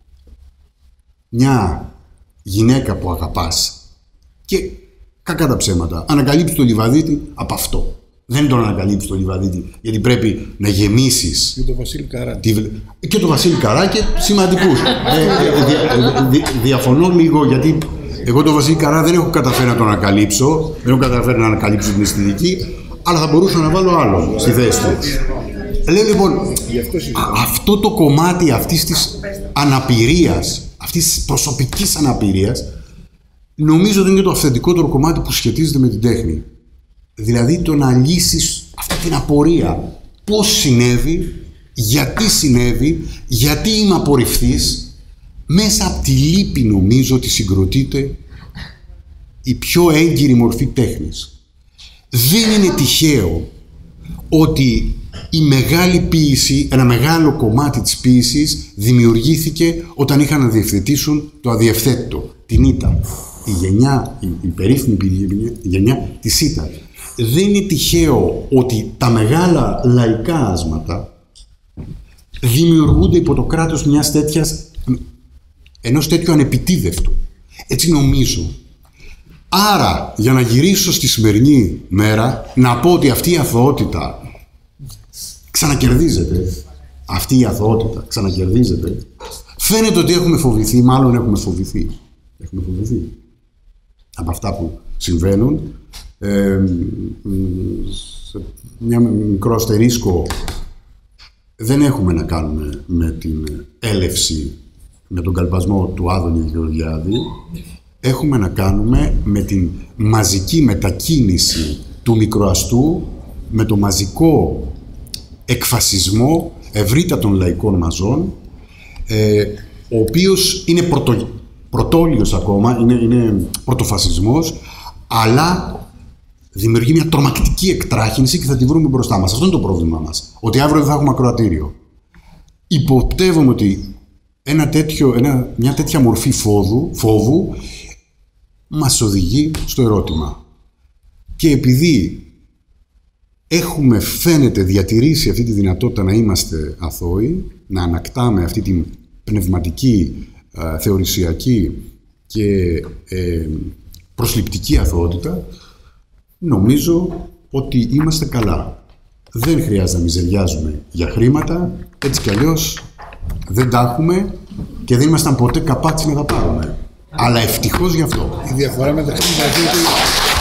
G: μια γυναίκα που αγαπάς και κακά τα ψέματα, ανακαλύψεις το Λιβαδίτη από αυτό. Δεν τον ανακαλύψεις το Λιβαδίτη, γιατί πρέπει να γεμίσεις.
F: Και το Βασίλη Καρά.
G: Και το Βασίλη Καρά και σημαντικούς. Διαφωνώ λίγο, γιατί εγώ τον Βασίλη Καρά δεν έχω καταφέρει να τον ανακαλύψω, δεν έχω καταφέρει να ανακαλύψω την αισθητική, αλλά θα μπορούσα να βάλω άλλον στη θέση του. Λέω λοιπόν, αυτό το κομμάτι αυτής της αναπηρίας, αυτής της προσωπικής αναπηρίας, νομίζω ότι είναι το αυθεντικότερο κομμάτι που σχετίζεται με την τέχνη. Δηλαδή το να λύσεις αυτή την απορία. Πώς συνέβη, γιατί είμαι απορριφθής. Μέσα από τη λύπη νομίζω ότι συγκροτείται η πιο έγκυρη μορφή τέχνης. Δεν είναι τυχαίο ότι η μεγάλη ποίηση, ένα μεγάλο κομμάτι της ποίησης δημιουργήθηκε όταν είχαν να διευθετήσουν το αδιευθέτητο, την ήττα. Η περίφημη γενιά της ήττα. Δεν είναι τυχαίο ότι τα μεγάλα λαϊκά άσματα δημιουργούνται υπό το κράτος ενός τέτοιου ανεπιτίδευτου. Έτσι νομίζω. Άρα, για να γυρίσω στη σημερινή μέρα, να πω ότι αυτή η αθωότητα ξανακερδίζεται. Αυτή η αθωότητα ξανακερδίζεται. Φαίνεται ότι έχουμε φοβηθεί, μάλλον έχουμε φοβηθεί. Έχουμε φοβηθεί από αυτά που συμβαίνουν. Σε μια μικρό αστερίσκο, δεν έχουμε να κάνουμε με την έλευση, με τον καλπασμό του Άδωνη Γεωργιάδη. Έχουμε να κάνουμε με την μαζική μετακίνηση του μικροαστού, με το μαζικό εκφασισμό ευρύτατων λαϊκών μαζών, ο οποίος είναι πρωτόλιος ακόμα, είναι πρωτοφασισμός, αλλά δημιουργεί μια τρομακτική εκτράχυνση και θα τη βρούμε μπροστά μας. Αυτό είναι το πρόβλημά μας. Ότι αύριο δεν θα έχουμε ακροατήριο. Υποπτεύομαι ότι μια τέτοια μορφή φόβου μας οδηγεί στο ερώτημα. Και επειδή έχουμε, φαίνεται, διατηρήσει αυτή τη δυνατότητα να είμαστε αθώοι, να ανακτάμε αυτή την πνευματική, θεωρησιακή και προσληπτική αθωότητα, νομίζω ότι είμαστε καλά. Δεν χρειάζεται να μιζεριάζουμε για χρήματα, έτσι κι αλλιώς δεν τα έχουμε και δεν ήμασταν ποτέ καπάτσι να τα πάρουμε. Αλλά ευτυχώς γι' αυτό.
F: Η διαφορά μεταξύ